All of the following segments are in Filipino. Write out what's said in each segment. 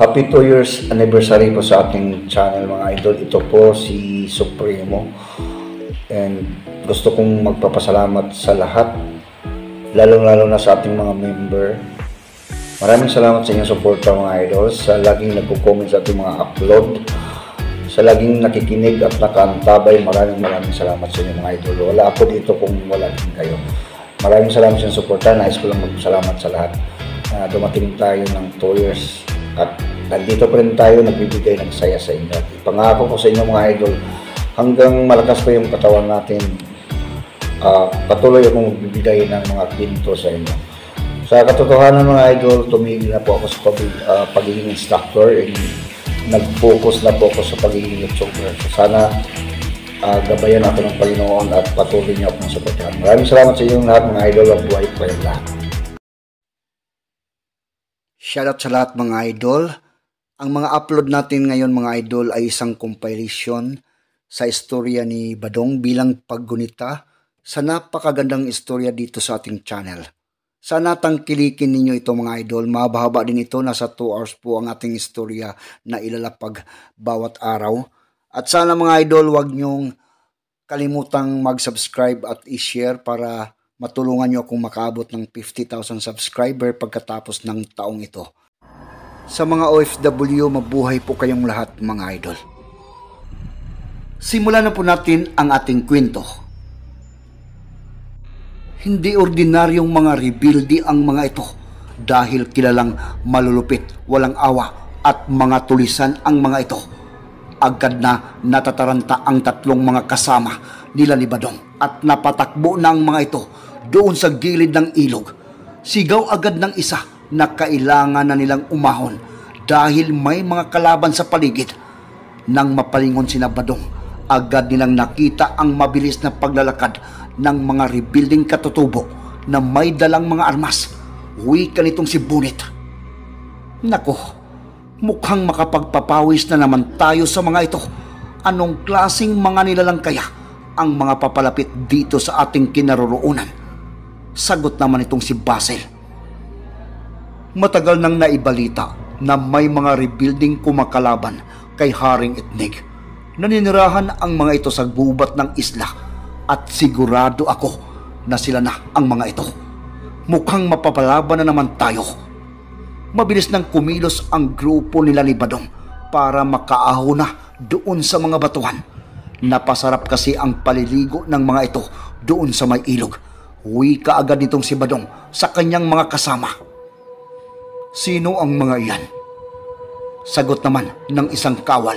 Happy 2 years anniversary po sa ating channel mga idol. Ito po si Supremo. And gusto kong magpapasalamat sa lahat, lalong-lalo na sa ating mga member. Maraming salamat sa inyong suporta mga idol, sa laging nagko-comment sa ating mga upload, sa laging nakikinig at nakaantabay. Maraming salamat sa inyo mga idol. Wala ako dito kung wala din kayo. Maraming salamat sa inyong suporta. Nais ko lang magpasalamat sa lahat. Dumating tayo ng 2 years at nandito pa rin tayo nagbibigay ng saya sa inyo. Pangako ko sa inyo mga idol, hanggang malakas pa yung katawan natin, patuloy akong magbibigay ng mga kwento sa inyo. Sa katotohanan mga idol, tumigil na po ako sa pagiging instructor and nag-focus na po ako sa pagiging YouTuber. So sana gabayan ako ng Panginoon at patuloy niyo akong suportahan. Maraming salamat sa inyong lahat mga idol at buhay po yung lahat. Shoutout sa lahat mga idol. Ang mga upload natin ngayon mga idol ay isang compilation sa istorya ni Badong bilang paggunita sa napakagandang istorya dito sa ating channel. Sana tangkilikin ninyo ito mga idol. Mahaba din ito, nasa 2 hours po ang ating istorya na ilalapag bawat araw. At sana mga idol, huwag nyong kalimutang mag-subscribe at i-share para matulungan nyo akong makaabot ng 50,000 subscriber pagkatapos ng taong ito. Sa mga OFW, mabuhay po kayong lahat mga idol. Simulan na po natin ang ating kwento. Hindi ordinaryong mga rebelde ang mga ito dahil kilalang malulupit, walang awa at mga tulisan ang mga ito. Agad na natataranta ang tatlong mga kasama nila ni Badong at napatakbo na ang mga ito doon sa gilid ng ilog. Sigaw agad ng isa na kailangan na nilang umahon dahil may mga kalaban sa paligid. Nang mapalingon sina Badong, agad nilang nakita ang mabilis na paglalakad ng mga rebuilding katutubo na may dalang mga armas. Wika nitong si Bunit. Nako, mukhang makapagpapawis na naman tayo sa mga ito. Anong klaseng mga nilalang kaya ang mga papalapit dito sa ating kinaroroonan? Sagot naman itong si Basil. Matagal nang naibalita na may mga rebuilding kumakalaban kay Haring Itnig. Naninirahan ang mga ito sa gubat ng isla at sigurado ako na sila na ang mga ito. Mukhang mapapalaban na naman tayo. Mabilis nang kumilos ang grupo nila ni Badong para makaaho na doon sa mga batuhan. Napasarap kasi ang paliligo ng mga ito doon sa may ilog. Wika agad nitong si Badong sa kanyang mga kasama. Sino ang mga iyan? Sagot naman ng isang kawal.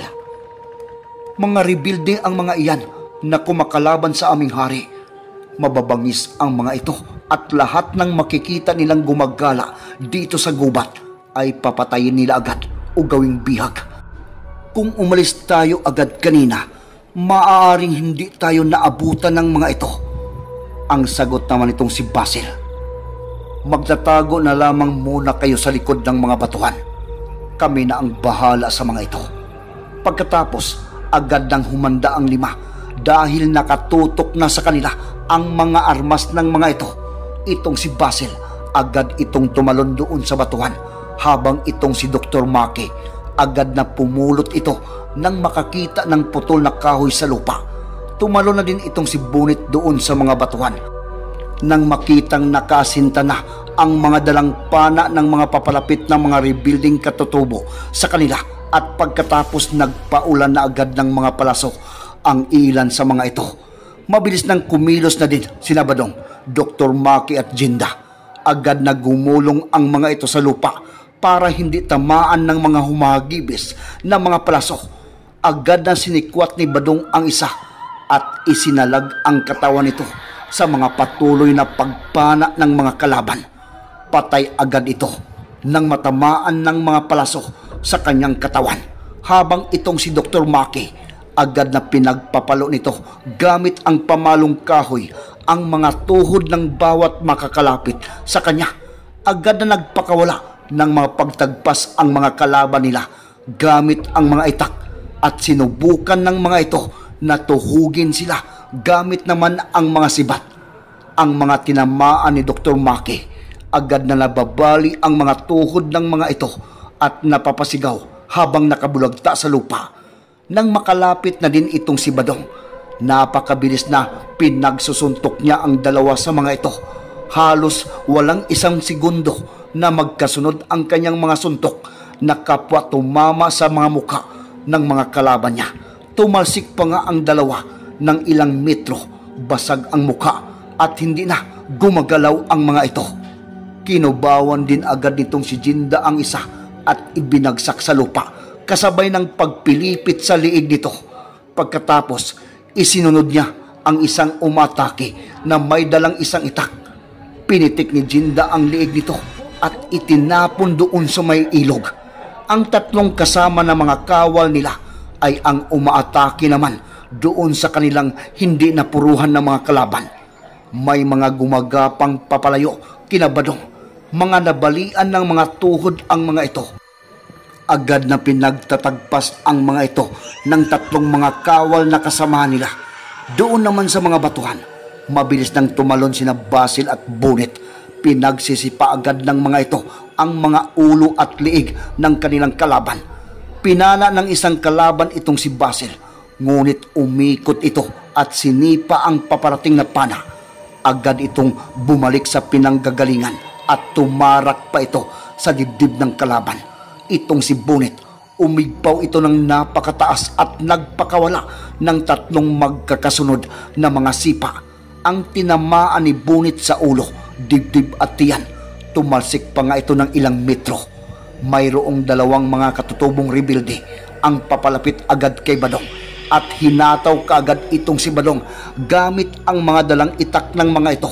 Mga rebuilding ang mga iyan na kumakalaban sa aming hari. Mababangis ang mga ito at lahat ng makikita nilang gumagala dito sa gubat ay papatayin nila agad o gawing bihag. Kung umalis tayo agad kanina, maaaring hindi tayo naabutan ng mga ito. Ang sagot naman itong si Basil. Magtatago na lamang muna kayo sa likod ng mga batuhan. Kami na ang bahala sa mga ito. Pagkatapos, agad nang humanda ang 5 dahil nakatutok na sa kanila ang mga armas ng mga ito. Itong si Basil, agad itong tumalon doon sa batuhan habang itong si Dr. Maki, agad na pumulot ito nang makakita ng putol na kahoy sa lupa. Tumalon na din itong si Bunit doon sa mga batuhan. Nang makitang nakasinta na ang mga dalang pana ng mga papalapit na mga rebuilding katutubo sa kanila at pagkatapos nagpaulan na agad ng mga palaso ang ilan sa mga ito. Mabilis nang kumilos na din sina Badong, Dr. Maki at Jinda. Agad na gumulong ang mga ito sa lupa para hindi tamaan ng mga humagibis na mga palaso. Agad na sinikwat ni Badong ang isa at isinalag ang katawan nito sa mga patuloy na pagpana ng mga kalaban. Patay agad ito nang matamaan ng mga palaso sa kanyang katawan, habang itong si Dr. Maki agad na pinagpapalo nito gamit ang pamalong kahoy ang mga tuhod ng bawat makakalapit sa kanya. Agad na nagpakawala ng mga pagtagpas ang mga kalaban nila gamit ang mga itak at sinubukan ng mga ito na tuhugin sila gamit naman ang mga sibat. Ang mga tinamaan ni Dr. Maki, agad na nababali ang mga tuhod ng mga ito at napapasigaw habang nakabulagta sa lupa. Nang makalapit na din itong si Badong, napakabilis na pinagsusuntok niya ang dalawa sa mga ito. Halos walang isang segundo na magkasunod ang kanyang mga suntok na kapwa tumama sa mga muka ng mga kalaban niya. Tumalsik pa nga ang dalawa ng ilang metro, basag ang muka at hindi na gumagalaw ang mga ito. Kinubawan din agad nitong si Jinda ang isa at ibinagsak sa lupa kasabay ng pagpilipit sa liig nito. Pagkatapos, isinunod niya ang isang umatake na may dalang isang itak. Pinitik ni Jinda ang liig nito at itinapon doon sa may ilog. Ang tatlong kasama na mga kawal nila ay ang umaatake naman doon sa kanilang hindi napuruhan ng mga kalaban. May mga gumagapang papalayo kina Badong, mga nabalian ng mga tuhod ang mga ito. Agad na pinagtatagpas ang mga ito ng tatlong mga kawal na kasamahan nila. Doon naman sa mga batuhan, mabilis nang tumalon sina Basil at Bonnet. Pinagsisipa agad ng mga ito ang mga ulo at liig ng kanilang kalaban. Pinana ng isang kalaban itong si Basil, ngunit umikot ito at sinipa ang paparating na pana. Agad itong bumalik sa pinanggagalingan at tumarak pa ito sa dibdib ng kalaban. Itong si Bonnet, umigpaw ito ng napakataas at nagpakawala ng tatlong magkakasunod na mga sipa. Ang tinamaan ni Bonnet sa ulo, dibdib at tiyan, tumalsik pa nga ito ng ilang metro. Mayroong dalawang mga katutubong rebelde ang papalapit agad kay Badong at hinataw kaagad itong si Badong gamit ang mga dalang itak ng mga ito.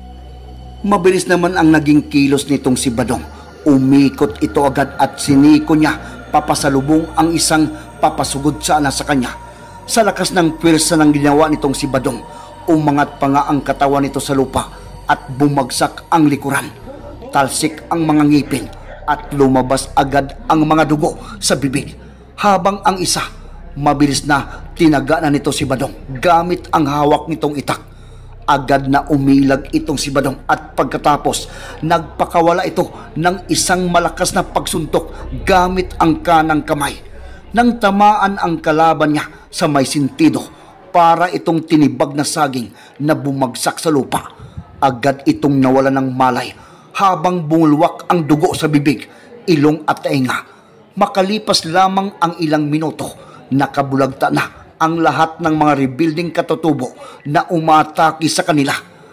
Mabilis naman ang naging kilos nitong si Badong. Umikot ito agad at siniko niya papasalubong ang isang papasugod sana sa kanya. Sa lakas ng pwersa ng ginawa nitong si Badong, umangat pa nga ang katawan nito sa lupa at bumagsak ang likuran. Talsik ang mga ngipin at lumabas agad ang mga dugo sa bibig, habang ang isa, mabilis na tinaga na nito si Badong gamit ang hawak nitong itak. Agad na umilag itong si Badong at pagkatapos nagpakawala ito ng isang malakas na pagsuntok gamit ang kanang kamay. Nang tamaan ang kalaban niya sa may sintido, para itong tinibag na saging na bumagsak sa lupa. Agad itong nawala ng malay habang bumulwak ang dugo sa bibig, ilong at tainga. Makalipas lamang ang ilang minuto, nakabulagta na ang lahat ng mga rebuilding katutubo na umatake sa kanila.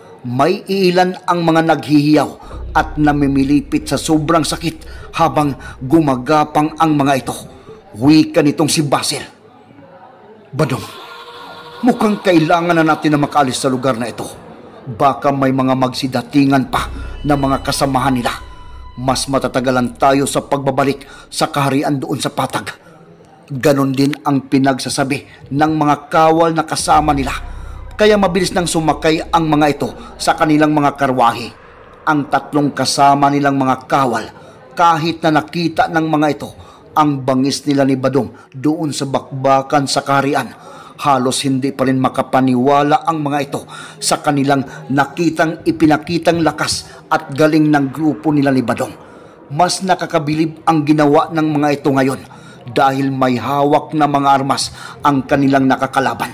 May ilan ang mga naghihiyaw at namimilipit sa sobrang sakit habang gumagapang ang mga ito. Wika nitong si Basil, "Badong, mukhang kailangan na natin na makaalis sa lugar na ito. Baka may mga magsidatingan pa na mga kasamahan nila. Mas matatagalan tayo sa pagbabalik sa kaharian doon sa Patag." Ganon din ang pinagsasabi ng mga kawal na kasama nila. Kaya mabilis nang sumakay ang mga ito sa kanilang mga karwahe. Ang tatlong kasama nilang mga kawal, kahit na nakita ng mga ito ang bangis nila ni Badong doon sa bakbakan sa kaharian, halos hindi pa rin makapaniwala ang mga ito sa kanilang nakitang ipinakitang lakas at galing ng grupo nila ni Badong. Mas nakakabilib ang ginawa ng mga ito ngayon dahil may hawak na mga armas ang kanilang nakakalaban.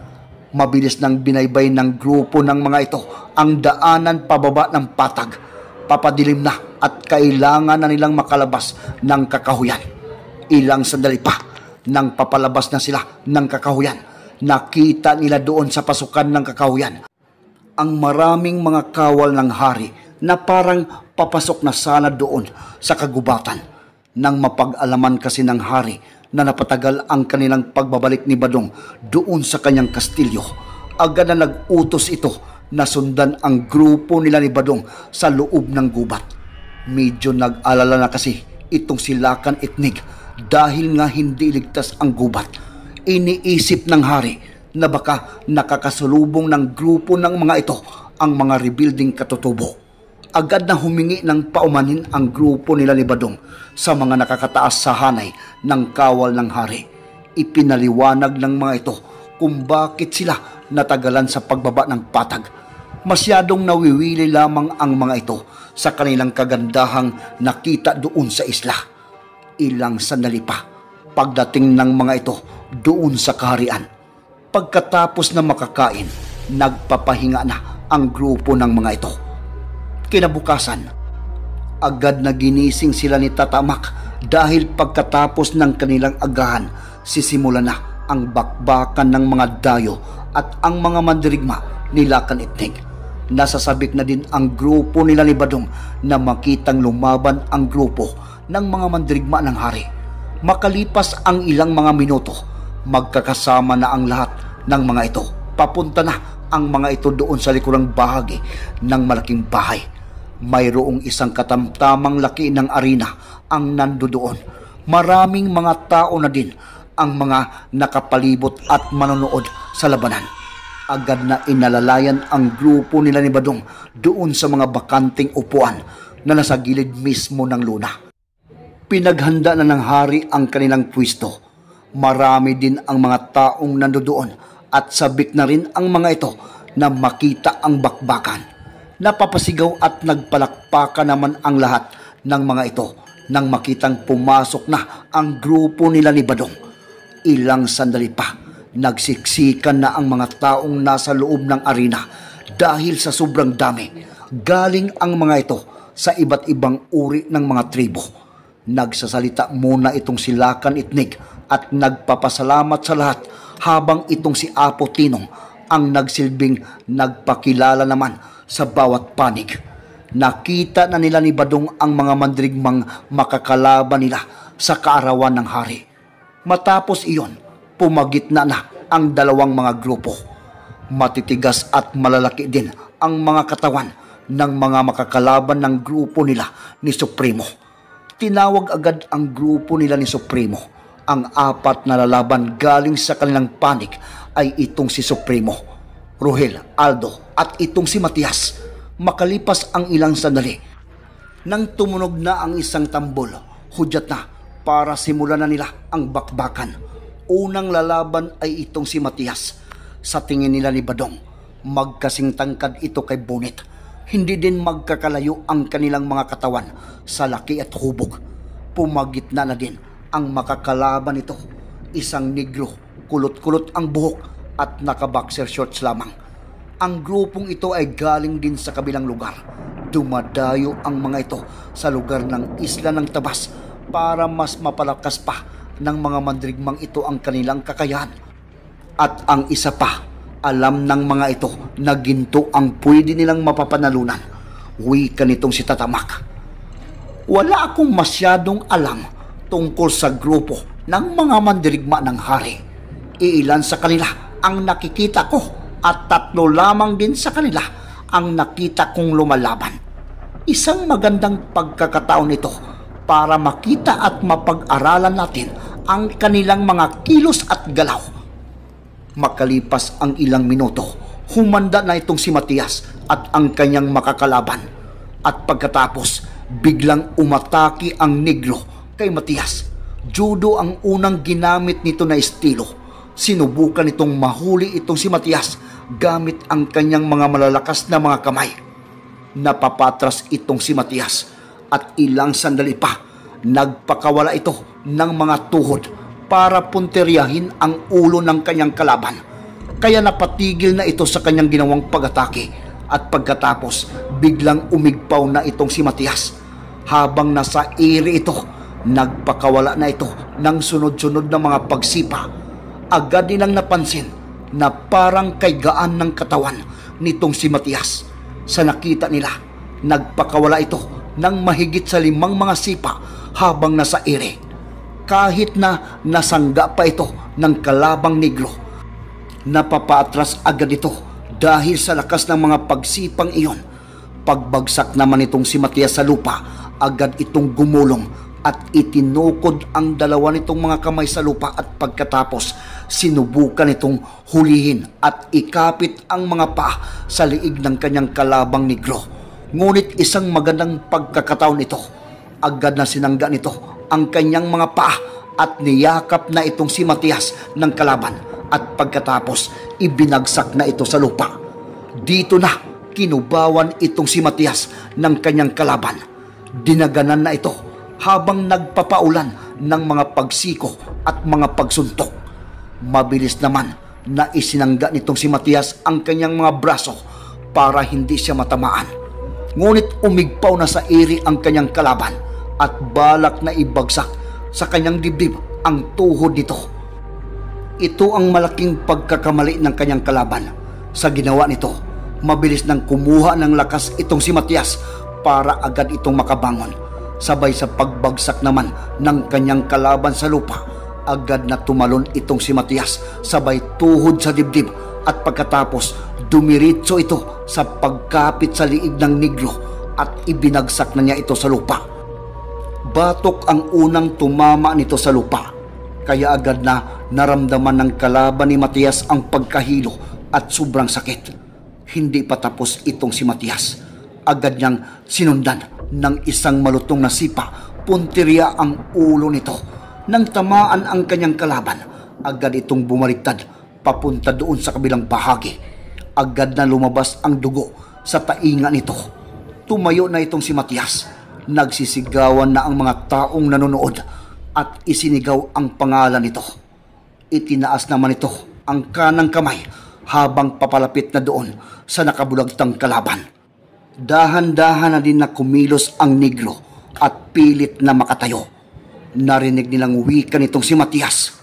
Mabilis nang binaybay ng grupo ng mga ito ang daanan pababa ng Patag. Papadilim na at kailangan na nilang makalabas ng kakahuyan. Ilang sandali pa nang papalabas na sila ng kakahuyan, nakita nila doon sa pasukan ng kakahuyan ang maraming mga kawal ng hari na parang papasok na sana doon sa kagubatan. Nang mapag-alaman kasi ng hari na napatagal ang kanilang pagbabalik ni Badong doon sa kanyang kastilyo, agad na nag-utos ito na sundan ang grupo nila ni Badong sa loob ng gubat. Medyo nag-alala na kasi itong si Lakan Itnig dahil nga hindi ligtas ang gubat. Iniisip ng hari na baka nakakasalubong ng grupo ng mga ito ang mga rebuilding katutubo. Agad na humingi ng paumanhin ang grupo nila ni Badong sa mga nakakataas sa hanay ng kawal ng hari. Ipinaliwanag ng mga ito kung bakit sila natagalan sa pagbaba ng Patag. Masyadong nawiwili lamang ang mga ito sa kanilang kagandahang nakita doon sa isla. Ilang sandali pa, pagdating ng mga ito doon sa kaharian. Pagkatapos na makakain, nagpapahinga na ang grupo ng mga ito. Kinabukasan, agad na ginising sila ni Tatamak dahil pagkatapos ng kanilang agahan, sisimulan na ang bakbakan ng mga dayo at ang mga mandirigma ni Lakan Itnig. Nasasabik na din ang grupo nila ni Badong na makitang lumaban ang grupo ng mga mandirigma ng hari. Makalipas ang ilang mga minuto, magkakasama na ang lahat ng mga ito. Papunta na ang mga ito doon sa likurang bahagi ng malaking bahay. Mayroong isang katamtamang laki ng arena ang nandoon. Maraming mga tao na din ang mga nakapalibot at manonood sa labanan. Agad na inalalayan ang grupo nila ni Badong doon sa mga bakanting upuan na nasa gilid mismo ng luna. Pinaghanda na ng hari ang kanilang pwesto. Marami din ang mga taong nandoon at sabik na rin ang mga ito na makita ang bakbakan. Napapasigaw at nagpalakpakan naman ang lahat ng mga ito nang makitang pumasok na ang grupo nila ni Badong. Ilang sandali pa, nagsiksikan na ang mga taong nasa loob ng arena dahil sa sobrang dami. Galing ang mga ito sa iba't ibang uri ng mga tribo. Nagsasalita muna itong si Lakan Itnig at nagpapasalamat sa lahat habang itong si Apo Tinong ang nagsilbing nagpakilala naman sa bawat panig. Nakita na nila ni Badong ang mga mandirigmang makakalaban nila sa kaarawan ng hari. Matapos iyon, pumagitna na ang dalawang mga grupo. Matitigas at malalaki din ang mga katawan ng mga makakalaban ng grupo nila ni Supremo. Tinawag agad ang grupo nila ni Supremo. Ang apat na lalaban galing sa kanilang panig ay itong si Supremo, Rohel, Aldo at itong si Matias. Makalipas ang ilang sandali, nang tumunog na ang isang tambol, hudyat na para simulan na nila ang bakbakan. Unang lalaban ay itong si Matias. Sa tingin nila ni Badong, magkasing tangkad ito kay Bonit. Hindi din magkakalayo ang kanilang mga katawan sa laki at hubog. Pumagitna na din ang makakalaban ito. Isang negro, kulot-kulot ang buhok at naka-boxer shorts lamang. Ang grupong ito ay galing din sa kabilang lugar. Dumadayo ang mga ito sa lugar ng Isla ng Tabas para mas mapalakas pa ng mga mandirigmang ito ang kanilang kakayahan. At ang isa pa, alam ng mga ito na ginto ang pwede nilang mapapanalunan. Wika nitong si Tatamak. Wala akong masyadong alam tungkol sa grupo ng mga mandirigma ng hari. Iilan sa kanila ang nakikita ko at 3 lamang din sa kanila ang nakita kong lumalaban. Isang magandang pagkakataon ito para makita at mapag-aralan natin ang kanilang mga kilos at galaw. Makalipas ang ilang minuto, humanda na itong si Matias at ang kanyang makakalaban. At pagkatapos, biglang umatake ang negro kay Matias. Judo ang unang ginamit nito na estilo. Sinubukan itong mahuli itong si Matias gamit ang kanyang mga malalakas na mga kamay. Napapatras itong si Matias at ilang sandali pa, nagpakawala ito ng mga tuhod para punteryahin ang ulo ng kanyang kalaban. Kaya napatigil na ito sa kanyang ginawang pag-atake at pagkatapos biglang umigpaw na itong si Matias. Habang nasa ere ito, nagpakawala na ito ng sunod-sunod na mga pagsipa. Agad nilang napansin na parang kay gaan ng katawan nitong si Matias. Sa nakita nila, nagpakawala ito ng mahigit sa 5 mga sipa habang nasa ere. Kahit na nasangga pa ito ng kalabang negro, napapatras agad ito dahil sa lakas ng mga pagsipang iyon. Pagbagsak naman itong si Matias sa lupa, agad itong gumulong at itinukod ang dalawa nitong mga kamay sa lupa at pagkatapos sinubukan itong hulihin at ikapit ang mga paa sa liig ng kanyang kalabang negro. Ngunit isang magandang pagkakataon ito. Agad na sinangga nito ang kanyang mga paa at niyakap na itong si Matias ng kalaban at pagkatapos ibinagsak na ito sa lupa. Dito na kinubawan itong si Matias ng kanyang kalaban. Dinaganan na ito habang nagpapaulan ng mga pagsiko at mga pagsuntok. Mabilis naman na isinangga nitong si Matias ang kanyang mga braso para hindi siya matamaan. Ngunit umigpaw na sa iri ang kanyang kalaban at balak na ibagsak sa kanyang dibdib ang tuhod nito. Ito ang malaking pagkakamali ng kanyang kalaban. Sa ginawa nito, mabilis nang kumuha ng lakas itong si Matias para agad itong makabangon. Sabay sa pagbagsak naman ng kanyang kalaban sa lupa, agad na tumalon itong si Matias sabay tuhod sa dibdib at pagkatapos dumiritso ito sa pagkapit sa liig ng negro at ibinagsak na niya ito sa lupa. Batok ang unang tumama nito sa lupa, kaya agad na naramdaman ng kalaban ni Matias ang pagkahilo at sobrang sakit. Hindi pa tapos itong si Matias, agad niyang sinundan ng isang malutong na sipa. Puntirya ang ulo nito. Nang tamaan ang kanyang kalaban, agad itong bumaliktad papunta doon sa kabilang bahagi. Agad na lumabas ang dugo sa tainga nito. Tumayo na itong si Matias. Nagsisigawan na ang mga taong nanonood at isinigaw ang pangalan nito. Itinaas naman ito ang kanang kamay habang papalapit na doon sa nakabulagtang kalaban. Dahan-dahan na din na kumilos ang negro at pilit na makatayo. Narinig nilang wika nitong si Matias.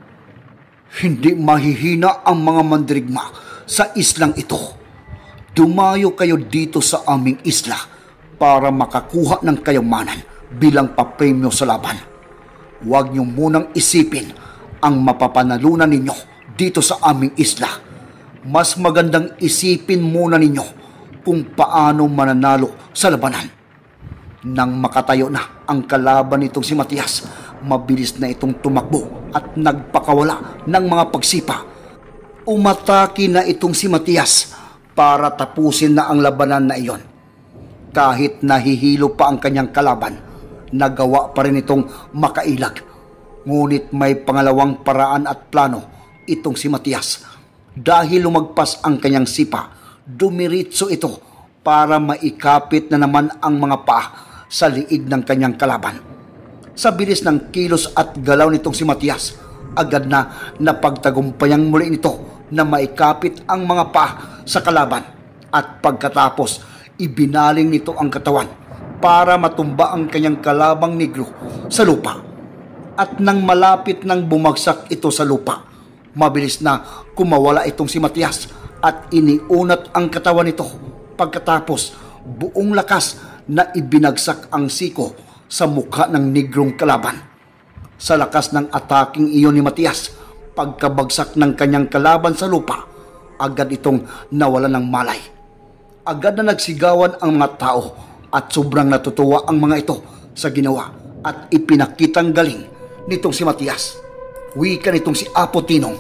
Hindi mahihina ang mga mandirigma sa islang ito. Dumayo kayo dito sa aming isla para makakuha ng kayamanan bilang papremyo sa laban. Huwag niyo munang isipin ang mapapanalunan ninyo dito sa aming isla. Mas magandang isipin muna ninyo kung paano mananalo sa labanan. Nang makatayo na ang kalaban nitong si Matias, mabilis na itong tumakbo at nagpakawala ng mga pagsipa. Umatake na itong si Matias para tapusin na ang labanan na iyon. Kahit nahihilo pa ang kanyang kalaban, nagawa pa rin itong makailag. Ngunit may pangalawang paraan at plano itong si Matias. Dahil lumagpas ang kanyang sipa, dumiritso ito para maikapit na naman ang mga paa sa liig ng kanyang kalaban. Sa bilis ng kilos at galaw nitong si Matias, agad na napagtagumpayang muli nito na maikapit ang mga paa sa kalaban at pagkatapos ibinaling nito ang katawan para matumba ang kanyang kalabang negro sa lupa. At nang malapit nang bumagsak ito sa lupa, mabilis na kumawala itong si Matias at iniunat ang katawan nito. Pagkatapos, buong lakas na ibinagsak ang siko sa mukha ng negrong kalaban. Sa lakas ng ataking iyon ni Matias, pagkabagsak ng kanyang kalaban sa lupa, agad itong nawala ng malay. Agad na nagsigawan ang mga tao at sobrang natutuwa ang mga ito sa ginawa at ipinakitang galing nitong si Matias. Wika nitong si Apo Tinong.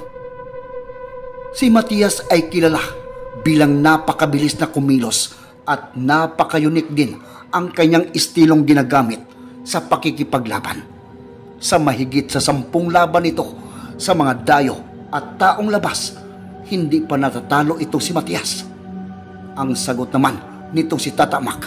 Si Matias ay kilala bilang napakabilis na kumilos at napakayunik din ang kanyang estilong ginagamit sa pakikipaglaban. Sa mahigit sa 10 laban ito sa mga dayo at taong labas, hindi pa natatalo itong si Matias. Ang sagot naman nitong si Tata Mac.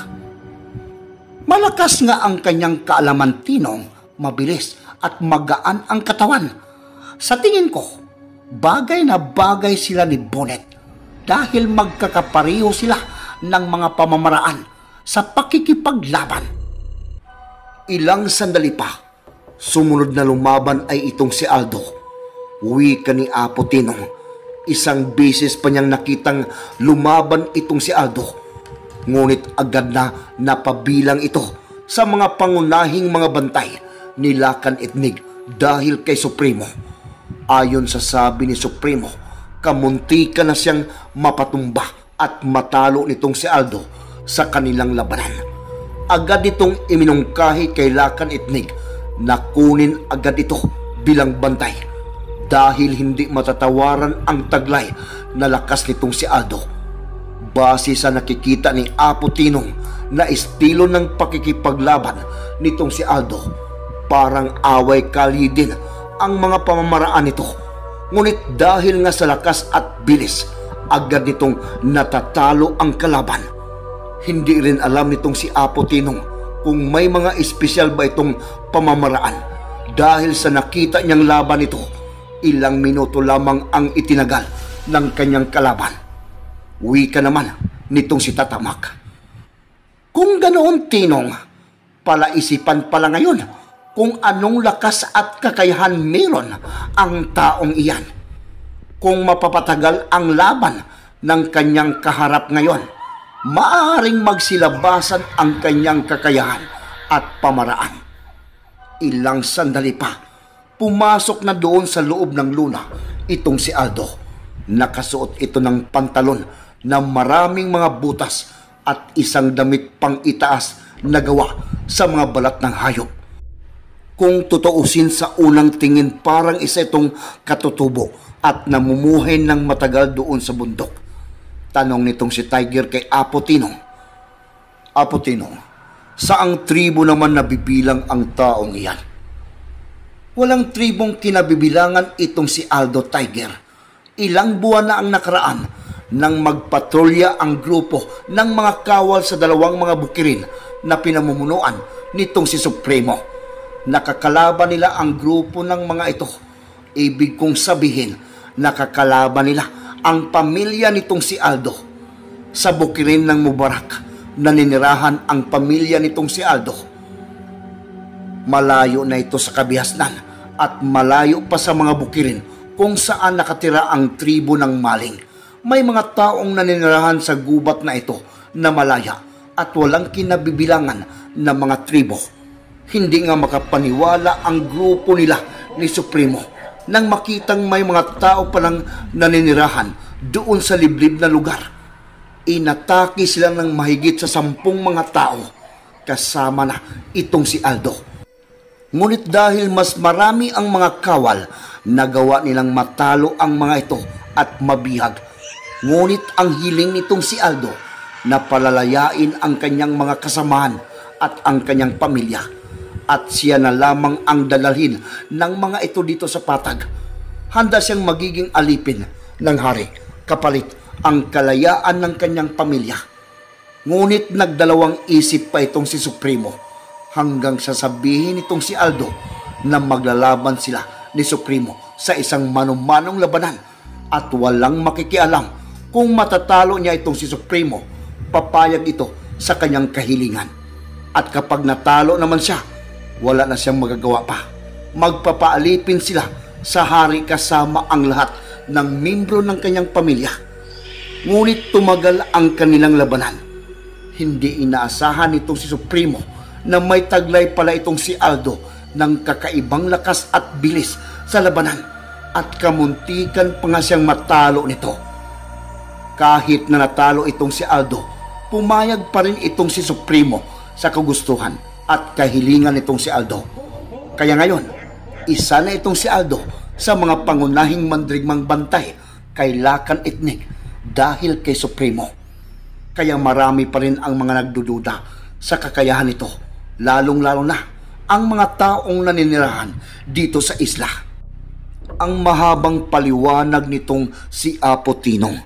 Malakas nga ang kanyang kaalaman, Tinong, mabilis at magaan ang katawan. Sa tingin ko, bagay na bagay sila ni Bonnet dahil magkakapareho sila ng mga pamamaraan sa pakikipaglaban. Ilang sandali pa, sumunod na lumaban ay itong si Aldo. Wika ni Apo Tinong. Isang beses pa niyang nakitang lumaban itong si Aldo. Ngunit agad na napabilang ito sa mga pangunahing mga bantay ni Lakan at Nig dahil kay Supremo. Ayon sa sabi ni Supremo, kamuntika na siyang mapatumba at matalo nitong si Aldo sa kanilang labanan. Agad itong iminungkahi kay Lakan at Nig na kunin agad ito bilang bantay dahil hindi matatawaran ang taglay na lakas nitong si Aldo. Base sa nakikita ni Apo Tinong na estilo ng pakikipaglaban nitong si Aldo, parang away kalye din ang mga pamamaraan nito. Ngunit dahil nga sa lakas at bilis, agad nitong natatalo ang kalaban. Hindi rin alam nitong si Apo Tinong kung may mga espesyal ba itong pamamaraan dahil sa nakita niyang laban ito, ilang minuto lamang ang itinagal ng kanyang kalaban. Wika naman nitong si Tatamak. Kung ganoon, Tinong, palaisipan pala ngayon kung anong lakas at kakayahan meron ang taong iyan. Kung mapapatagal ang laban ng kanyang kaharap ngayon, maaaring magsilabasan ang kanyang kakayahan at pamaraan. Ilang sandali pa, pumasok na doon sa loob ng luna itong si Aldo. Nakasuot ito ng pantalon na maraming mga butas at isang damit pang itaas na gawa sa mga balat ng hayop. Kung tutuusin sa unang tingin, parang isa itong katutubo at namumuhay ng matagal doon sa bundok. Tanong nitong si Tiger kay Apo Tinong. Apo Tinong, saang tribo naman nabibilang ang taong iyan? Walang tribong kinabibilangan itong si Aldo, Tiger. Ilang buwan na ang nakaraan nang magpatrolya ang grupo ng mga kawal sa dalawang mga bukirin na pinamumunuan nitong si Supremo. Nakakalaban nila ang grupo ng mga ito. Ibig kong sabihin, nakakalaban nila ang pamilya nitong si Aldo. Sa bukirin ng Mubarak, naninirahan ang pamilya nitong si Aldo. Malayo na ito sa kabihasnan at malayo pa sa mga bukirin kung saan nakatira ang tribo ng Maling. May mga taong naninirahan sa gubat na ito na malaya at walang kinabibilangan na mga tribo. Hindi nga makapaniwala ang grupo nila ni Supremo nang makitang may mga tao palang naninirahan doon sa liblib na lugar. Inatake sila ng mahigit sa 10 mga tao, kasama na itong si Aldo. Ngunit dahil mas marami ang mga kawal, nagawa nilang matalo ang mga ito at mabihag. Ngunit ang hiling nitong si Aldo na palalayain ang kanyang mga kasamahan at ang kanyang pamilya. At siya na lamang ang dalalhin ng mga ito dito sa patag. Handa siyang magiging alipin ng hari kapalit ang kalayaan ng kanyang pamilya. Ngunit nagdalawang isip pa itong si Supremo hanggang sasabihin itong si Aldo na maglalaban sila ni Supremo sa isang manumanong labanan at walang makikialam kung matatalo niya itong si Supremo, papayag ito sa kanyang kahilingan. At kapag natalo naman siya, wala na siyang magagawa pa. Magpapaalipin sila sa hari kasama ang lahat ng membro ng kanyang pamilya. Ngunit tumagal ang kanilang labanan. Hindi inaasahan nitong si Supremo na may taglay pala itong si Aldo ng kakaibang lakas at bilis sa labanan at kamuntikan pa nga siyang matalo nito. Kahit na natalo itong si Aldo, pumayag pa rin itong si Supremo sa kagustuhan at kahilingan nitong si Aldo. Kaya ngayon, isa na itong si Aldo sa mga pangunahing mandirigmang bantay kay Lakan Itnig dahil kay Supremo. Kaya marami pa rin ang mga nagdududa sa kakayahan nito, lalong-lalo na ang mga taong naninirahan dito sa isla. Ang mahabang paliwanag nitong si Apo Tinong.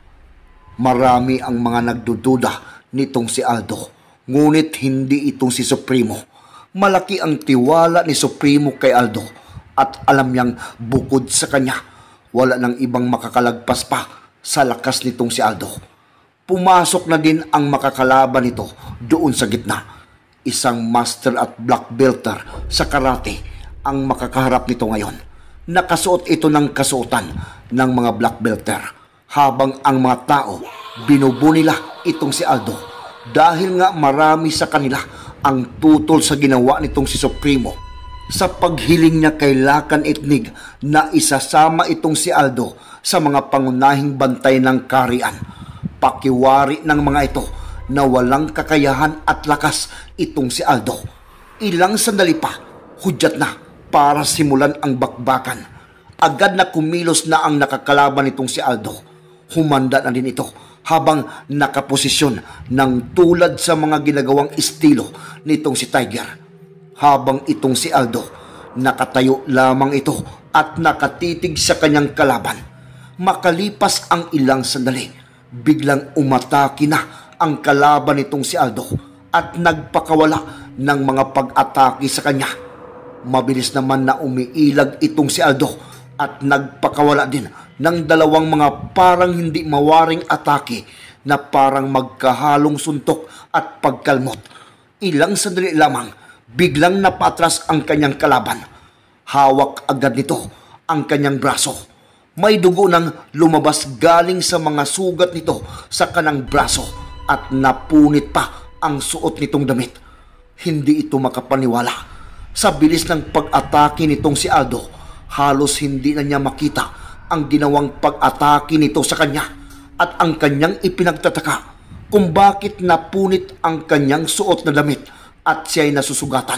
Marami ang mga nagdududa nitong si Aldo. Ngunit hindi itong si Supremo. Malaki ang tiwala ni Supremo kay Aldo at alam niyang bukod sa kanya, wala nang ibang makakalagpas pa sa lakas nitong si Aldo. Pumasok na din ang makakalaban nito doon sa gitna. Isang master at black belter sa karate ang makakaharap nito ngayon. Nakasuot ito ng kasuotan ng mga black belter habang ang mga tao binubo nila itong si Aldo. Dahil nga marami sa kanila ang tutol sa ginawa nitong si Supremo sa paghiling niya kay Lakan Itnig na isasama itong si Aldo sa mga pangunahing bantay ng kaharian. Pakiwari ng mga ito na walang kakayahan at lakas itong si Aldo. Ilang sandali pa, hudyat na para simulan ang bakbakan. Agad na kumilos na ang nakakalaban nitong si Aldo. Humanda na din ito habang nakaposisyon ng tulad sa mga ginagawang estilo nitong si Tiger. Habang itong si Aldo, nakatayo lamang ito at nakatitig sa kanyang kalaban. Makalipas ang ilang sandali, biglang umatake na ang kalaban nitong si Aldo at nagpakawala ng mga pag-atake sa kanya. Mabilis naman na umiilag itong si Aldo at nagpakawala din ng dalawang mga parang hindi mawaring atake na parang magkahalong suntok at pagkalmot. Ilang sandali lamang, biglang napatras ang kanyang kalaban. Hawak agad nito ang kanyang braso. May dugo nang lumabas galing sa mga sugat nito sa kanang braso at napunit pa ang suot nitong damit. Hindi ito makapaniwala. Sa bilis ng pag-atake nitong si Aldo, halos hindi na niya makita ang ginawang pag-atake nito sa kanya at ang kanyang ipinagtataka kung bakit napunit ang kanyang suot na damit at siya'y nasusugatan.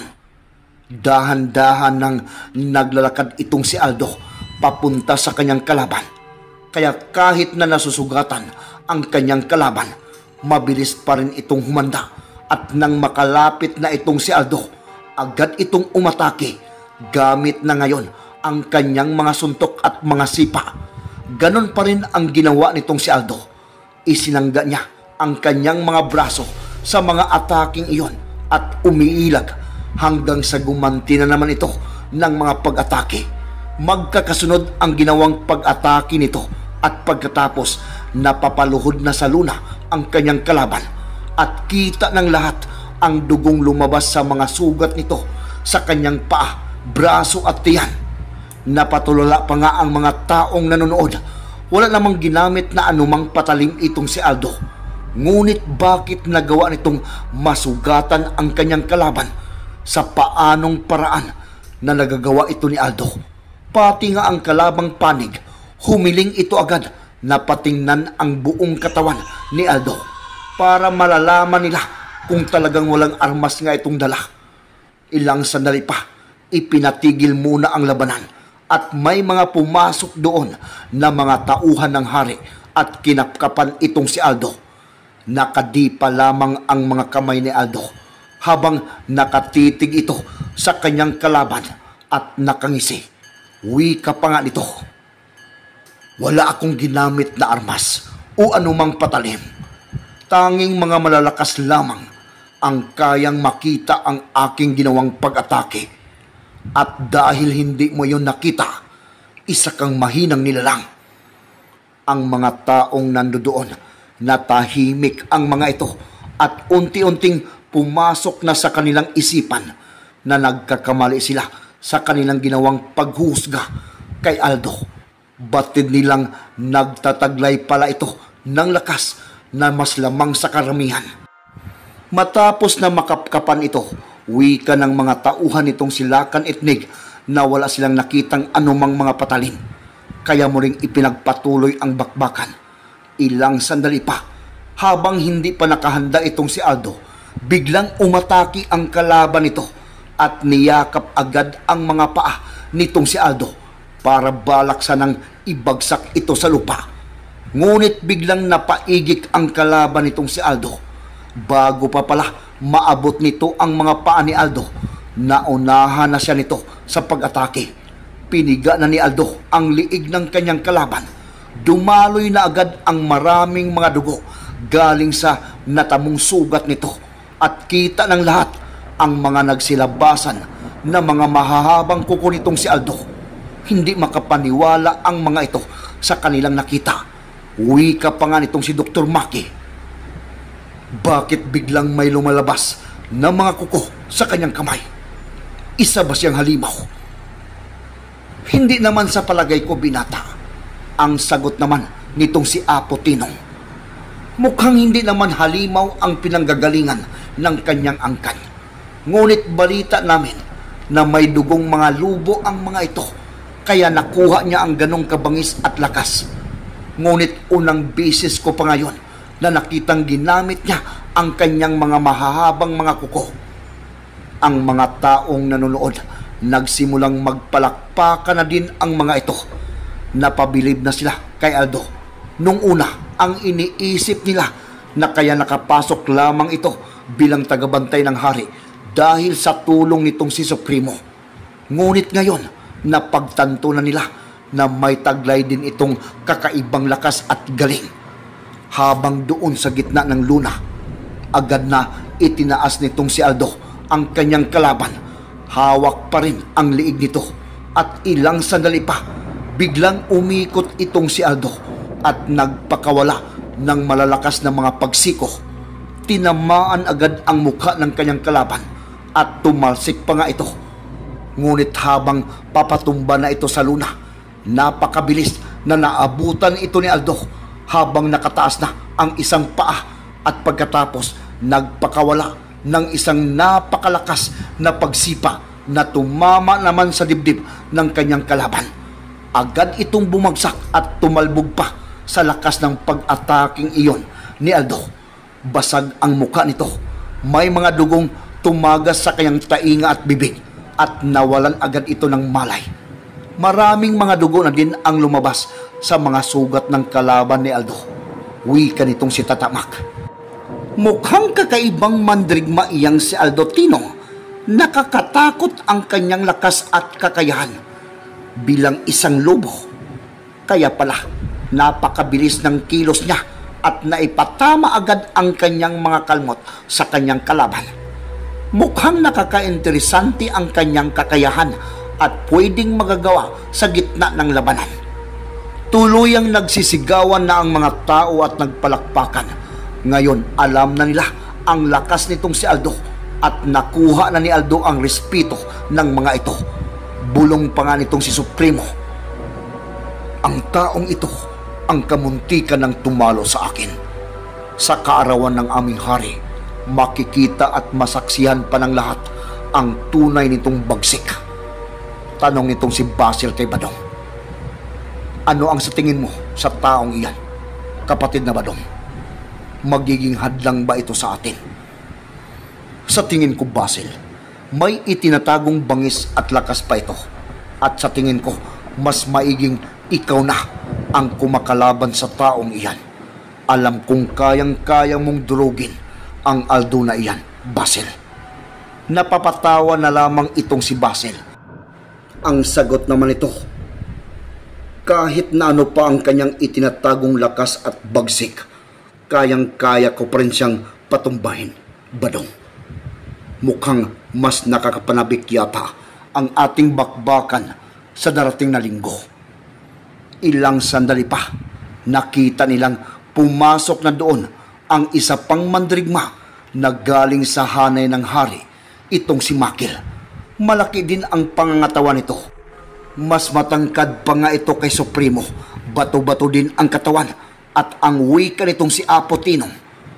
Dahan-dahan nang naglalakad itong si Aldo papunta sa kanyang kalaban. Kaya kahit na nasusugatan ang kanyang kalaban, mabilis pa rin itong humanda at nang makalapit na itong si Aldo, agad itong umatake gamit na ngayon ang kanyang mga suntok at mga sipa. Ganon pa rin ang ginawa nitong si Aldo. Isinangga niya ang kanyang mga braso sa mga ataking iyon at umiilag hanggang sa gumanti na naman ito ng mga pag-atake. Magkakasunod ang ginawang pag-atake nito at pagkatapos napapaluhod na sa luna ang kanyang kalaban at kita ng lahat ang dugong lumabas sa mga sugat nito sa kanyang paa, braso at tiyan. Napatulala pa nga ang mga taong nanonood. Wala namang ginamit na anumang patalim itong si Aldo. Ngunit bakit nagawa nitong masugatan ang kanyang kalaban? Sa paanong paraan na nagagawa ito ni Aldo? Pati nga ang kalabang panig, humiling ito agad na patingnan ang buong katawan ni Aldo para malalaman nila kung talagang walang armas nga itong dala. Ilang sandali pa, ipinatigil muna ang labanan at may mga pumasok doon na mga tauhan ng hari at kinapkapan itong si Aldo. Nakadipa lamang ang mga kamay ni Aldo habang nakatitig ito sa kanyang kalaban at nakangisi. Wika pa nga nito, "Wala akong ginamit na armas o anumang patalim. Tanging mga malalakas lamang ang kayang makita ang aking ginawang pag-atake. At dahil hindi mo yon nakita, isa kang mahinang nilalang." Ang mga taong nandoon, natahimik ang mga ito at unti-unting pumasok na sa kanilang isipan na nagkakamali sila sa kanilang ginawang paghusga kay Aldo. Batid nilang nagtataglay pala ito ng lakas na mas lamang sa karamihan. Matapos na makapkapan ito, wika ng mga tauhan nitong si Lakan at Nig na wala silang nakitang anumang mga patalim. Kaya mo ring ipinagpatuloy ang bakbakan. Ilang sandali pa, habang hindi pa nakahanda itong si Aldo, biglang umataki ang kalaban nito at niyakap agad ang mga paa nitong si Aldo para balak sanang ibagsak ito sa lupa. Ngunit biglang napaigik ang kalaban nitong si Aldo. Bago pa pala maabot nito ang mga paa ni Aldo, naunahan na siya nito sa pag-atake. Piniga na ni Aldo ang liig ng kanyang kalaban. Dumaloy na agad ang maraming mga dugo galing sa natamong sugat nito at kita ng lahat ang mga nagsilabasan na mga mahahabang kuko nitong si Aldo. Hindi makapaniwala ang mga ito sa kanilang nakita. Wika pa nga nitong si Dr. Maki, "Bakit biglang may lumalabas na mga kuko sa kanyang kamay? Isa ba siyang halimaw?" "Hindi naman sa palagay ko, binata." Ang sagot naman nitong si Apo Tinong. "Mukhang hindi naman halimaw ang pinanggagalingan ng kanyang angkan. Ngunit balita namin na may dugong mga lubo ang mga ito, kaya nakuha niya ang ganong kabangis at lakas. Ngunit unang beses ko pa ngayon na nakitang ginamit niya ang kanyang mga mahahabang mga kuko." Ang mga taong nanonood nagsimulang magpalakpakan na din ang mga ito. Napabilib na sila kay Aldo. Nung una, ang iniisip nila na kaya nakapasok lamang ito bilang tagabantay ng hari dahil sa tulong nitong si Supremo. Ngunit ngayon, napagtanto na nila na may taglay din itong kakaibang lakas at galing. Habang doon sa gitna ng luna, agad na itinaas nitong si Aldo ang kanyang kalaban Hawak pa rin ang liig nito at ilang sandali pa, biglang umikot itong si Aldo at nagpakawala ng malalakas na mga pagsiko. Tinamaan agad ang mukha ng kanyang kalaban at tumalsik pa nga ito. Ngunit habang papatumba na ito sa luna, napakabilis na naabutan ito ni Aldo habang nakataas na ang isang paa at pagkatapos nagpakawala ng isang napakalakas na pagsipa na tumama naman sa dibdib ng kanyang kalaban. Agad itong bumagsak at tumalbog pa sa lakas ng pag-ataking iyon ni Aldo. Basag ang mukha nito. May mga dugong tumagas sa kanyang tainga at bibig at nawalan agad ito ng malay. Maraming mga dugo na din ang lumabas sa mga sugat ng kalaban ni Aldo. Wika nitong si Tatamak. Mukhang kakaibang mandirigma iyang si Aldo Tinong. Nakakatakot ang kanyang lakas at kakayahan bilang isang lobo. Kaya pala, napakabilis ng kilos niya at naipatama agad ang kanyang mga kalmot sa kanyang kalaban. Mukhang nakakainteresante ang kanyang kakayahan at pwedeng magagawa sa gitna ng labanan. Tuluyang nagsisigawan na ang mga tao at nagpalakpakan. Ngayon, alam na nila ang lakas nitong si Aldo at nakuha na ni Aldo ang respeto ng mga ito. Bulong pa nga nitong si Supremo. Ang taong ito ang kamuntikan ng tumalo sa akin. Sa kaarawan ng aming hari, makikita at masaksihan pa ng lahat ang tunay nitong bagsik. Tanong nitong si Basil kay Badong. Ano ang sa tingin mo sa taong iyan, kapatid na Badong? Magiging hadlang ba ito sa atin? Sa tingin ko, Basil, may itinatagong bangis at lakas pa ito. At sa tingin ko, mas maiging ikaw na ang kumakalaban sa taong iyan. Alam kong kayang-kaya mong durugin ang Aldo na iyan, Basil. Napapatawa na lamang itong si Basil. Ang sagot naman ito, kahit na ano pa ang kanyang itinatagong lakas at bagsik, kayang-kaya ko pa rin siyang patumbahin, Badong. Mukhang mas nakakapanabik yata ang ating bakbakan sa darating na linggo. Ilang sandali pa, nakita nilang pumasok na doon ang isa pang mandirigma na galing sa hanay ng hari, itong si Makil. Malaki din ang pangangatawan nito. Mas matangkad pa nga ito kay Supremo. Bato-bato din ang katawan at ang wika nitong si Apo Tinong.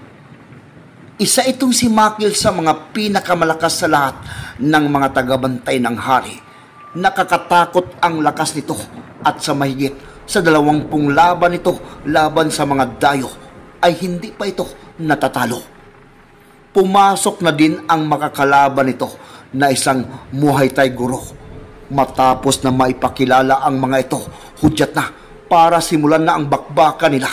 Isa itong si Makil sa mga pinakamalakas sa lahat ng mga tagabantay ng hari. Nakakatakot ang lakas nito at sa mahigit sa 20 laban nito laban sa mga dayo ay hindi pa ito natatalo. Pumasok na din ang makakalaban nito na isang Muay Thai guro. Matapos na maipakilala ang mga ito, hudyat na para simulan na ang bakbakan nila.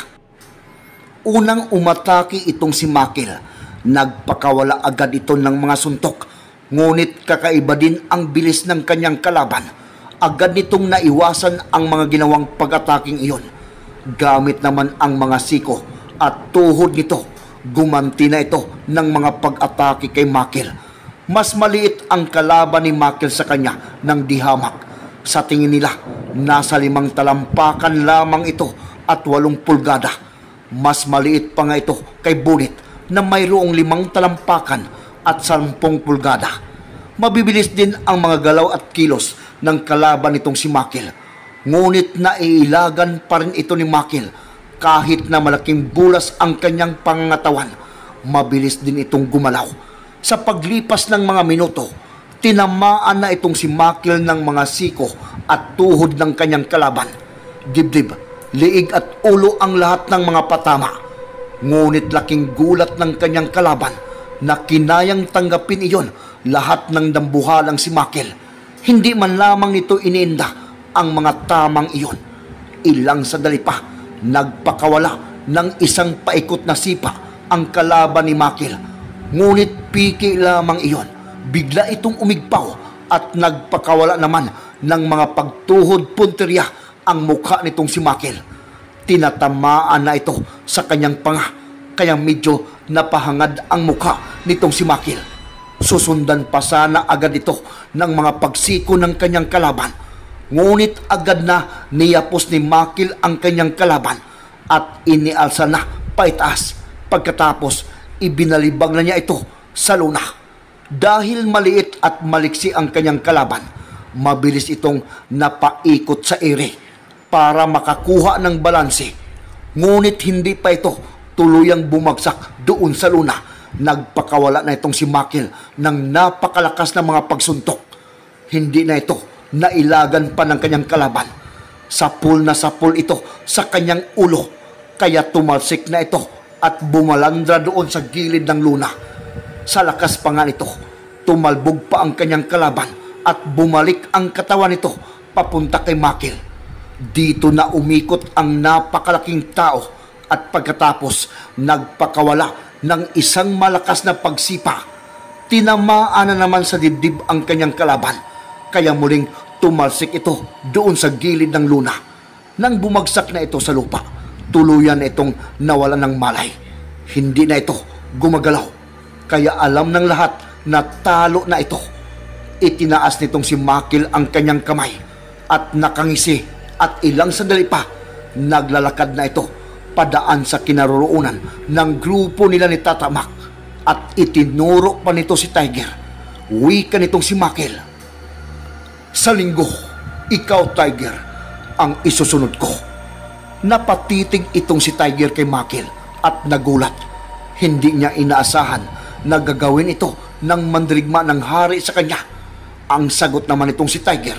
Unang umatake itong si Makil. Nagpakawala agad ito ng mga suntok. Ngunit kakaiba din ang bilis ng kanyang kalaban. Agad nitong naiwasan ang mga ginawang pag-ataking iyon. Gamit naman ang mga siko at tuhod nito, gumanti na ito ng mga pag-atake kay Makil. Mas maliit ang kalaban ni Makil sa kanya ng dihamak. Sa tingin nila, nasa 5 talampakan lamang ito at 8 pulgada. Mas maliit pa nga ito kay Bunit na mayroong 5 talampakan at 10 pulgada. Mabibilis din ang mga galaw at kilos ng kalaban nitong si Makil. Ngunit naiilagan pa rin ito ni Makil kahit na malaking bulas ang kanyang pangangatawan. Mabilis din itong gumalaw. Sa paglipas ng mga minuto, tinamaan na itong si Makil ng mga siko at tuhod ng kanyang kalaban. Dibdib, liig at ulo ang lahat ng mga patama. Ngunit laking gulat ng kanyang kalaban na kinayang tanggapin iyon lahat ng dambuhalang si Makil. Hindi man lamang nito iniinda ang mga tamang iyon. Ilang sandali pa, nagpakawala ng isang paikot na sipa ang kalaban ni Makil. Ngunit piki lamang iyon. Bigla itong umigpaw at nagpakawala naman ng mga pagtuhod punteriya ang mukha nitong si Makil. Tinatamaan na ito sa kanyang panga, kaya medyo napahangad ang mukha nitong si Makil. Susundan pa sana agad ito ng mga pagsiko ng kanyang kalaban. Ngunit agad na niyapos ni Makil ang kanyang kalaban at inialsa na paitaas. Pagkatapos, ibinalibag na niya ito sa luna. Dahil maliit at maliksi ang kanyang kalaban, mabilis itong napaikot sa ere para makakuha ng balanse. Ngunit hindi pa ito tuluyang bumagsak doon sa luna. Nagpakawala na itong si Makil ng napakalakas na mga pagsuntok. Hindi na ito nailagan pa ng kanyang kalaban. Sapul na sapul ito sa kanyang ulo, kaya tumalsik na ito at bumalandra doon sa gilid ng luna. Sa lakas pa nga nito, tumalbog pa ang kanyang kalaban at bumalik ang katawan nito papunta kay Makil. Dito na umikot ang napakalaking tao at pagkatapos nagpakawala ng isang malakas na pagsipa. Tinamaan na naman sa dibdib ang kanyang kalaban, kaya muling tumalsik ito doon sa gilid ng luna. Nang bumagsak na ito sa lupa, tuluyan na itong nawalan ng malay. Hindi na ito gumagalaw, kaya alam ng lahat na talo na ito. Itinaas nitong si Makil ang kanyang kamay at nakangisi at ilang sandali pa, naglalakad na ito padaan sa kinaroroonan ng grupo nila ni Tata Mac at itinuro pa nito si Tiger. Wika nitong si Makil, "Sa linggo, ikaw Tiger ang isusunod ko." Napatitig itong si Tiger kay Makil at nagulat. Hindi niya inaasahan na gagawin ito ng mandirigma ng hari sa kanya. Ang sagot naman itong si Tiger,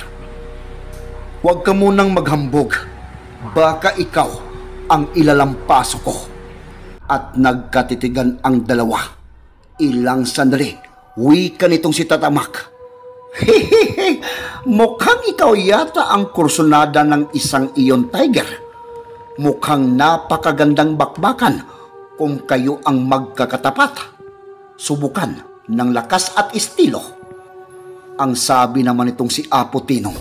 "Huwag ka munang maghambog. Baka ikaw ang ilalampaso ko." At nagkatitigan ang dalawa. Ilang sandali, wika nitong si Tata Mac, "Hehehe, mukhang ikaw yata ang kursunada ng isang iyon, Tiger. Mukhang napakagandang bakbakan kung kayo ang magkakatapat. Subukan ng lakas at estilo." Ang sabi naman itong si Apo Tinong,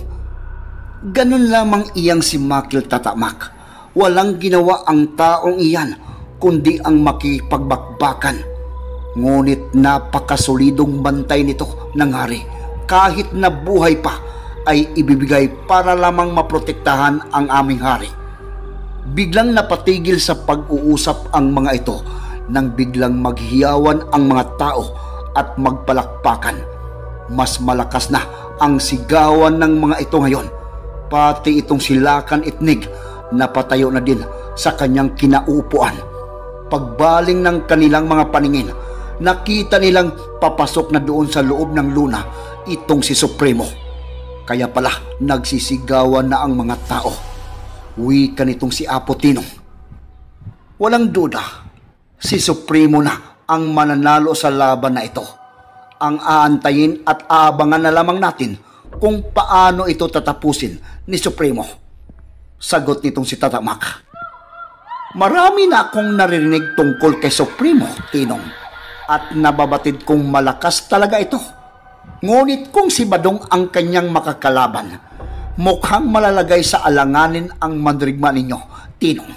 "Ganun lamang iyang si Makil, Tata Mac. Walang ginawa ang taong iyan kundi ang makipagbakbakan. Ngunit napakasolidong bantay nito ng hari. Kahit na buhay pa ay ibibigay para lamang maprotektahan ang aming hari." Biglang napatigil sa pag-uusap ang mga ito nang biglang maghiyawan ang mga tao at magpalakpakan. Mas malakas na ang sigawan ng mga ito ngayon. Pati itong si Lakan Itnig napatayo na din sa kanyang kinaupuan. Pagbaling ng kanilang mga paningin, nakita nilang papasok na doon sa loob ng luna itong si Supremo. Kaya pala nagsisigawan na ang mga tao. Wika nitong si Apo Tinong, "Walang duda, si Supremo na ang mananalo sa laban na ito. Ang aantayin at aabangan na lamang natin kung paano ito tatapusin ni Supremo." Sagot nitong si Tata Mac, "Marami na akong naririnig tungkol kay Supremo, Tinong, at nababatid kong malakas talaga ito. Ngunit kung si Badong ang kanyang makakalaban, mukhang malalagay sa alanganin ang mandirigma ninyo, Tinong."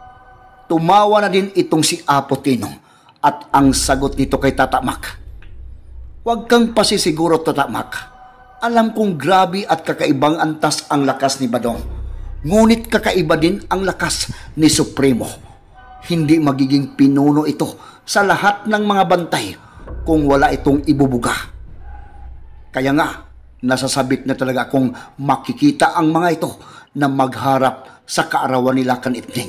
Tumawa na din itong si Apo Tinong at ang sagot nito kay Tata Mac, "Huwag kang pasisiguro, Tata Mac. Alam kong grabe at kakaibang antas ang lakas ni Badong. Ngunit kakaiba din ang lakas ni Supremo. Hindi magiging pinuno ito sa lahat ng mga bantay kung wala itong ibubuga. Kaya nga, nasasabik na talaga akong makikita ang mga ito na magharap sa kaarawan ni Lakan Itning."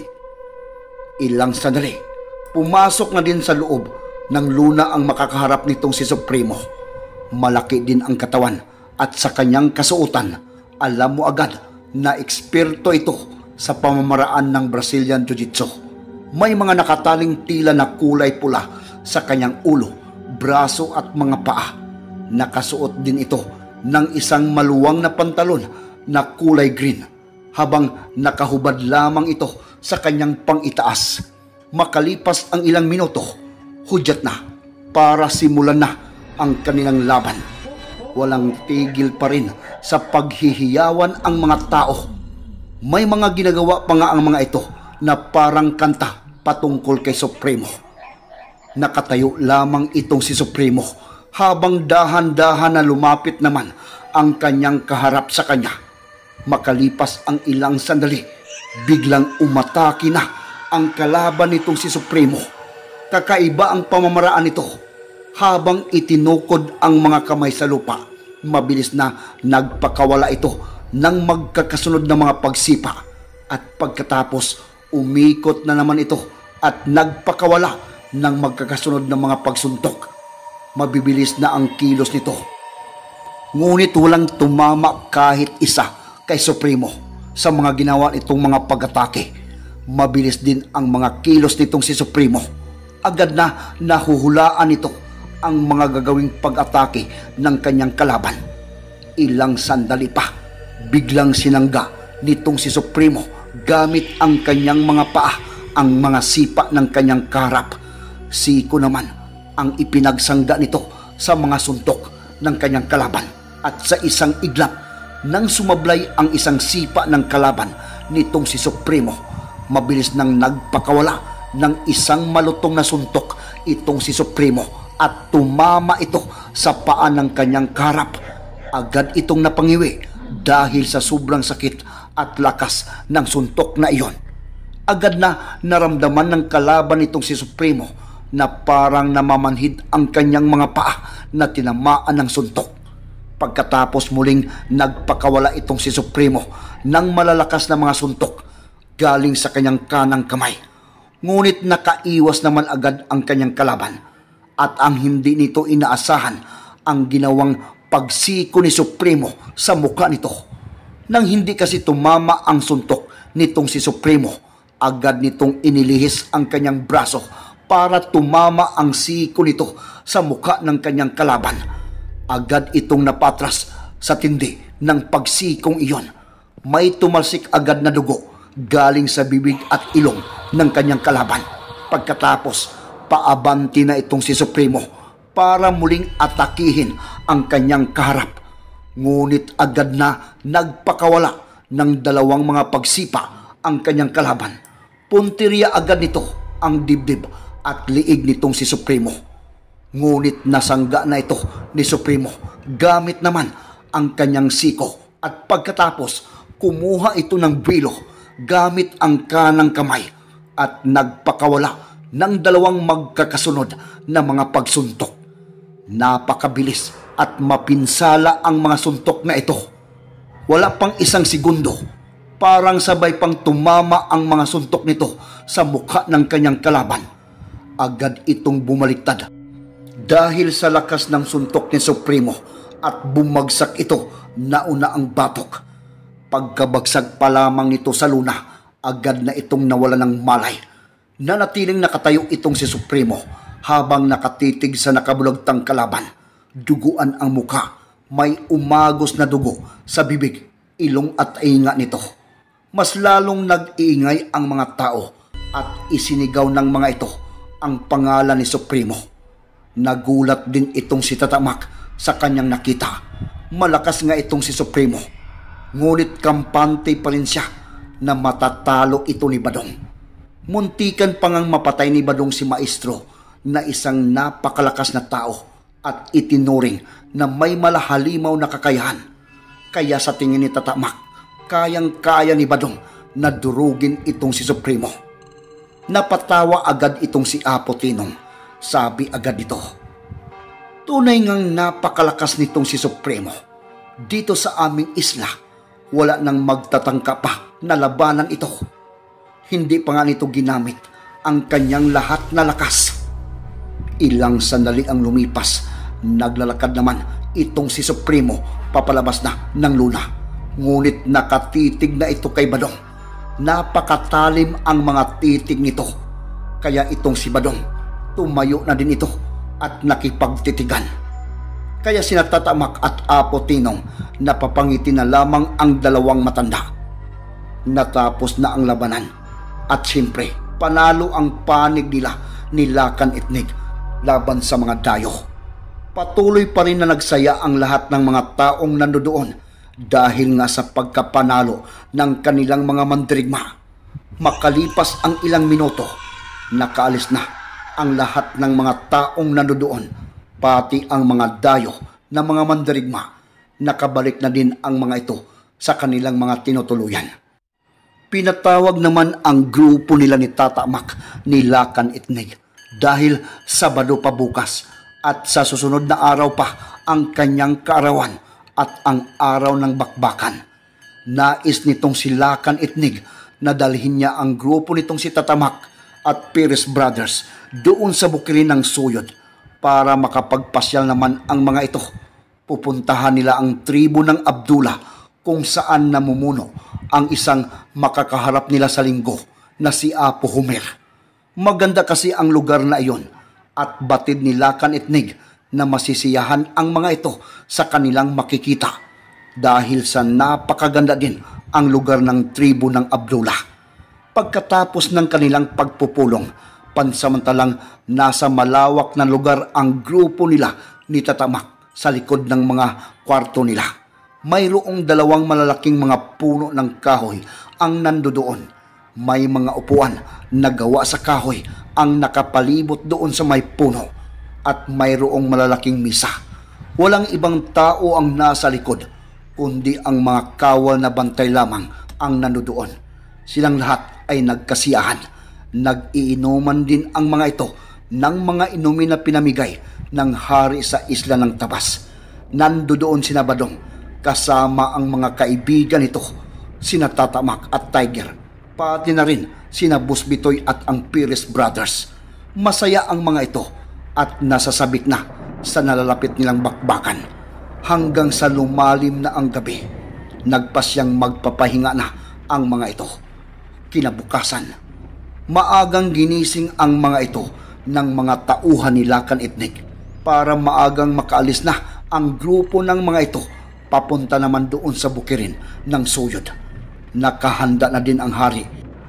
Ilang sandali, pumasok na din sa loob ng luna ang makakaharap nitong si Supremo. Malaki din ang katawan at sa kanyang kasuotan, alam mo agad na eksperto ito sa pamamaraan ng Brazilian Jiu-Jitsu. May mga nakataling tila na kulay pula sa kanyang ulo, braso at mga paa. Nakasuot din ito ng isang maluwang na pantalon na kulay green, habang nakahubad lamang ito sa kanyang pangitaas. Makalipas ang ilang minuto, hudyat na para simulan na ang kanilang laban. Walang tigil pa rin sa paghihiyawan ang mga tao. May mga ginagawa pa nga ang mga ito na parang kanta patungkol kay Supremo. Nakatayo lamang itong si Supremo habang dahan-dahan na lumapit naman ang kanyang kaharap sa kanya. Makalipas ang ilang sandali, biglang umatake na ang kalaban nitong si Supremo. Kakaiba ang pamamaraan nito. Habang itinukod ang mga kamay sa lupa, mabilis na nagpakawala ito ng magkakasunod na mga pagsipa. At pagkatapos, umikot na naman ito at nagpakawala ng magkakasunod na mga pagsuntok. Mabibilis na ang kilos nito. Ngunit walang tumama kahit isa kay Supremo sa mga ginawa nitong mga pag-atake. Mabilis din ang mga kilos nitong si Supremo. Agad na nahuhulaan nito ang mga gagawing pag-atake ng kanyang kalaban. Ilang sandali pa, biglang sinangga nitong si Supremo gamit ang kanyang mga paa ang mga sipa ng kanyang kaharap. Siko naman ang ipinagsangga nito sa mga suntok ng kanyang kalaban. At sa isang iglap, nang sumablay ang isang sipa ng kalaban nitong si Supremo, mabilis nang nagpakawala ng isang malutong na suntok itong si Supremo at tumama ito sa paa ng kanyang kaharap. Agad itong napangiwi dahil sa sobrang sakit at lakas ng suntok na iyon. Agad na naramdaman ng kalaban nitong si Supremo na parang namamanhid ang kanyang mga paa na tinamaan ng suntok. Pagkatapos muling nagpakawala itong si Supremo ng malalakas na mga suntok galing sa kanyang kanang kamay. Ngunit nakaiwas naman agad ang kanyang kalaban. At ang hindi nito inaasahan ang ginawang pagsiko ni Supremo sa mukha nito. Nang hindi kasi tumama ang suntok nitong si Supremo, agad nitong inilihis ang kanyang braso para tumama ang siko nito sa mukha ng kanyang kalaban. Agad itong napatras sa tindi ng pagsikong iyon. May tumalsik agad na dugo galing sa bibig at ilong ng kanyang kalaban. Pagkatapos, paabanti na itong si Supremo para muling atakihin ang kanyang kaharap. Ngunit agad na nagpakawala ng dalawang mga pagsipa ang kanyang kalaban. Punteriya agad nito ang dibdib at liig nitong si Supremo. Ngunit nasangga na ito ni Supremo gamit naman ang kanyang siko. At pagkatapos, kumuha ito ng bilo gamit ang kanang kamay at nagpakawala ng dalawang magkakasunod na mga pagsuntok. Napakabilis at mapinsala ang mga suntok na ito. Wala pang isang segundo, parang sabay pang tumama ang mga suntok nito sa mukha ng kanyang kalaban. Agad itong bumaliktad dahil sa lakas ng suntok ni Supremo at bumagsak ito nauna ang batok. Pagkabagsak pa lamang nito sa luna, agad na itong nawala ng malay. Nanatiling nakatayo itong si Supremo habang nakatitig sa nakabulagtang kalaban. Duguan ang muka, may umagos na dugo sa bibig, ilong at ainga nito. Mas lalong nag-iingay ang mga tao at isinigaw ng mga ito ang pangalan ni Supremo. Nagulat din itong si Tatamak sa kanyang nakita. Malakas nga itong si Supremo, ngunit kampante pa rin siya na matatalo ito ni Badong. Muntikan pa ngang mapatay ni Badong si Maestro na isang napakalakas na tao at itinuring na may malahalimaw na kakayahan. Kaya sa tingin ni Tatamak, kayang-kaya ni Badong na durugin itong si Supremo. Napatawa agad itong si Apo Tinong. Sabi agad nito, tunay ngang napakalakas nitong si Supremo. Dito sa aming isla, wala nang magtatangka pa na labanan ito. Hindi pa nga nito ginamit ang kanyang lahat na lakas. Ilang sandali ang lumipas, naglalakad naman itong si Supremo papalabas na ng luna. Ngunit nakatitig na ito kay Badong. Napakatalim ang mga titig nito. Kaya itong si Badong, tumayo na din ito at nakipagtitigan. Kaya sina Tatamak at Apo Tinong napapangiti na lamang ang dalawang matanda. Natapos na ang labanan. At siyempre, panalo ang panig nila ni Lakan Itnig laban sa mga dayo. Patuloy pa rin na nagsaya ang lahat ng mga taong nandoon dahil nga sa pagkapanalo ng kanilang mga mandirigma. Makalipas ang ilang minuto, nakaalis na ang lahat ng mga taong nandoon pati ang mga dayo na mga mandirigma. Nakabalik na din ang mga ito sa kanilang mga tinutuluyan. Pinatawag naman ang grupo nila ni Tata Mac ni Lakan Itnig dahil Sabado pa bukas at sa susunod na araw pa ang kanyang kaarawan at ang araw ng bakbakan. Nais nitong si Lakan Itnig na dalhin niya ang grupo nitong si Tata Mac at Perez Brothers doon sa bukirin ng Suyod para makapagpasyal naman ang mga ito. Pupuntahan nila ang tribo ng Abdullah kung saan namumuno ang isang makakaharap nila sa linggo na si Apo Homer. Maganda kasi ang lugar na iyon at batid ni Lakan Itnig na masisiyahan ang mga ito sa kanilang makikita dahil sa napakaganda din ang lugar ng tribo ng Abdullah. Pagkatapos ng kanilang pagpupulong, pansamantalang nasa malawak na lugar ang grupo nila ni Tata Mac sa likod ng mga kwarto nila. Mayroong 2 malalaking mga puno ng kahoy ang nandoon. May mga upuan na gawa sa kahoy ang nakapalibot doon sa may puno at mayroong malalaking misa. Walang ibang tao ang nasa likod kundi ang mga kawal na bantay lamang ang nandoon. Silang lahat ay nagkasiyahan. Nag-iinuman din ang mga ito ng mga inumin na pinamigay ng hari sa isla ng Tabas. Nandoon sina Badong kasama ang mga kaibigan nito, sina Tata Mac at Tiger, pati na rin sina Busbitoy at ang Perez Brothers. Masaya ang mga ito at nasasabik na sa nalalapit nilang bakbakan. Hanggang sa lumalim na ang gabi, nagpasyang magpapahinga na ang mga ito. Kinabukasan, maagang ginising ang mga ito ng mga tauhan ni Lakan Itnig para maagang makaalis na ang grupo ng mga ito papunta naman doon sa bukirin ng Suyod. Nakahanda na din ang hari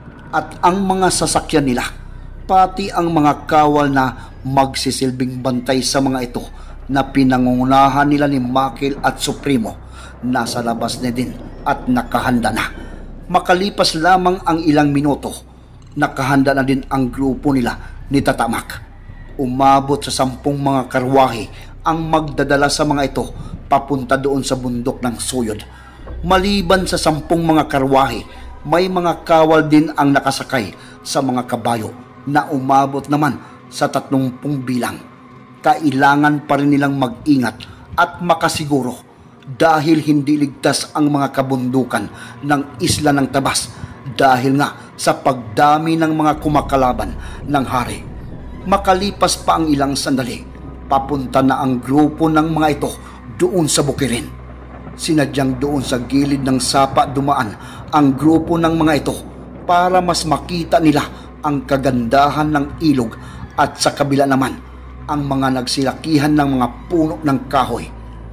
at ang mga sasakyan nila, pati ang mga kawal na magsisilbing bantay sa mga ito na pinangungunahan nila ni Makil at Supremo. Nasa labas na din at nakahanda na. Makalipas lamang ang ilang minuto, nakahanda na din ang grupo nila ni Tata Mac. Umabot sa 10 mga karwahe ang magdadala sa mga ito papunta doon sa bundok ng Suyod. Maliban sa 10 mga karwahe, may mga kawal din ang nakasakay sa mga kabayo na umabot naman sa 30 bilang. Kailangan pa rin nilang mag-ingat at makasiguro dahil hindi ligtas ang mga kabundukan ng isla ng Tabas dahil nga sa pagdami ng mga kumakalaban ng hari. Makalipas pa ang ilang sandali, papunta na ang grupo ng mga ito doon sa bukirin. Sinadyang doon sa gilid ng sapa dumaan ang grupo ng mga ito para mas makita nila ang kagandahan ng ilog at sa kabila naman ang mga nagsilakihan ng mga puno ng kahoy.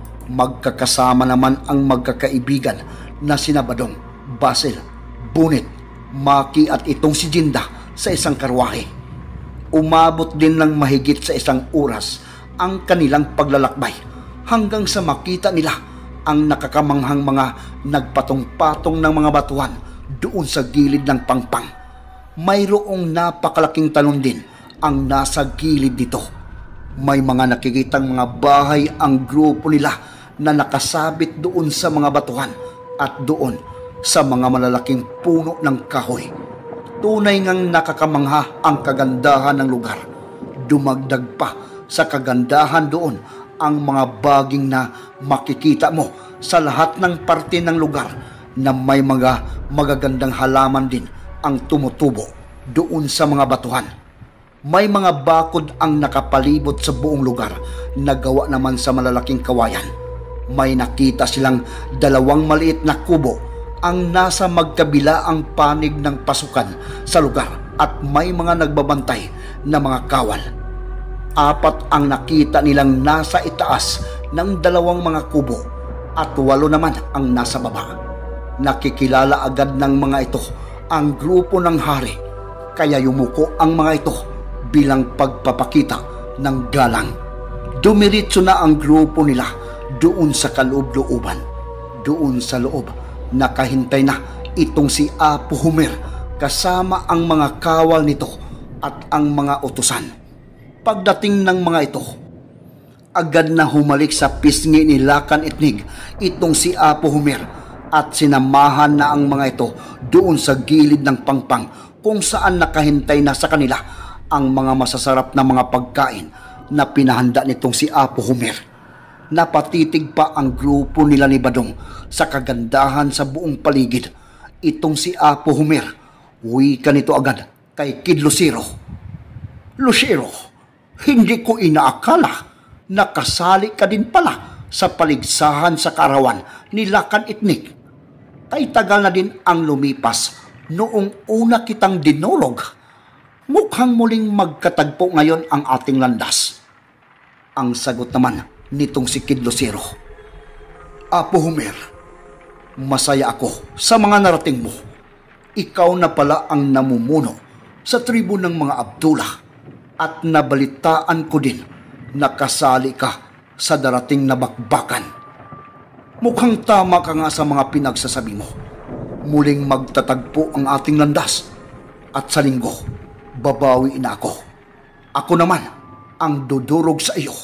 Magkakasama naman ang magkakaibigan na sina Badong, Basil, Bunit, Maki at itong si Jinda sa isang karwahe. Umabot din ng mahigit sa 1 oras ang kanilang paglalakbay hanggang sa makita nila ang nakakamanghang mga nagpatong-patong ng mga batuhan doon sa gilid ng pangpang. Mayroong napakalaking talon din ang nasa gilid dito. May mga nakikitang mga bahay ang grupo nila na nakasabit doon sa mga batuhan at doon sa mga malalaking puno ng kahoy. Tunay ngang nakakamangha ang kagandahan ng lugar. Dumagdag pa sa kagandahan doon ang mga baging na makikita mo sa lahat ng parte ng lugar na may mga magagandang halaman din ang tumutubo doon sa mga batuhan. May mga bakod ang nakapalibot sa buong lugar na gawa naman sa malalaking kawayan. May nakita silang 2 maliit na kubo ang nasa magkabila ang panig ng pasukan sa lugar at may mga nagbabantay na mga kawal. 4 ang nakita nilang nasa itaas ng 2 mga kubo at 8 naman ang nasa baba. Nakikilala agad ng mga ito ang grupo ng hari, kaya yumuko ang mga ito bilang pagpapakita ng galang. Dumiritso na ang grupo nila doon sa kaloob-looban. Doon sa loob, nakahintay na itong si Apo Homer kasama ang mga kawal nito at ang mga utusan. Pagdating ng mga ito, Agad na humalik sa pisngi ni Lakan Itnig itong si Apo Homer at sinamahan na ang mga ito doon sa gilid ng pangpang kung saan nakahintay na sa kanila ang mga masasarap na mga pagkain na pinahanda nitong si Apo Homer. Napatitig pa ang grupo nila ni Badong sa kagandahan sa buong paligid. Itong si Apo Homer, wika nito agad kay Kid Lucero. Lucero, hindi ko inaakala nakasali ka din pala sa paligsahan sa kaarawan ni Lakan Itnig. Kay tagal na din ang lumipas noong una kitang dinulog. Mukhang muling magkatagpo ngayon ang ating landas. Ang sagot naman nitong si Kid Lucero. Apo Homer, masaya ako sa mga narating mo. Ikaw na pala ang namumuno sa tribo ng mga Abdullah at nabalitaan ko din nakasali ka sa darating na bakbakan. Mukhang tama ka nga sa mga pinagsasabi mo. Muling magtatagpo ang ating landas at sa linggo, babawi na ako. Ako naman ang dudurog sa iyo.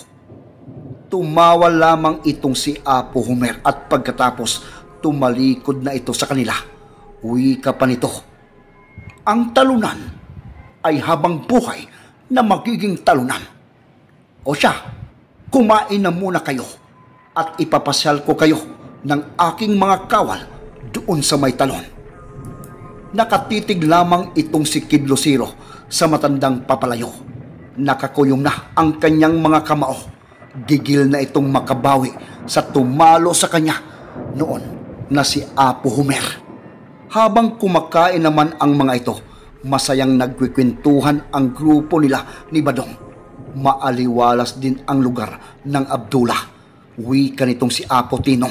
Tumawa lamang itong si Apo Homer at pagkatapos tumalikod na ito sa kanila. Wika pa nito. Ang talunan ay habang buhay na magiging talunan. O siya, kumain na muna kayo at ipapasyal ko kayo ng aking mga kawal doon sa may talon. Nakatitig lamang itong si Kid Lucero sa matandang papalayo. Nakakuyom na ang kanyang mga kamao. Gigil na itong makabawi sa tumalo sa kanya noon na si Apo Homer. Habang kumakain naman ang mga ito, masayang nagkwikwentuhan ang grupo nila ni Badong. Maaliwalas din ang lugar ng Abdullah. Wika nitong si Apo Tinong.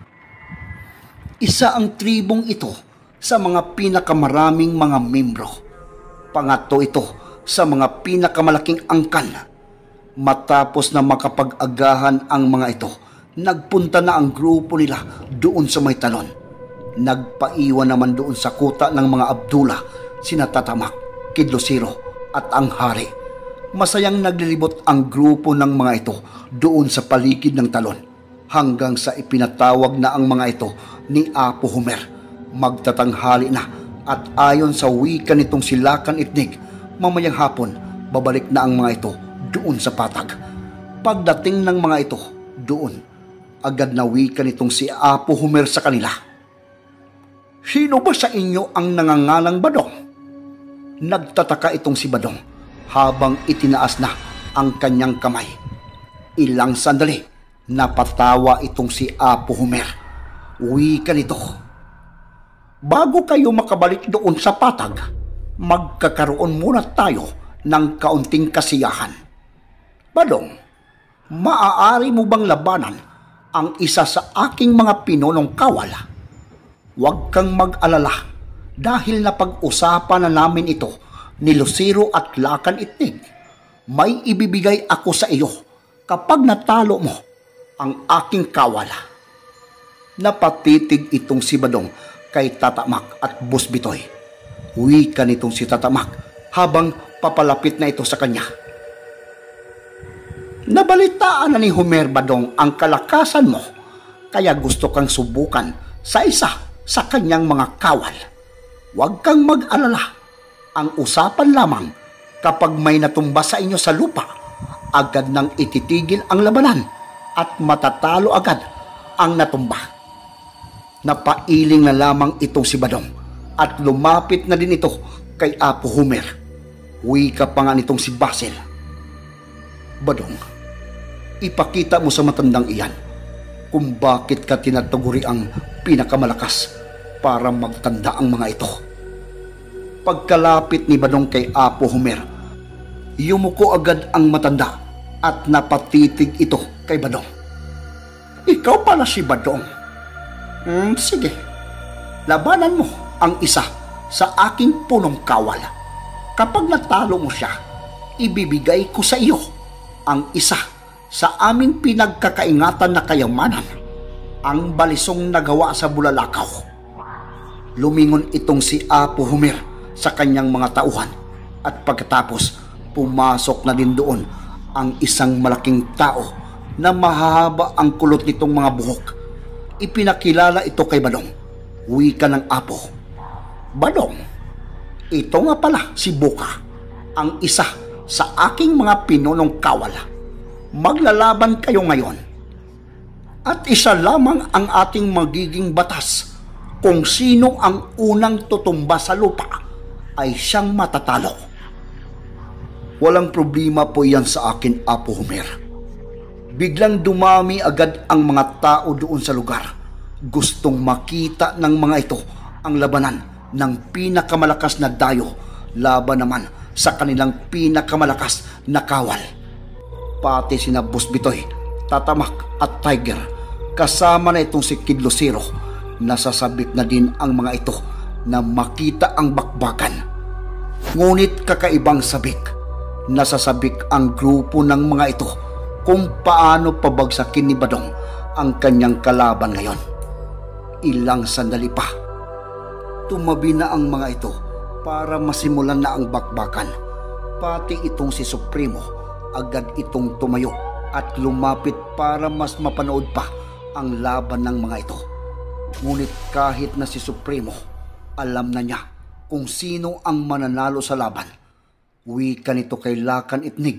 Isa ang tribong ito sa mga pinakamaraming mga membro. Pangatlo ito sa mga pinakamalaking angkan. Matapos na makapag-agahan ang mga ito, nagpunta na ang grupo nila doon sa may talon. Nagpaiwan naman doon sa kuta ng mga Abdullah, sina Tatamak, Kid Lucero at ang hari. Masayang naglilibot ang grupo ng mga ito doon sa paligid ng talon hanggang sa ipinatawag na ang mga ito ni Apo Homer. Magtatanghali na at ayon sa wika nitong si Lakan Itnig, mamayang hapon babalik na ang mga ito doon sa patag. Pagdating ng mga ito doon, agad na wika nitong si Apo Homer sa kanila. Sino ba sa inyo ang nangangalang Badong? Nagtataka itong si Badong habang itinaas na ang kanyang kamay. Ilang sandali, napatawa itong si Apo Homer. Wika nito. Bago kayo makabalik doon sa patag, magkakaroon muna tayo ng kaunting kasiyahan. Badong, maaari mo bang labanan ang isa sa aking mga pinunong kawal? Huwag kang mag-alala dahil napag-usapan na namin ito ni Lucero at Lakan Itnig. May ibibigay ako sa iyo kapag natalo mo ang aking kawal. Napatitig itong si Badong kay Tatamak at Boss Bitoy. Wika nitong si Tatamak habang papalapit na ito sa kanya. Nabalitaan na ni Homer Badong ang kalakasan mo, kaya gusto kang subukan sa isa sa kanyang mga kawal. Huwag kang mag-alala. Ang usapan lamang, kapag may natumba sa inyo sa lupa, agad nang ititigil ang labanan at matatalo agad ang natumba. Napailing na lamang itong si Badong at lumapit na din ito kay Apo Homer. Wika pa nga nitong si Basil. Badong, ipakita mo sa matandang iyan kung bakit ka tinataguri ang pinakamalakas para magtanda ang mga ito. Pagkalapit ni Badong kay Apo Homer, yumuko agad ang matanda at napatitig ito kay Badong. Ikaw pala si Badong. Sige, labanan mo ang isa sa aking punong kawal. Kapag natalo mo siya, ibibigay ko sa iyo ang isa sa aming pinagkakaingatan na kayamanan, ang balisong nagawa sa Bulalakaw. Lumingon itong si Apo Homer sa kanyang mga tauhan at pagkatapos pumasok na din doon ang isang malaking tao na mahahaba ang kulot nitong mga buhok. Ipinakilala ito kay Badong. Wika ng apo. Badong, ito nga pala si Buka, ang isa sa aking mga pinunong kawal. Maglalaban kayo ngayon. At isa lamang ang ating magiging batas. Kung sino ang unang tutumba sa lupa ay siyang matatalo. Walang problema po yan sa akin, Apo Homer. Biglang dumami agad ang mga tao doon sa lugar. Gustong makita ng mga ito ang labanan ng pinakamalakas na dayo laban naman sa kanilang pinakamalakas na kawal. Pati sina Boss Bitoy, Tatamak at Tiger, kasama na itong si Kid Lucero, nasasabik na din ang mga ito na makita ang bakbakan. Ngunit kakaibang sabik, nasasabik ang grupo ng mga ito kung paano pabagsakin ni Badong ang kanyang kalaban ngayon. Ilang sandali pa, tumabi na ang mga ito para masimulan na ang bakbakan. Pati itong si Supremo, agad itong tumayo at lumapit para mas mapanood pa ang laban ng mga ito. Ngunit kahit na si Supremo, alam na niya kung sino ang mananalo sa laban. Wika nito kay Lakan Itnig.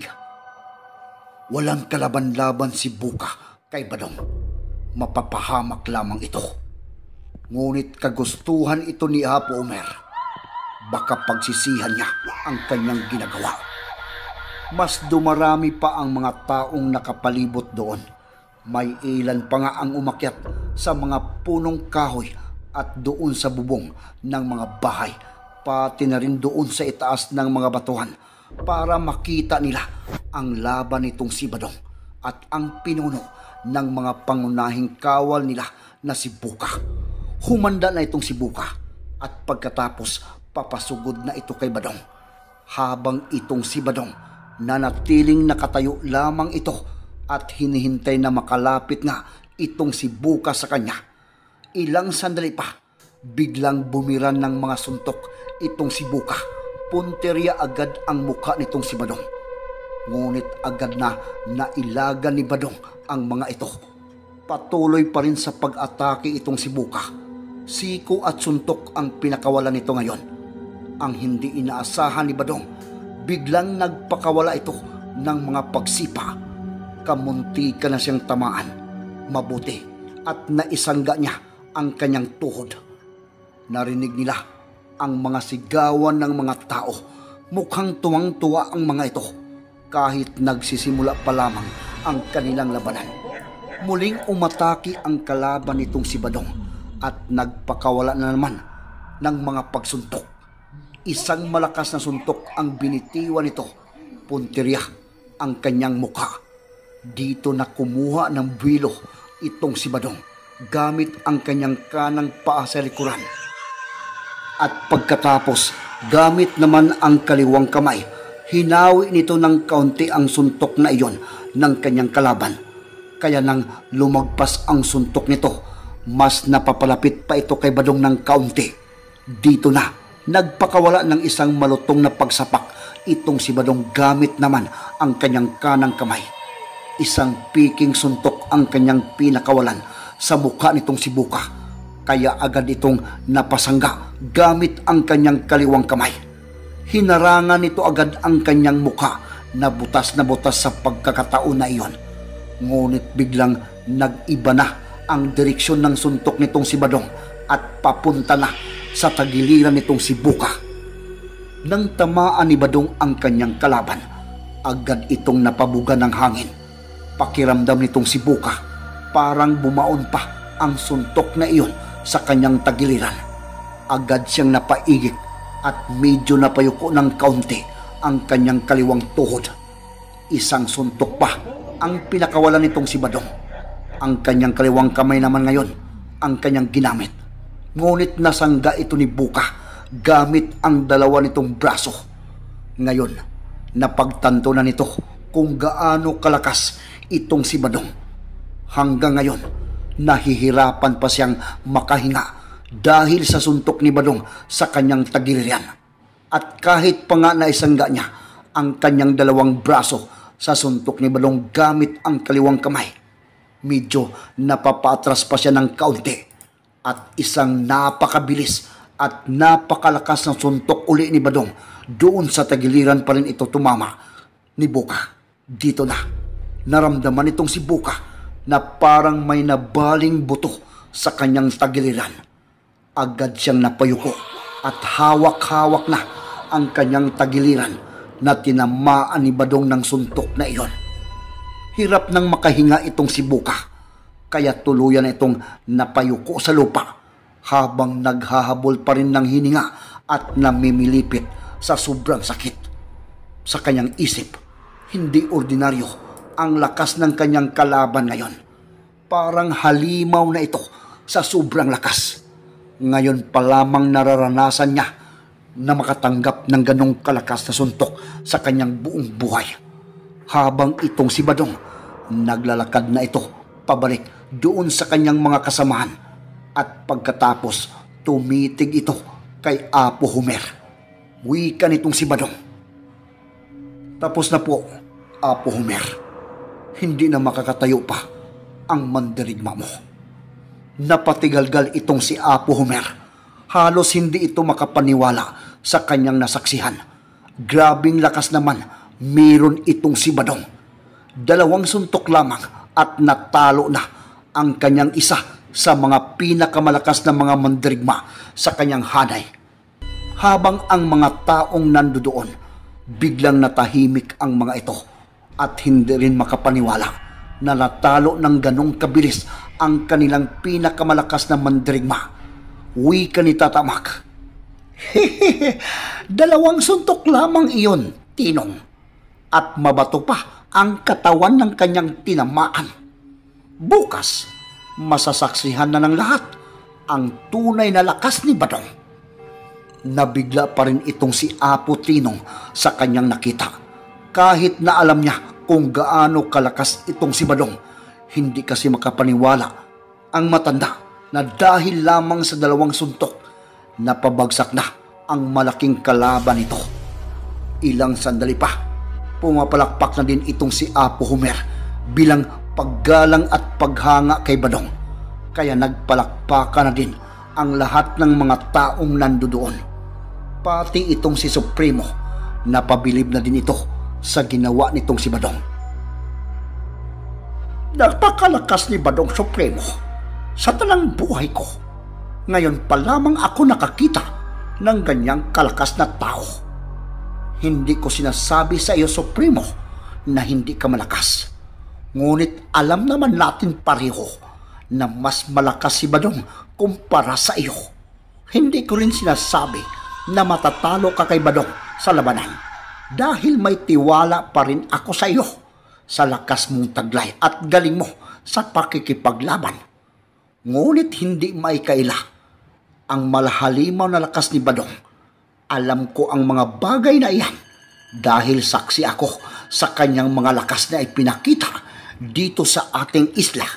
Walang kalaban-laban si Buka kay Badong. Mapapahamak lamang ito. Ngunit kagustuhan ito ni Apo Homer. Baka pagsisihan niya ang kanyang ginagawa. Mas dumarami pa ang mga taong nakapalibot doon. May ilan pa nga ang umakyat sa mga punong kahoy at doon sa bubong ng mga bahay, pati na rin doon sa itaas ng mga batuhan para makita nila ang laban nitong si Badong at ang pinuno ng mga pangunahing kawal nila na si Buka. Humanda na itong si Buka at pagkatapos papasugod na ito kay Badong. Habang itong si Badong nanatiling nakatayo lamang ito at hinihintay na makalapit nga itong si Buka sa kanya. Ilang sandali pa, biglang bumiran ng mga suntok itong si Buka. Punteriya agad ang mukha nitong si Badong. Ngunit agad na nailagan ni Badong ang mga ito. Patuloy pa rin sa pag-atake itong si Buka. Siko at suntok ang pinakawalan nito ngayon. Ang hindi inaasahan ni Badong, biglang nagpakawala ito ng mga pagsipa. Kamunti ka na siyang tamaan. Mabuti at naisangga niya ang kanyang tuhod. Narinig nila ang mga sigawan ng mga tao. Mukhang tuwang-tuwa ang mga ito kahit nagsisimula pa lamang ang kanilang labanan. Muling umatake ang kalaban nitong si Badong at nagpakawala na naman ng mga pagsuntok. Isang malakas na suntok ang binitiwan nito. Punteriya ang kanyang mukha. Dito na kumuha ng buwilo itong si Badong gamit ang kanyang kanang paa sa likuran. At pagkatapos, gamit naman ang kaliwang kamay, hinawi nito ng kaunti ang suntok na iyon ng kanyang kalaban. Kaya nang lumagpas ang suntok nito, mas napapalapit pa ito kay Badong ng kaunti. Dito na, nagpakawala ng isang malutong na pagsapak itong si Badong gamit naman ang kanyang kanang kamay. Isang piking suntok ang kanyang pinakawalan sa mukha nitong si Buka. Kaya agad itong napasangga gamit ang kanyang kaliwang kamay. Hinarangan nito agad ang kanyang mukha na butas sa pagkakataon na iyon. Ngunit biglang nag-iba na ang direksyon ng suntok nitong si Badong at papunta na sa tagiliran nitong si Buka. Nang tamaan ni Badong ang kanyang kalaban, agad itong napabuga ng hangin. Pakiramdam nitong si Buka, parang bumaon pa ang suntok na iyon sa kanyang tagiliran. Agad siyang napaigik at medyo napayuko ng kaunti ang kanyang kaliwang tuhod. Isang suntok pa ang pinakawalan nitong si Badong. Ang kanyang kaliwang kamay naman ngayon ang kanyang ginamit. Ngunit nasangga ito ni Buka gamit ang dalawa nitong braso. Ngayon, napagtanto na nito kung gaano kalakas itong si Badong. Hanggang ngayon, nahihirapan pa siyang makahinga dahil sa suntok ni Badong sa kanyang tagiliran. At kahit pa nga naisangga niya ang kanyang dalawang braso sa suntok ni Badong gamit ang kaliwang kamay. Medyo napapatras pa siya ng kaunti at isang napakabilis at napakalakas na suntok uli ni Badong. Doon sa tagiliran pa rin ito tumama ni Buka. Dito na, naramdaman itong si Buka na parang may nabaling buto sa kanyang tagiliran. Agad siyang napayuko at hawak-hawak na ang kanyang tagiliran na tinamaan ni Badong ng suntok na iyon. Hirap nang makahinga itong si Buka, kaya tuluyan itong napayuko sa lupa habang naghahabol pa rin ng hininga at namimilipit sa sobrang sakit. Sa kanyang isip, hindi ordinaryo ang lakas ng kanyang kalaban ngayon. Parang halimaw na ito sa sobrang lakas. Ngayon pa lamang nararanasan niya na makatanggap ng ganong kalakas na suntok sa kanyang buong buhay. Habang itong si Badong, naglalakad na ito pabalik doon sa kanyang mga kasamahan at pagkatapos tumitig ito kay Apo Homer. Wika nitong si Badong, "Tapos na po, Apo Homer. Hindi na makakatayo pa ang mandirigma mo." Napatigalgal itong si Apo Homer. Halos hindi ito makapaniwala sa kanyang nasaksihan. Grabing lakas naman meron itong si Badong. 2 suntok lamang at natalo na ang kanyang isa sa mga pinakamalakas na mga mandirigma sa kanyang hanay. Habang ang mga taong nandoon, biglang natahimik ang mga ito at hindi rin makapaniwala na natalo ng ganong kabilis ang kanilang pinakamalakas na mandirigma. Wika ni Tata Mac, "Hehehe, 2 suntok lamang iyon, Tinong. At mabato pa ang katawan ng kanyang tinamaan. Bukas, masasaksihan na ng lahat ang tunay na lakas ni Badong." Nabigla pa rin itong si Apo Tinong sa kanyang nakita. Kahit na alam niya kung gaano kalakas itong si Badong, hindi kasi makapaniwala ang matanda na dahil lamang sa 2 suntok, napabagsak na ang malaking kalaban nito. Ilang sandali pa, pumapalakpak na din itong si Apo Homer bilang paggalang at paghanga kay Badong. Kaya nagpalakpakan na din ang lahat ng mga taong nandoon. Pati itong si Supremo, napabilib na din ito sa ginawa nitong si Badong. "Napakalakas ni Badong, Supremo. Sa talang buhay ko, ngayon pa lamang ako nakakita ng ganyang kalakas na tao. Hindi ko sinasabi sa iyo, Supremo, na hindi ka malakas. Ngunit alam naman natin pareho na mas malakas si Badong kumpara sa iyo. Hindi ko rin sinasabi na matatalo ka kay Badong sa labanan dahil may tiwala pa rin ako sa iyo sa lakas mong taglay at galing mo sa pakikipaglaban. Ngunit hindi maikaila ang malahalimaw na lakas ni Badong. Alam ko ang mga bagay na iyan dahil saksi ako sa kanyang mga lakas na ipinakita dito sa ating isla.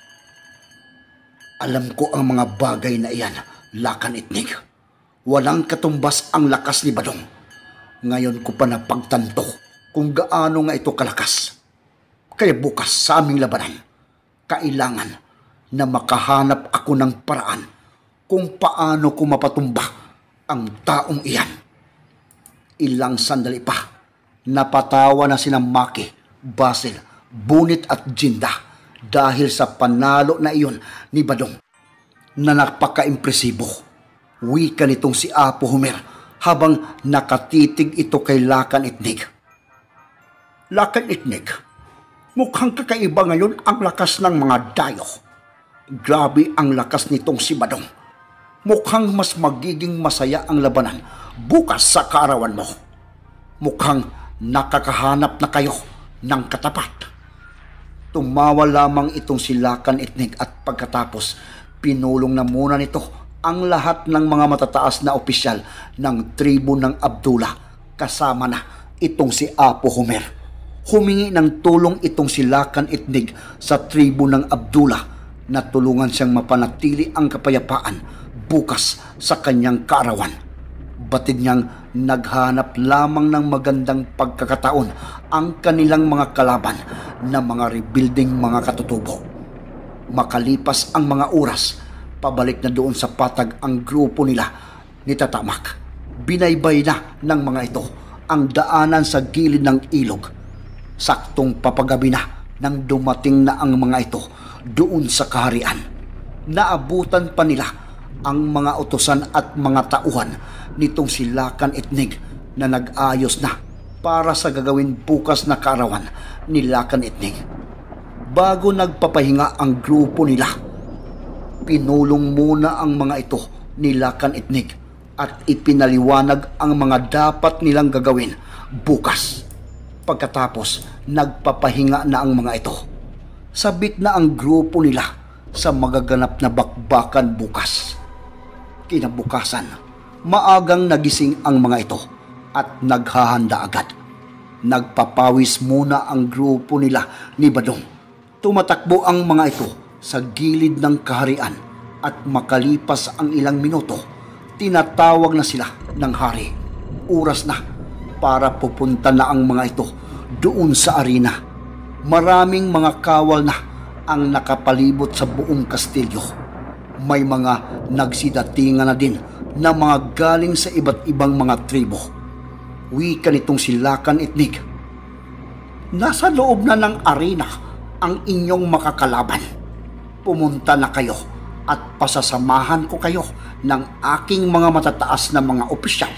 Alam ko ang mga bagay na iyan, Lakan Itnig. Walang katumbas ang lakas ni Badong. Ngayon ko pa napagtanto kung gaano nga ito kalakas. Kaya bukas sa aming labanan, kailangan na makahanap ako ng paraan kung paano ko mapatumba ang taong iyan." Ilang sandali pa, napatawa na sina Maki, Basil, Bunit at Jinda dahil sa panalo na iyon ni Badong na napaka-impresibo. Wika nitong si Apo Homer habang nakatitig ito kay Lakan Itnig. "Lakan Itnig, mukhang kakaiba ngayon ang lakas ng mga dayo. Grabe ang lakas nitong si Badong. Mukhang mas magiging masaya ang labanan bukas sa kaarawan mo. Mukhang nakakahanap na kayo ng katapat." Tumawa lamang itong si Lakan Itnig at pagkatapos pinulong na muna nito ang lahat ng mga matataas na opisyal ng tribo ng Abdullah kasama na itong si Apo Homer. Humingi ng tulong itong si Lakan Itnig sa tribo ng Abdullah na tulungan siyang mapanatili ang kapayapaan bukas sa kanyang kaarawan. Batid niyang naghanap lamang ng magandang pagkakataon ang kanilang mga kalaban na mga rebuilding mga katutubo. Makalipas ang mga oras, pabalik na doon sa patag ang grupo nila ni Tatamak. Binaybay na ng mga ito ang daanan sa gilid ng ilog. Saktong papagabi na nang dumating na ang mga ito doon sa kaharian. Naabutan pa nila ang mga utusan at mga tauhan nitong si Lakan at Nig na nag-ayos na para sa gagawin bukas na kaarawan ni Lakan at Nig. Bago nagpapahinga ang grupo nila, pinulong muna ang mga ito ni Lakan at Nig at ipinaliwanag ang mga dapat nilang gagawin bukas. Pagkatapos, nagpapahinga na ang mga ito. Sabik na ang grupo nila sa magaganap na bakbakan bukas. Kinabukasan, maagang nagising ang mga ito at naghahanda agad. Nagpapawis muna ang grupo nila ni Badong. Tumatakbo ang mga ito sa gilid ng kaharian at makalipas ang ilang minuto, tinatawag na sila ng hari. Oras na para pupunta na ang mga ito doon sa arena. Maraming mga kawal na ang nakapalibot sa buong kastilyo. May mga nagsidatingan na din na mga galing sa iba't ibang mga tribo. Wika nitong si Lakan at Nig, "Nasa loob na ng arena ang inyong makakalaban. Pumunta na kayo at pasasamahan ko kayo ng aking mga matataas na mga opisyal."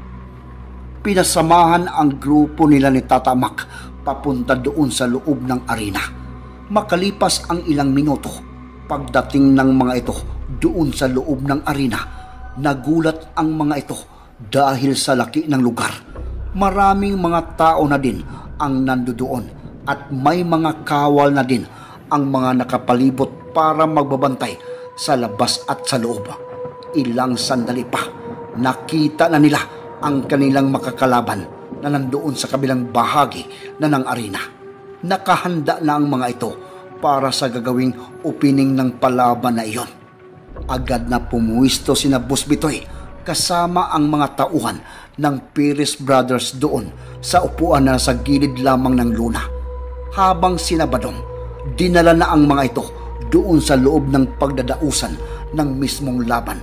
Pinasamahan ang grupo nila ni Tatamak papunta doon sa loob ng arena. Makalipas ang ilang minuto, pagdating ng mga ito doon sa loob ng arena, nagulat ang mga ito dahil sa laki ng lugar. Maraming mga tao na din ang nandoon at may mga kawal na din ang mga nakapalibot para magbabantay sa labas at sa loob. Ilang sandali pa, nakita na nila ang kanilang makakalaban na nandoon sa kabilang bahagi na ng arena. Nakahanda na ang mga ito para sa gagawing opening ng palaban na iyon. Agad na pumuwisto sina Boss Bitoy kasama ang mga tauhan ng Perez Brothers doon sa upuan na sa gilid lamang ng luna. Habang sina Badong, dinala na ang mga ito doon sa loob ng pagdadausan ng mismong laban.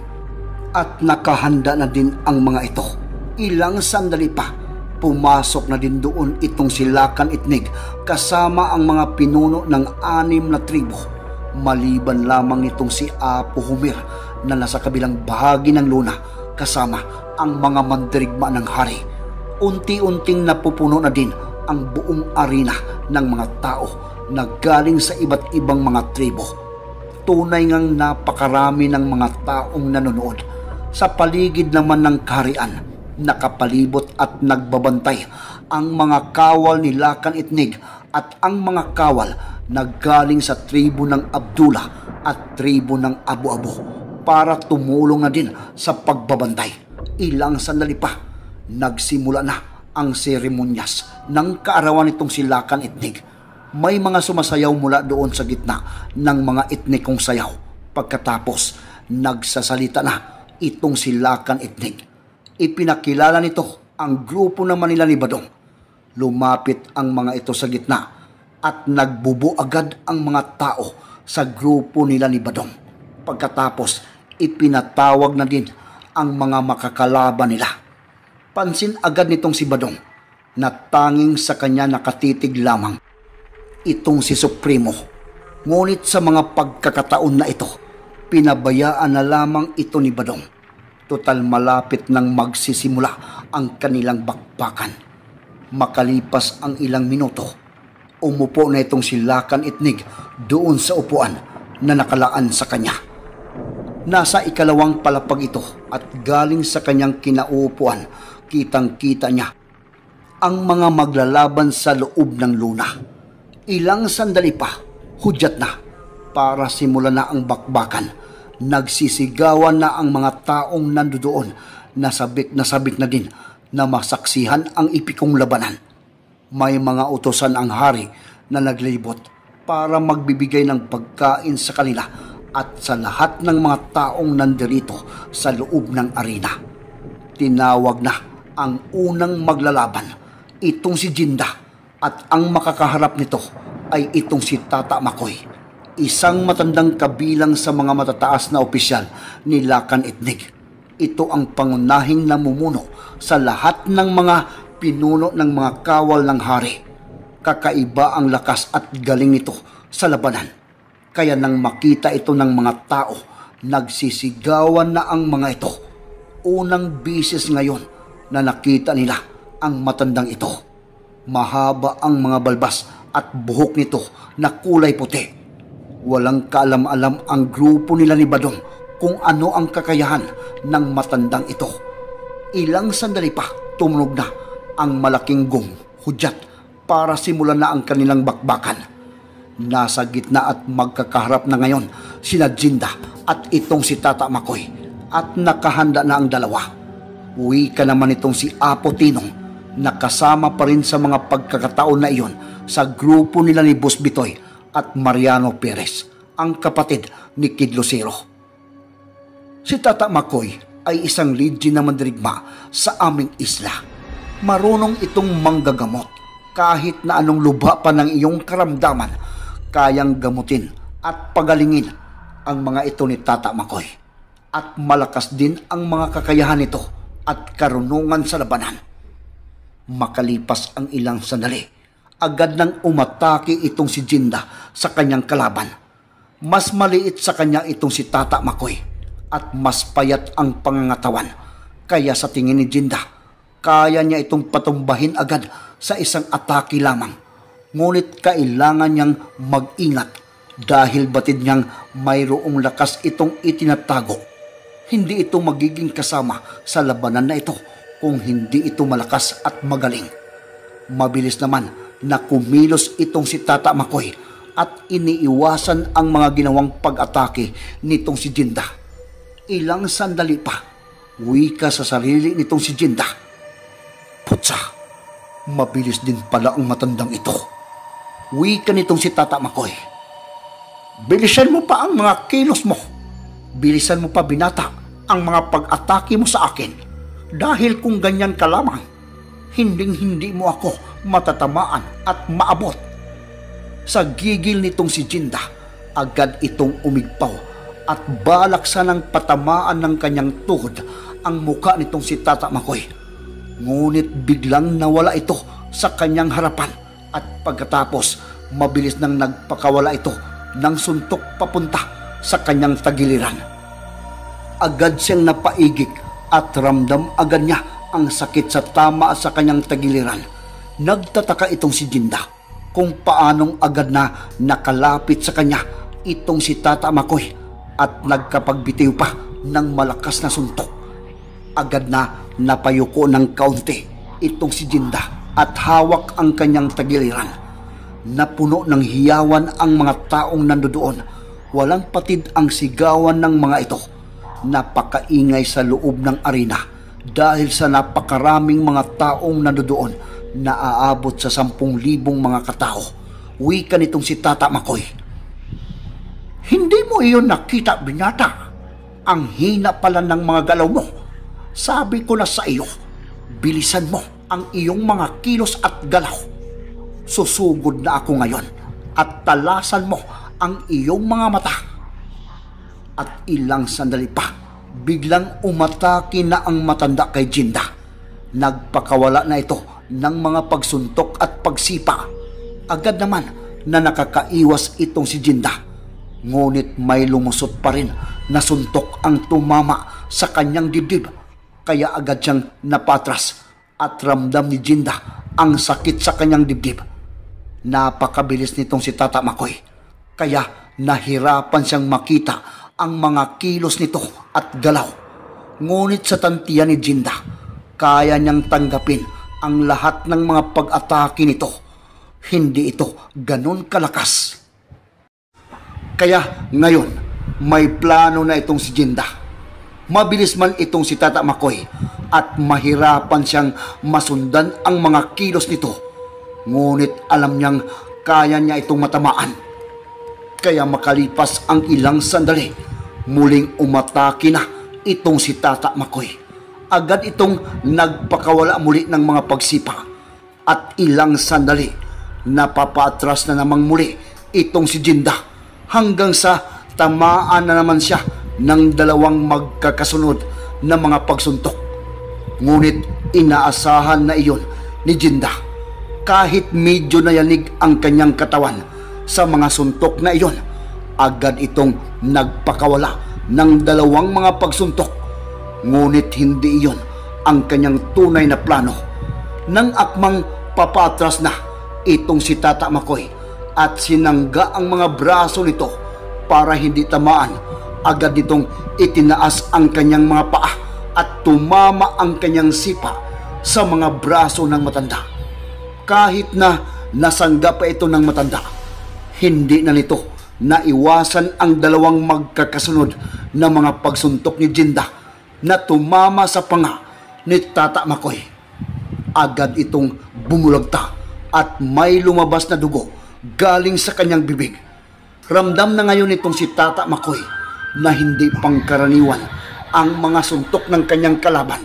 At nakahanda na din ang mga ito. Ilang sandali pa, pumasok na din doon itong si Lakan at Nig kasama ang mga pinuno ng 6 na tribo. Maliban lamang nitong si Apo Humir na nasa kabilang bahagi ng luna kasama ang mga mandirigma ng hari. Unti-unting napupuno na din ang buong arena ng mga tao na galing sa iba't ibang mga tribo. Tunay ngang napakarami ng mga taong nanonood. Sa paligid naman ng kaharian, nakapalibot at nagbabantay ang mga kawal ni Lakan at Nig at ang mga kawal na galing sa tribo ng Abdullah at tribo ng Abu-Abu para tumulong na din sa pagbabantay. Ilang sandali pa, nagsimula na ang seremonyas ng kaarawan nitong si Lakan at Nig. May mga sumasayaw mula doon sa gitna ng mga etnikong sayaw. Pagkatapos, nagsasalita na itong si Lakan at Nig. Ipinakilala nito ang grupo naman nila ni Badong. Lumapit ang mga ito sa gitna at nagbubo agad ang mga tao sa grupo nila ni Badong. Pagkatapos, ipinatawag na din ang mga makakalaban nila. Pansin agad nitong si Badong na tanging sa kanya nakatitig lamang itong si Supremo. Ngunit sa mga pagkakataon na ito, pinabayaan na lamang ito ni Badong. Total malapit nang magsisimula ang kanilang bakbakan. Makalipas ang ilang minuto, umupo na itong si Lakan at Nig doon sa upuan na nakalaan sa kanya. Nasa ikalawang palapag ito at galing sa kanyang kinauupuan, kitang-kita niya ang mga maglalaban sa loob ng luna. Ilang sandali pa, hudyat na para simulan na ang bakbakan. Nagsisigawan na ang mga taong nandoon na sabik na din na masaksihan ang ipikong labanan. May mga utosan ang hari na naglibot para magbibigay ng pagkain sa kanila at sa lahat ng mga taong nandirito sa loob ng arena. tinawag na ang unang maglalaban, itong si Jinda, at ang makakaharap nito ay itong si Tata Makoy, isang matandang kabilang sa mga matataas na opisyal ni Lakan Itnig. Ito ang pangunahing namumuno sa lahat ng mga pinuno ng mga kawal ng hari. Kakaiba ang lakas at galing nito sa labanan. Kaya nang makita ito ng mga tao, nagsisigawan na ang mga ito. Unang bisis ngayon na nakita nila ang matandang ito. Mahaba ang mga balbas at buhok nito na kulay puti. Walang kaalam-alam ang grupo nila ni Badong kung ano ang kakayahan ng matandang ito. Ilang sandali pa, tumunog na ang malaking gong, hudyat, para simulan na ang kanilang bakbakan. Nasa gitna at magkakaharap na ngayon sina Jinda at itong si Tata Makoy, at nakahanda na ang dalawa. Uwi ka naman itong si Apo Tinong, nakasama pa rin sa mga pagkakataon na iyon sa grupo nila ni Boss Bitoy at Mariano Perez, ang kapatid ni Kid Lucero. Si Tata Makoy ay isang legend na mandirigma sa aming isla. Marunong itong manggagamot. Kahit na anong lubha pa ng iyong karamdaman, kayang gamutin at pagalingin ang mga ito ni Tata Makoy. At malakas din ang mga kakayahan nito at karunungan sa labanan. Makalipas ang ilang sandali, agad nang umatake itong si Jinda sa kanyang kalaban. Mas maliit sa kanya itong si Tata Makoy at mas payat ang pangangatawan. Kaya sa tingin ni Jinda, kaya niya itong patumbahin agad sa isang atake lamang. Ngunit kailangan niyang mag-ingat dahil batid niyang mayroong lakas itong itinatago. Hindi ito magiging kasama sa labanan na ito kung hindi ito malakas at magaling. Mabilis naman na kumilos itong si Tata Makoy at iniiwasan ang mga ginawang pag-atake nitong si Jinda. Ilang sandali pa, wika sa sarili nitong si Jinda. Putsa, mabilis din pala ang matandang ito. Wika nitong si Tata Makoy. Bilisan mo pa ang mga kilos mo. Bilisan mo pa, binata, ang mga pag-atake mo sa akin. Dahil kung ganyan ka lamang, hinding-hindi mo ako matatamaan at maabot. Sa gigil nitong si Jinda, agad itong umigpaw at balak sanang patamaan ng kanyang tuhod ang muka nitong si Tata Makoy. Ngunit biglang nawala ito sa kanyang harapan at pagkatapos mabilis nang nagpakawala ito ng suntok papunta sa kanyang tagiliran. Agad siyang napaigik at ramdam agad niya ang sakit sa tama sa kanyang tagiliran. Nagtataka itong si Jinda kung paanong agad na nakalapit sa kanya itong si Tata Makoy at nagkapagbitiw pa ng malakas na suntok. Agad na napayuko ng kaunti itong si Jinda at hawak ang kanyang tagiliran. Napuno ng hiyawan ang mga taong nandoon. Walang patid ang sigawan ng mga ito. Napakaingay sa loob ng arena dahil sa napakaraming mga taong nandoon na aabot sa 10,000 mga katao. Wika nitong si Tata Makoy. Hindi mo iyon nakita, binata. Ang hina pala ng mga galaw mo. Sabi ko na sa iyo, bilisan mo ang iyong mga kilos at galaw. Susugod na ako ngayon at talasan mo ang iyong mga mata. At ilang sandali pa, biglang umatake na ang matanda kay Jinda. Nagpakawala na ito ng mga pagsuntok at pagsipa. Agad naman na nakakaiwas itong si Jinda. Ngunit may lumusot pa rin na suntok ang tumama sa kanyang dibdib. Kaya agad siyang napatras at ramdam ni Jinda ang sakit sa kanyang dibdib. Napakabilis nitong si Tata Makoy. Kaya nahirapan siyang makita ang mga kilos nito at galaw. Ngunit sa tantiyan ni Jinda, kaya niyang tanggapin ang lahat ng mga pag-atake nito. Hindi ito ganun kalakas. Kaya ngayon, may plano na itong si Jinda. Mabilis man itong si Tata Makoy at mahirapan siyang masundan ang mga kilos nito. Ngunit alam niyang kaya niya itong matamaan. Kaya makalipas ang ilang sandali, muling umatake na itong si Tata Makoy. agad itong nagpakawala muli ng mga pagsipa. At ilang sandali, napapatras na namang muli itong si Jinda hanggang sa tamaan na naman siya ng dalawang magkakasunod na mga pagsuntok. Ngunit inaasahan na iyon ni Jinda. Kahit medyo nayanig ang kanyang katawan sa mga suntok na iyon, agad itong nagpakawala ng dalawang mga pagsuntok. Ngunit hindi iyon ang kanyang tunay na plano. Nang akmang papatras na itong si Tata Makoy at sinangga ang mga braso nito para hindi tamaan, agad nitong itinaas ang kanyang mga paa at tumama ang kanyang sipa sa mga braso ng matanda. Kahit na nasangga pa ito ng matanda, hindi na nito naiwasan ang dalawang magkakasunod na mga pagsuntok ni Jinda na tumama sa panga ni Tata Makoy. Agad itong bumulagta at may lumabas na dugo galing sa kanyang bibig. Ramdam na ngayon itong si Tata Makoy na hindi pangkaraniwan ang mga suntok ng kanyang kalaban.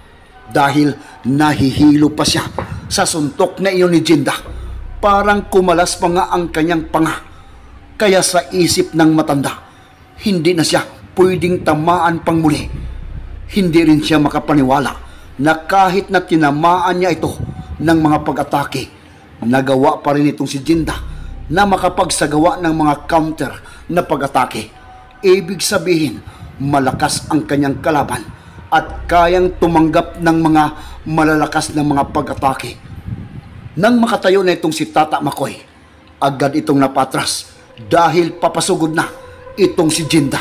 Dahil nahihilo pa siya sa suntok na iyon ni Jinda, parang kumalas pa nga ang kanyang panga. Kaya sa isip ng matanda, hindi na siya pwedeng tamaan pang muli. Hindi rin siya makapaniwala na kahit na tinamaan niya ito ng mga pag-atake, nagawa pa rin itong si Jinda na makapagsagawa ng mga counter na pag-atake. Ibig sabihin, malakas ang kanyang kalaban at kayang tumanggap ng mga malalakas na mga pag-atake. Nang makatayo na itong si Tata Makoy, agad itong napatras dahil papasugod na itong si Jinda.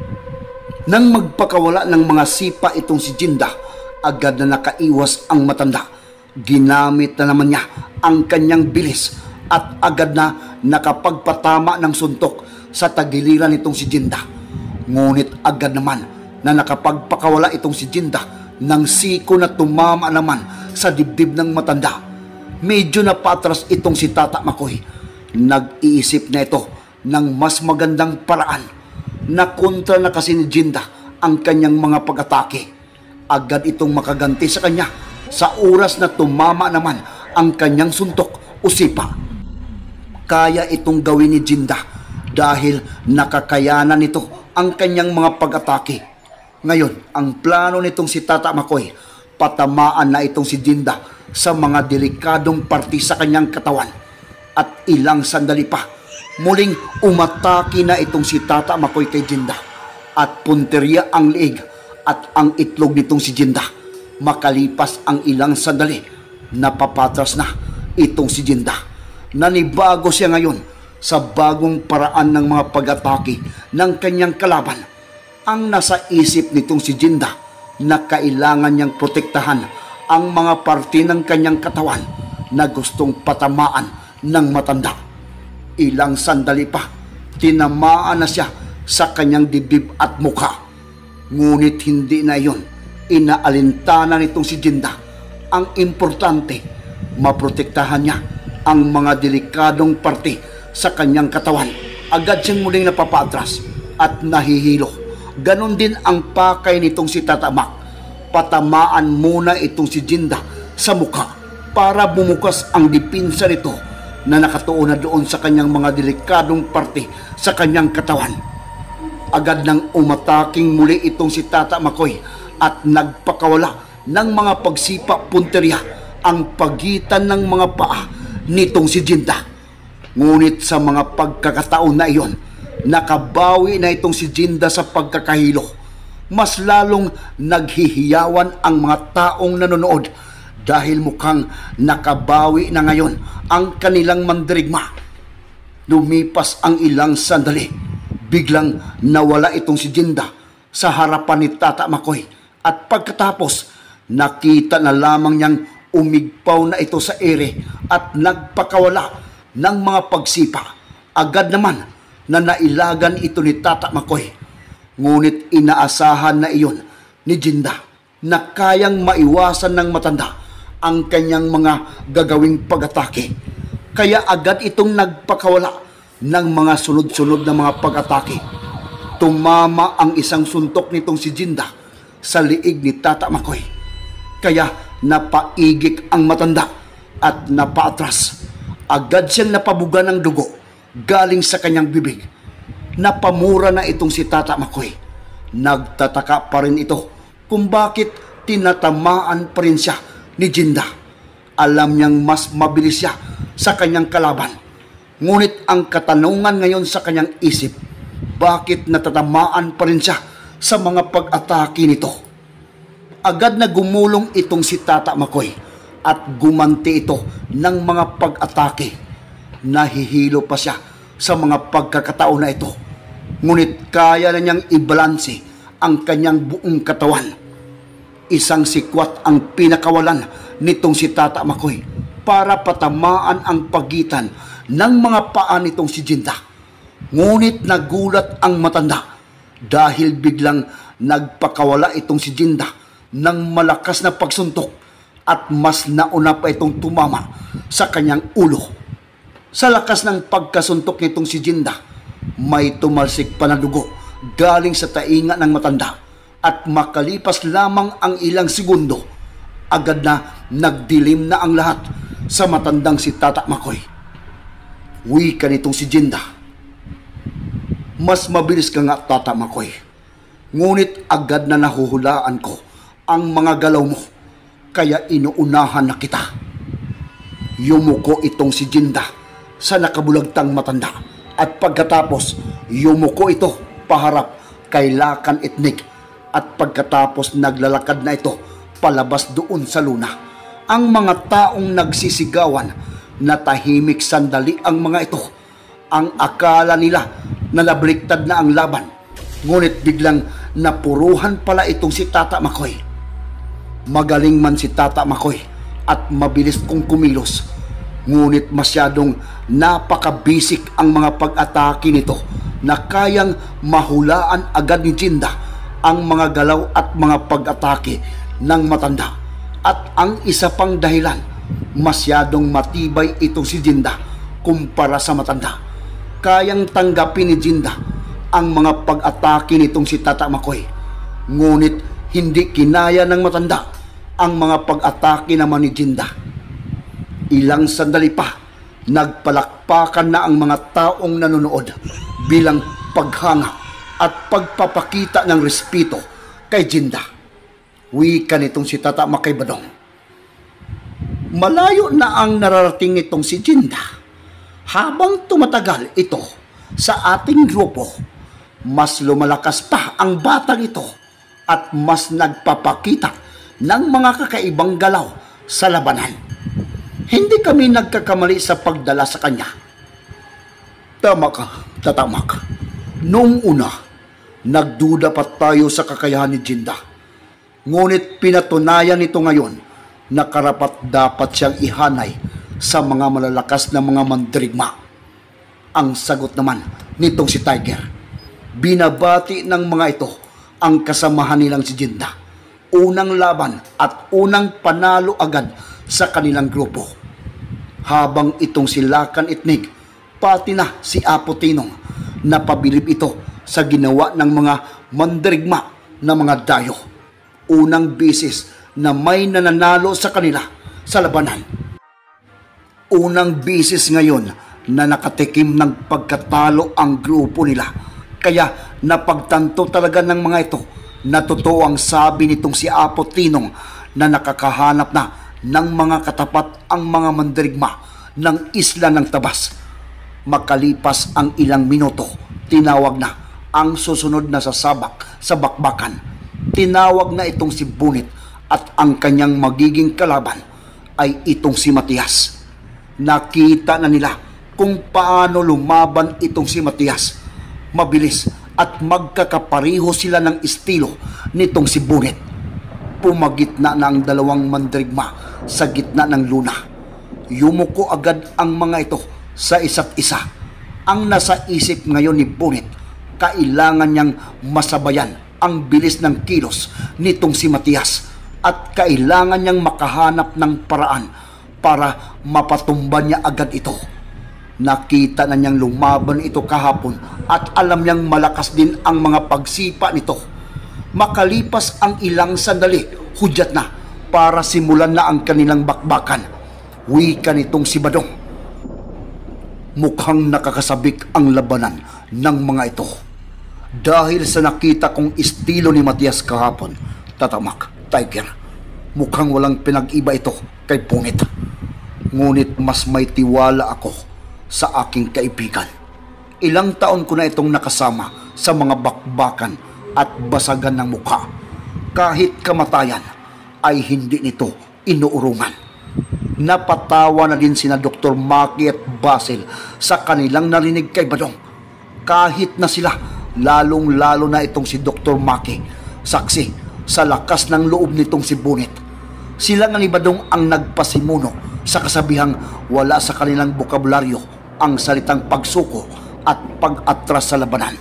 Nang magpakawala ng mga sipa itong si Jinda, agad na nakaiwas ang matanda. Ginamit na naman niya ang kanyang bilis at agad na nakapagpatama ng suntok sa tagiliran itong si Jinda. Ngunit agad naman na nakapagpakawala itong si Jinda ng siko na tumama naman sa dibdib ng matanda. Medyo napatras itong si Tata Makoy. Nag-iisip na ito ng mas magandang paraan na kontra na kasi ni Jinda ang kanyang mga pag-atake. Agad itong makaganti sa kanya sa oras na tumama naman ang kanyang suntok o sipa. Kaya itong gawin ni Jinda dahil nakakayanan nito ang kanyang mga pag-atake. Ngayon, ang plano nitong si Tata Makoy, patamaan na itong si Jinda sa mga delikadong parte sa kanyang katawan. At ilang sandali pa, muling umatake na itong si Tata Makoy kay Jinda. At punteriya ang liig at ang itlog nitong si Jinda. Makalipas ang ilang sandali, napapatras na itong si Jinda. Nanibago siya ngayon sa bagong paraan ng mga pag-atake ng kanyang kalaban. Ang nasa isip nitong si Jinda na kailangan niyang protektahan ang mga parte ng kanyang katawan na gustong patamaan ng matanda. Ilang sandali pa, tinamaan na siya sa kanyang dibdib at mukha. Ngunit hindi na iyon inaalintana nitong si Jinda. Ang importante, maprotektahan niya ang mga delikadong parte sa kanyang katawan. Agad siyang muling napapatras at nahihilo. Ganon din ang pakay nitong si Tata Mak. Patamaan muna itong si Jinda sa mukha para bumukas ang dipinsa nito na nakatuon na doon sa kanyang mga delikadong parte sa kanyang katawan. Agad nang umataking muli itong si Tata Makoy at nagpakawala ng mga pagsipa punteriya ang pagitan ng mga paa nitong si Jinda. Ngunit sa mga pagkakataon na iyon, nakabawi na itong si Jinda sa pagkakahilo. Mas lalong naghihiyawan ang mga taong nanonood dahil mukhang nakabawi na ngayon ang kanilang mandirigma. Lumipas ang ilang sandali, biglang nawala itong si Jinda sa harapan ni Tata Makoy at pagkatapos nakita na lamang niyang umigpaw na ito sa ere at nagpakawala ng mga pagsipa. Agad naman na nailagan ito ni Tata Makoy. Ngunit inaasahan na iyon ni Jinda na kayang maiwasan ng matanda ang kanyang mga gagawing pag-atake. Kaya agad itong nagpakawala ng mga sunod-sunod na mga pag-atake. Tumama ang isang suntok nitong si Jinda sa liig ni Tata Makoy. Kaya napaigik ang matanda at napaatras. Agad siyang napabuga ng dugo galing sa kanyang bibig. Napamura na itong si Tata Makoy. Nagtataka pa rin ito kung bakit tinatamaan pa rin siya ni Jinda. Alam niyang mas mabilis siya sa kanyang kalaban. Ngunit ang katanungan ngayon sa kanyang isip, bakit natatamaan pa rin siya sa mga pag-atake nito? Agad na gumulong itong si Tata Makoy at gumanti ito ng mga pag-atake. Nahihilo pa siya sa mga pagkakataon na ito. Ngunit kaya na niyang ibalanse ang kanyang buong katawan. Isang sikwat ang pinakawalan nitong si Tata Makoy para patamaan ang pagitan ng mga paa nitong si Jinda. Ngunit nagulat ang matanda dahil biglang nagpakawala itong si Jinda ng malakas na pagsuntok at mas nauna pa itong tumama sa kanyang ulo. Sa lakas ng pagkasuntok nitong si Jinda, may tumalsik pa na dugo galing sa tainga ng matanda at makalipas lamang ang ilang segundo, agad na nagdilim na ang lahat sa matandang si Tata Makoy. Wika nitong si Jinda, "Mas mabilis ka nga, Tata Makoy. Ngunit agad na nahuhulaan ko ang mga galaw mo, kaya inuunahan na kita." Yumuko itong si Jinda sa nakabulagtang matanda at pagkatapos yumuko ito paharap kay Lakan Itnig at pagkatapos naglalakad na ito palabas doon sa luna. Ang mga taong nagsisigawan, natahimik sandali ang mga ito. Ang akala nila na nabaliktad na ang laban, ngunit biglang napuruhan pala itong si Tata Makoy. Magaling man si Tata Makoy at mabilis kong kumilos, ngunit masyadong napakabisik ang mga pag-atake nito na kayang mahulaan agad ni Jinda ang mga galaw at mga pag-atake ng matanda. At ang isa pang dahilan, masyadong matibay itong si Jinda kumpara sa matanda. Kayang tanggapin ni Jinda ang mga pag-atake nitong si Tata Makoy, ngunit hindi kinaya ng matanda ang mga pag-atake naman ni Jinda. Ilang sandali pa, nagpalakpakan na ang mga taong nanonood bilang paghanga at pagpapakita ng respeto kay Jinda. Wika nitong si Tata Makoy Badong, "Malayo na ang nararating nitong si Jinda. Habang tumatagal ito sa ating grupo, mas lumalakas pa ang batang ito at mas nagpapakita ng mga kakaibang galaw sa labanan. Hindi kami nagkakamali sa pagdala sa kanya." Tama ka, Tata Mak. Noong una, nagduda pa tayo sa kakayahan ni Jinda. Ngunit pinatunayan nito ngayon na karapat dapat siyang ihanay sa mga malalakas na mga mandirigma. Ang sagot naman nitong si Tiger. Binabati ng mga ito ang kasamahan nilang si Jinda. Unang laban at unang panalo agad sa kanilang grupo. Habang itong si Lakan Itnig, pati na si Apo Tinong, napabilib ito sa ginawa ng mga mandirigma na mga dayo. Unang bisis na may nananalo sa kanila sa labanan. Unang bisis ngayon na nakatikim ng pagkatalo ang grupo nila. Kaya napagtanto talaga ng mga ito na totoo ang sabi nitong si Apo Tinong na nakakahanap na ng mga katapat ang mga mandirigma ng isla ng Tabas. Makalipas ang ilang minuto, tinawag na ang susunod na sasabak sa bakbakan. Tinawag na itong si Bunit at ang kanyang magiging kalaban ay itong si Matias. Nakita na nila kung paano lumaban itong si Matias. Mabilis at magkakapareho sila ng estilo nitong si Bunit. Pumagitna na ang dalawang mandirigma sa gitna ng luna. Yumuko agad ang mga ito sa isa't isa. Ang nasa isip ngayon ni Bunit, kailangan niyang masabayan ang bilis ng kilos nitong si Matias at kailangan niyang makahanap ng paraan para mapatumba niya agad ito. Nakita na niyang lumaban ito kahapon at alam niyang malakas din ang mga pagsipa nito. Makalipas ang ilang sandali, hudyat na para simulan na ang kanilang bakbakan. Wika nitong si Badong. Mukhang nakakasabik ang labanan ng mga ito. Dahil sa nakita kong estilo ni Matias kahapon, Tatamak, Tiger, mukhang walang pinag-iba ito kay Bunit. Ngunit mas may tiwala ako sa aking kaibigan. Ilang taon ko na itong nakasama sa mga bakbakan at basagan ng mukha. Kahit kamatayan ay hindi nito inuurungan. Napatawa na din sina Dr. Maki at Basil sa kanilang narinig kay Badong. Kahit na sila, lalong-lalo na itong si Dr. Maki, saksi sa lakas ng loob nitong si Bunit. Sila nga ni Badong ang nagpasimuno sa kasabihang wala sa kanilang bokabularyo ang salitang pagsuko at pag-atras sa labanan.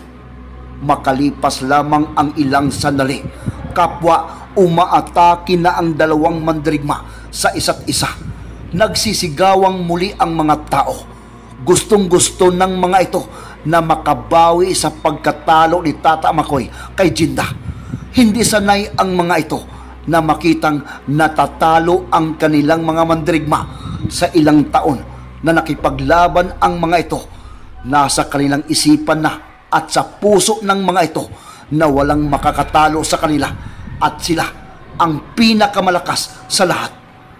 Makalipas lamang ang ilang sandali, kapwa umaatake na ang dalawang mandirigma sa isa't isa. Nagsisigawang muli ang mga tao. Gustong-gusto ng mga ito na makabawi sa pagkatalo ni Tata Makoy kay Jinda. Hindi sanay ang mga ito na makitang natatalo ang kanilang mga mandirigma sa ilang taon na nakipaglaban ang mga ito. Nasa kanilang isipan na at sa puso ng mga ito na walang makakatalo sa kanila at sila ang pinakamalakas sa lahat.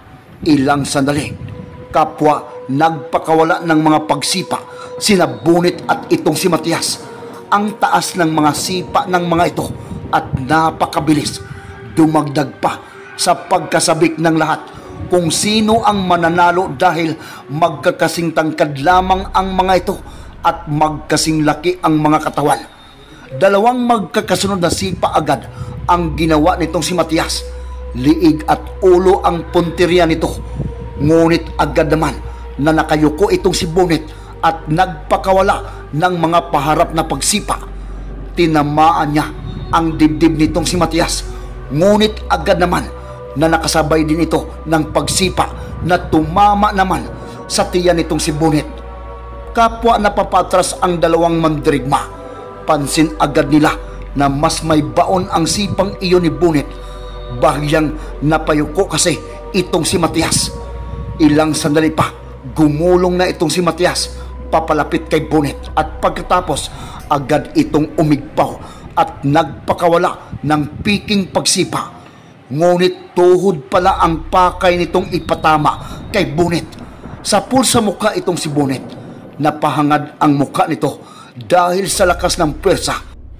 Ilang sandali, kapwa nagpakawala ng mga pagsipa sina Bunit at itong si Matias. Ang taas ng mga sipa ng mga ito at napakabilis. Dumagdag pa sa pagkasabik ng lahat kung sino ang mananalo dahil magkakasing tangkad lamang ang mga ito at magkasing laki ang mga katawan. Dalawang magkakasunod na sipa agad ang ginawa nitong si Matias. Liig at ulo ang punteriya nito. Ngunit agad naman na nakayuko itong si Bunit at nagpakawala ng mga paharap na pagsipa. Tinamaan niya ang dibdib nitong si Matias. Ngunit agad naman na nakasabay din ito ng pagsipa na tumama naman sa tiyan nitong si Bunit. Kapwa napapatras ang dalawang mandirigma. Pansin agad nila na mas may baon ang sipang iyon ni Bunit. Bahagyang napayuko kasi itong si Matias. Ilang sandali pa, gumulong na itong si Matias papalapit kay Bunit at pagkatapos agad itong umigpaw at nagpakawala ng piking pagsipa. Ngunit tuhod pala ang pakay nitong ipatama kay Bunit. Sa pulsa mukha itong si Bunit. Napahangad ang mukha nito dahil sa lakas ng pwersa.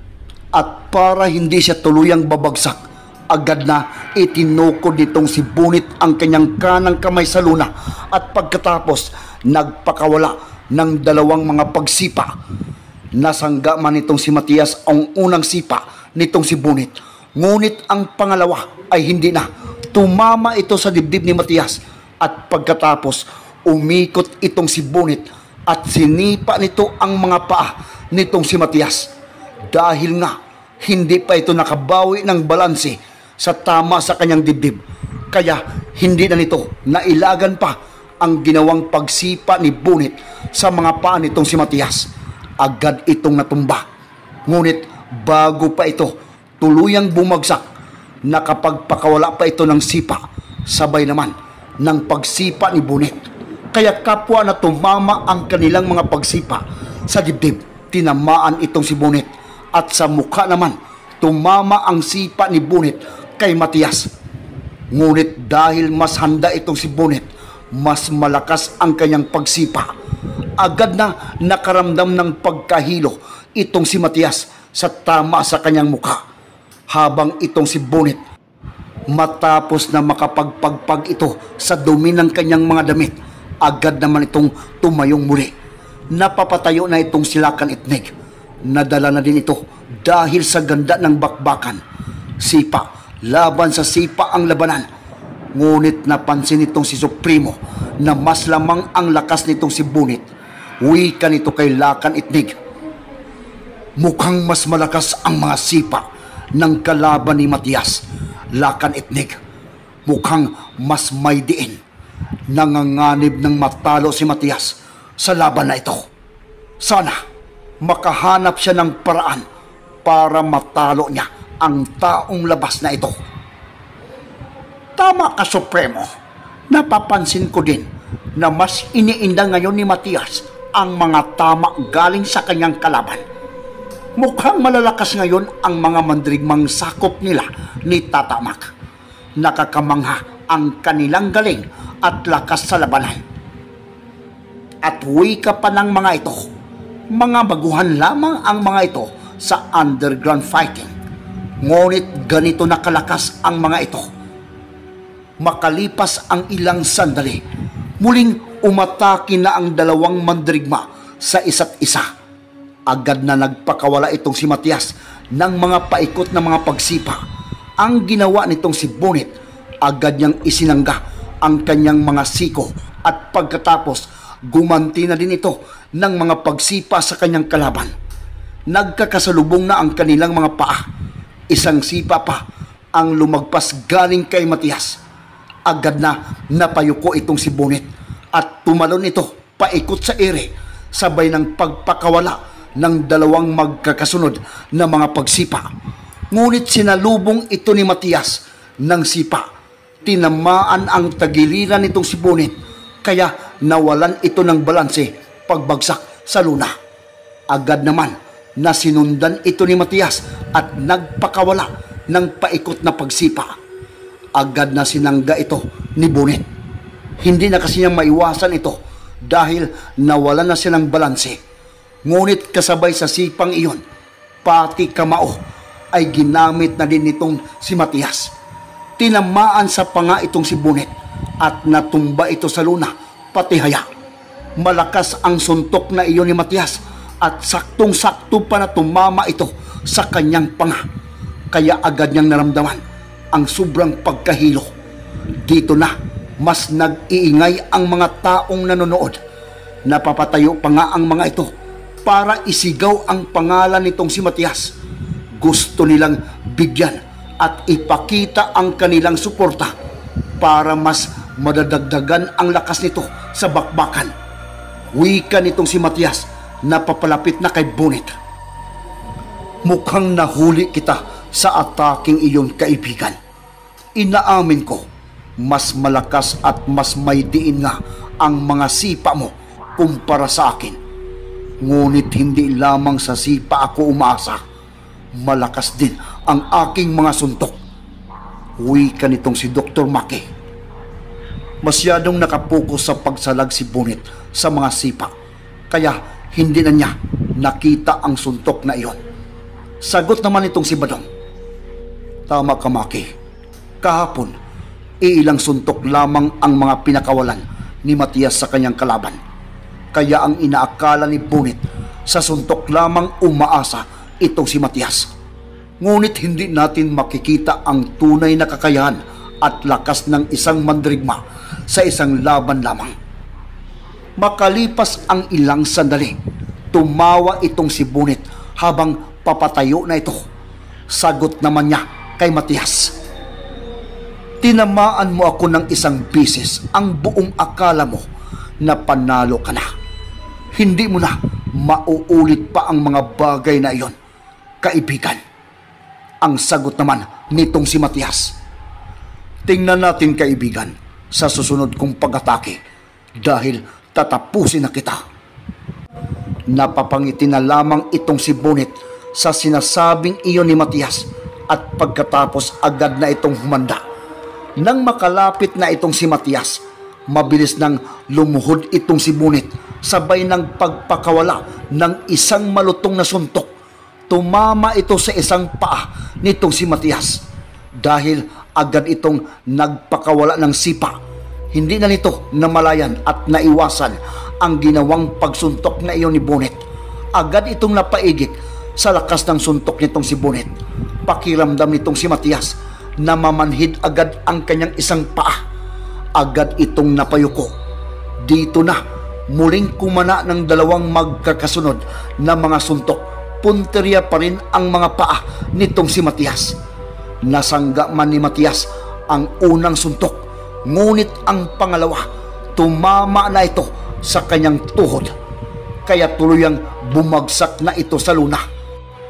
At para hindi siya tuluyang babagsak, agad na itinukod nitong si Bunit ang kanyang kanang kamay sa luna at pagkatapos nagpakawala ng dalawang mga pagsipa. Nasangga man nitong si Matias ang unang sipa nitong si Bunit. Ngunit ang pangalawa ay hindi na. Tumama ito sa dibdib ni Matias at pagkatapos umikot itong si Bunit at sinipa nito ang mga paa nitong si Matias. Dahil nga hindi pa ito nakabawi ng balanse sa tama sa kanyang dibdib, kaya hindi na nito nailagan pa ang ginawang pagsipa ni Bunit sa mga paa nitong si Matias. Agad itong natumba. Ngunit bago pa ito tuluyang bumagsak, nakapagpakawala pa ito ng sipa, sabay naman ng pagsipa ni Bunit. Kaya kapwa na tumama ang kanilang mga pagsipa sa dibdib, tinamaan itong si Bunit at sa mukha naman tumama ang sipa ni Bunit kay Matias. Ngunit dahil mas handa itong si Bunit, mas malakas ang kanyang pagsipa. Agad na nakaramdam ng pagkahilo itong si Matias sa tama sa kanyang mukha. Habang itong si Bunit, matapos na makapagpagpag ito sa dumi ng kanyang mga damit, agad naman itong tumayong muli. Napapatayo na itong silakan itnig. Nadala na din ito dahil sa ganda ng bakbakan. Sipa laban sa sipa ang labanan. Ngunit napansin nitong si Supremo na mas lamang ang lakas nitong si Bunit. Wika nito kay Lakan Itnig, mukhang mas malakas ang mga sipa ng kalaban ni Matias. Lakan Itnig, mukhang mas may diin. Nanganganib ng matalo si Matias sa laban na ito. Sana makahanap siya ng paraan para matalo niya ang taong labas na ito. Tama ka, Supremo. Napapansin ko din na mas iniinda ngayon ni Matias ang mga tama galing sa kanyang kalaban. Mukhang malalakas ngayon ang mga mandirigmang sakop nila ni Tata Mac. Nakakamangha ang kanilang galing at lakas sa labanan. At wika pa ng mga ito, mga baguhan lamang ang mga ito sa underground fighting. Ngunit ganito na kalakas ang mga ito. Makalipas ang ilang sandali, muling umatake na ang dalawang mandirigma sa isa't isa. Agad na nagpakawala itong si Matias ng mga paikot na mga pagsipa. Ang ginawa nitong si Bonit, agad niyang isinangga ang kanyang mga siko at pagkatapos gumanti na din ito ng mga pagsipa sa kanyang kalaban. Nagkakasalubong na ang kanilang mga paa. Isang sipa pa ang lumagpas galing kay Matias. Agad na napayuko itong si Bonit at tumalon ito paikot sa ere, sabay ng pagpakawala ng dalawang magkakasunod na mga pagsipa. Ngunit sinalubong ito ni Matias ng sipa. Tinamaan ang tagiliran nitong si Bonit, kaya nawalan ito ng balanse pagbagsak sa luna. Agad naman na sinundan ito ni Matias at nagpakawala ng paikot na pagsipa. Agad na sinangga ito ni Bonit. Hindi na kasi niya maiwasan ito dahil nawalan na silang balanse. Ngunit kasabay sa sipang iyon, pati kamao ay ginamit na din nitong si Matias. Tinamaan sa panga itong si Bonit at natumba ito sa luna, pati haya. Malakas ang suntok na iyon ni Matias at saktong-sakto pa na tumama ito sa kanyang panga. Kaya agad niyang naramdaman ang sobrang pagkahilo. Dito na mas nag-iingay ang mga taong nanonood. Napapatayo pa nga ang mga ito para isigaw ang pangalan nitong si Matias. Gusto nilang bigyan at ipakita ang kanilang suporta para mas madadagdagan ang lakas nito sa bakbakan. Wika nitong si Matias na papalapit na kay Bonit. Mukhang nahuli kita sa ataking iyon, kaibigan. Inaamin ko, mas malakas at mas may diin nga ang mga sipa mo kumpara sa akin. Ngunit hindi lamang sa sipa ako umaasa. Malakas din ang aking mga suntok. Wika nitong si Dr. Maki. Masyadong nakapokus sa pagsalag si Bonit sa mga sipa, kaya hindi na niya nakita ang suntok na iyon. Sagot naman itong si Badong. Tama ka, Maki. Kahapon, iilang suntok lamang ang mga pinakawalan ni Matias sa kanyang kalaban. Kaya ang inaakala ni Bonit, sa suntok lamang umaasa itong si Matias. Ngunit hindi natin makikita ang tunay na kakayahan at lakas ng isang mandirigma sa isang laban lamang. Makalipas ang ilang sandali, tumawa itong si Bonit habang papatayo na ito. Sagot naman niya kay Matias. Tinamaan mo ako ng isang bisis, ang buong akala mo na panalo ka na. Hindi mo na mauulit pa ang mga bagay na iyon, kaibigan. Ang sagot naman nitong si Matias. Tingnan natin, kaibigan, sa susunod kong pag-atake dahil tatapusin na kita. Napapangiti na lamang itong si Bonit sa sinasabing iyon ni Matias at pagkatapos agad na itong humanda. Nang makalapit na itong si Matias, mabilis nang lumuhod itong si Bonit sabay ng pagpakawala ng isang malutong na suntok. Tumama ito sa isang paa nitong si Matias dahil agad itong nagpakawala ng sipa. Hindi na nito namalayan at naiwasan ang ginawang pagsuntok na iyon ni Bonit. Agad itong napaigik sa lakas ng suntok nitong si Bonit. Pakiramdam nitong si Matias na mamanhid agad ang kanyang isang paa. Agad itong napayuko. Dito na muling kumana ng dalawang magkakasunod na mga suntok. Punteriya pa rin ang mga paa nitong si Matias. Nasangga man ni Matias ang unang suntok, ngunit ang pangalawa, tumama na ito sa kanyang tuhod. Kaya tuluyang bumagsak na ito sa luna.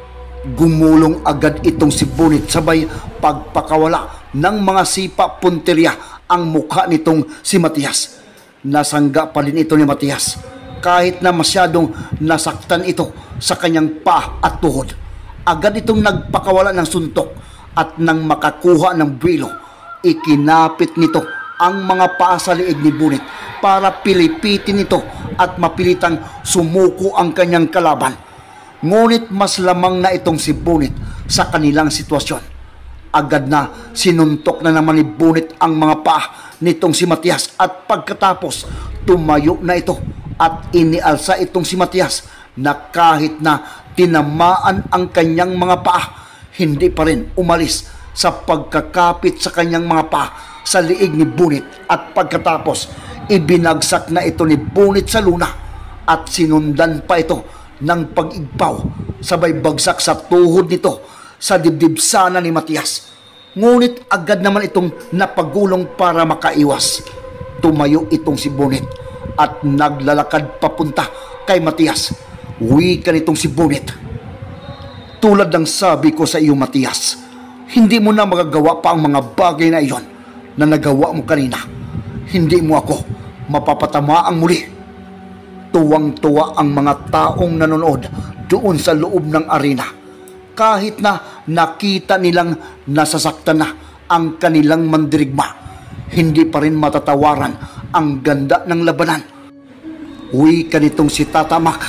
Gumulong agad itong si Bunit sabay pagpakawala ng mga sipa punteriya ang mukha nitong si Matias. Nasangga pa din ito ni Matias kahit na masyadong nasaktan ito sa kanyang paa at tuhod. Agad itong nagpakawala ng suntok at nang makakuha ng buwilo, ikinapit nito ang mga paa sa liig ni Bunit para pilipitin ito at mapilitang sumuko ang kanyang kalaban. Ngunit mas lamang na itong si Bunit sa kanilang sitwasyon. Agad na sinuntok na naman ni Bunit ang mga paa nitong si Matias at pagkatapos tumayo na ito at inialsa itong si Matias na kahit na tinamaan ang kanyang mga paa, hindi pa rin umalis sa pagkakapit sa kanyang mga paa sa liig ni Bunit at pagkatapos ibinagsak na ito ni Bunit sa luna at sinundan pa ito ng pag-igpaw sabay bagsak sa tuhod nito sa dibdib sana ni Matias. Ngunit agad naman itong napagulong para makaiwas. Tumayo itong si Bunit at naglalakad papunta kay Matias. Wika nitong si Bunit, "Tulad ng sabi ko sa iyo, Matias, hindi mo na magagawa pa ang mga bagay na iyon na nagawa mo kanina. Hindi mo ako mapapatamaang muli." Tuwang-tuwa ang mga taong nanonood doon sa loob ng arena. Kahit na nakita nilang nasasaktan na ang kanilang mandirigma, hindi pa rin matatawaran ang ganda ng labanan. Wika nitong si Tata Mac,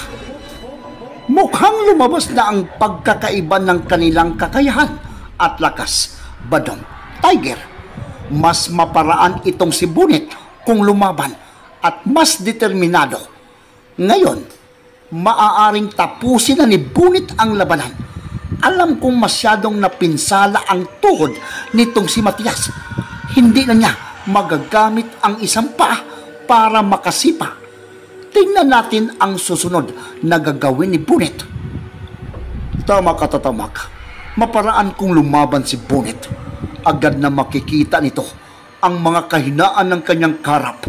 "Mukhang lumabas na ang pagkakaiba ng kanilang kakayahan at lakas, Badong Tiger. Mas maparaan itong si Bunit kung lumaban at mas determinado. Ngayon, maaaring tapusin na ni Bunit ang labanan. Alam kong masyadong napinsala ang tuhod nitong si Matias. Hindi na niya magagamit ang isang paa para makasipa. Tingnan natin ang susunod na gagawin ni Bunit." Tama ka, Tatamak. Maparaan kung lumaban si Bunit. Agad na makikita nito ang mga kahinaan ng kanyang karap.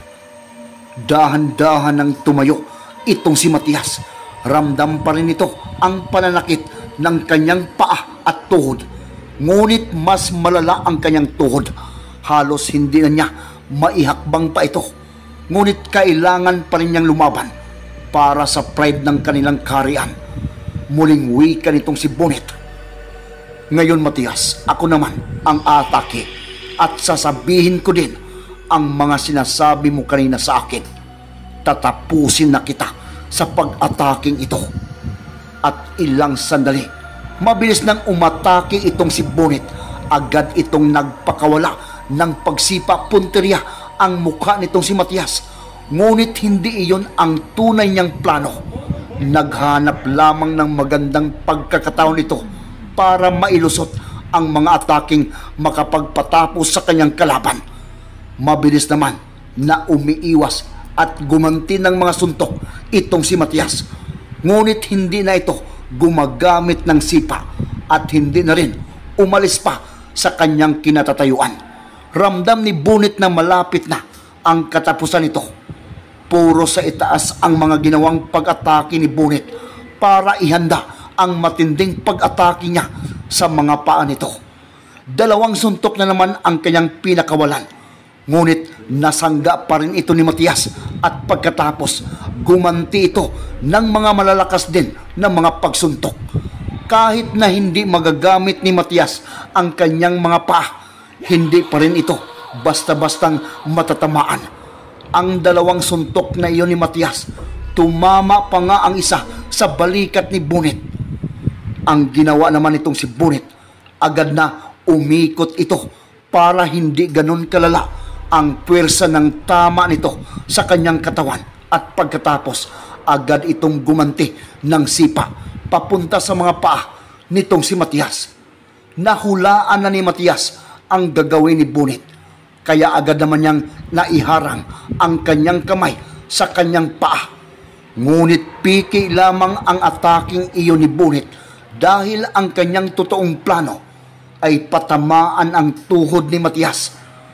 Dahan-dahan nang tumayo itong si Matias. Ramdam pa rin ito ang pananakit ng kanyang paa at tuhod. Ngunit mas malala ang kanyang tuhod. Halos hindi na niya maihakbang pa ito. Ngunit kailangan pa rin niyang lumaban para sa pride ng kanilang kaharian. Muling wika nitong si Bunit, "Ngayon, Matias, ako naman ang atake at sasabihin ko din ang mga sinasabi mo kanina sa akin. Tatapusin na kita sa pag-ataking ito." At ilang sandali, mabilis nang umatake itong si Bunit. Agad itong nagpakawala ng pagsipa punteriya ang mukha nitong si Matias. Ngunit hindi iyon ang tunay niyang plano. Naghanap lamang ng magandang pagkakataon nito para mailusot ang mga ataking makapagpatapos sa kanyang kalaban. Mabilis naman na umiiwas at gumanti ng mga suntok itong si Matias. Ngunit hindi na ito gumagamit ng sipa at hindi na rin umalis pa sa kanyang kinatatayuan. Ramdam ni Bunit na malapit na ang katapusan nito. Puro sa itaas ang mga ginawang pag-atake ni Bunit para ihanda ang matinding pag-atake niya sa mga paa nito. 2 suntok na naman ang kanyang pinakawalan. Ngunit nasangga pa rin ito ni Matias at pagkatapos gumanti ito ng mga malalakas din na mga pagsuntok. Kahit na hindi magagamit ni Matias ang kanyang mga paa, hindi pa rin ito basta-bastang matatamaan. Ang 2 suntok na iyon ni Matias, tumama pa nga ang isa sa balikat ni Bunit. Ang ginawa naman itong si Bunit, agad na umikot ito para hindi ganun kalala ang puwersa ng tama nito sa kanyang katawan. At pagkatapos, agad itong gumanti ng sipa papunta sa mga paa nitong si Matias. Nahulaan na ni Matias ang gagawin ni Bunit, kaya agad naman niyang naiharang ang kanyang kamay sa kanyang paa. Ngunit piki lamang ang ataking iyon ni Bunit dahil ang kanyang totoong plano ay patamaan ang tuhod ni Matias.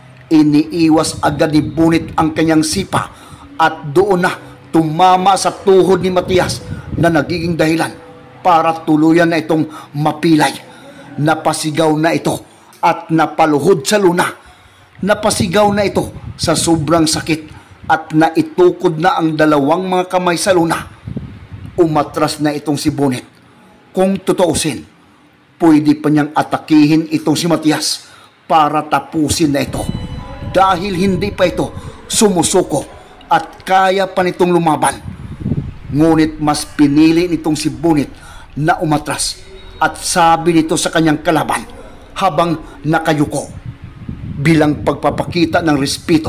Iniiwas agad ni Bunit ang kanyang sipa at doon na tumama sa tuhod ni Matias na nagiging dahilan para tuluyan na itong mapilay. Napasigaw na ito at napaluhod sa luna. Napasigaw na ito sa sobrang sakit at naitukod na ang dalawang mga kamay sa luna. Umatras na itong si Bonnet. Kung tutuusin, pwede pa niyang atakihin itong si Matias para tapusin na ito. Dahil hindi pa ito sumusuko at kaya pa nitong lumaban. Ngunit mas pinili nitong si Bonnet na umatras at sabi nito sa kanyang kalaban habang nakayuko bilang pagpapakita ng respeto.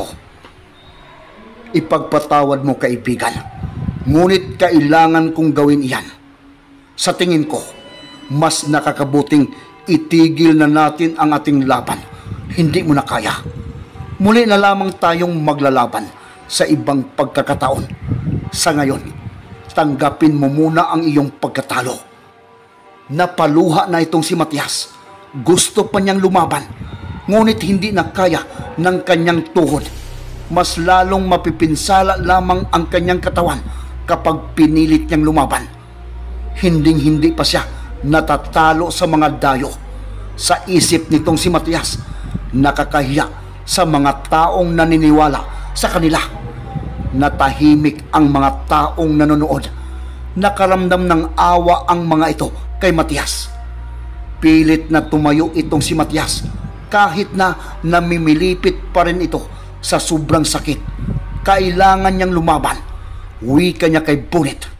Ipagpatawad mo, kaibigan, ngunit kailangan kong gawin iyan. Sa tingin ko, mas nakakabuting itigil na natin ang ating laban. Hindi mo na kaya. Muli na lamang tayong maglalaban sa ibang pagkakataon. Sa ngayon, tanggapin mo muna ang iyong pagkatalo. Napaluha na itong si Matias. Gusto pa niyang lumaban, ngunit hindi na kaya ng kanyang tuhod. Mas lalong mapipinsala lamang ang kanyang katawan kapag pinilit niyang lumaban. Hinding-hindi pa siya natatalo sa mga dayo. Sa isip nitong si Matias, nakakahiya sa mga taong naniniwala sa kanila. Natahimik ang mga taong nanonood. Nakaramdam ng awa ang mga ito kay Matias. Pilit na tumayo itong si Matias kahit na namimilipit pa rin ito sa sobrang sakit. Kailangan niyang lumaban. Wika niya kay Bonnet.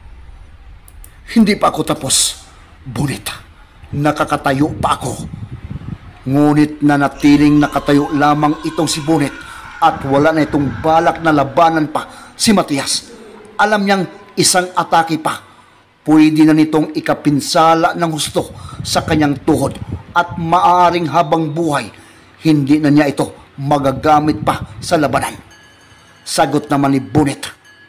Hindi pa ako tapos, Bonnet. Nakakatayo pa ako. Ngunit nanatiling nakatayo lamang itong si Bonnet at wala na itong balak na labanan pa si Matias. Alam niyang isang atake pa, pwede na nitong ikapinsala ng husto sa kanyang tuhod at maaaring habang buhay, hindi na niya ito magagamit pa sa labanan. Sagot naman ni Bonnet,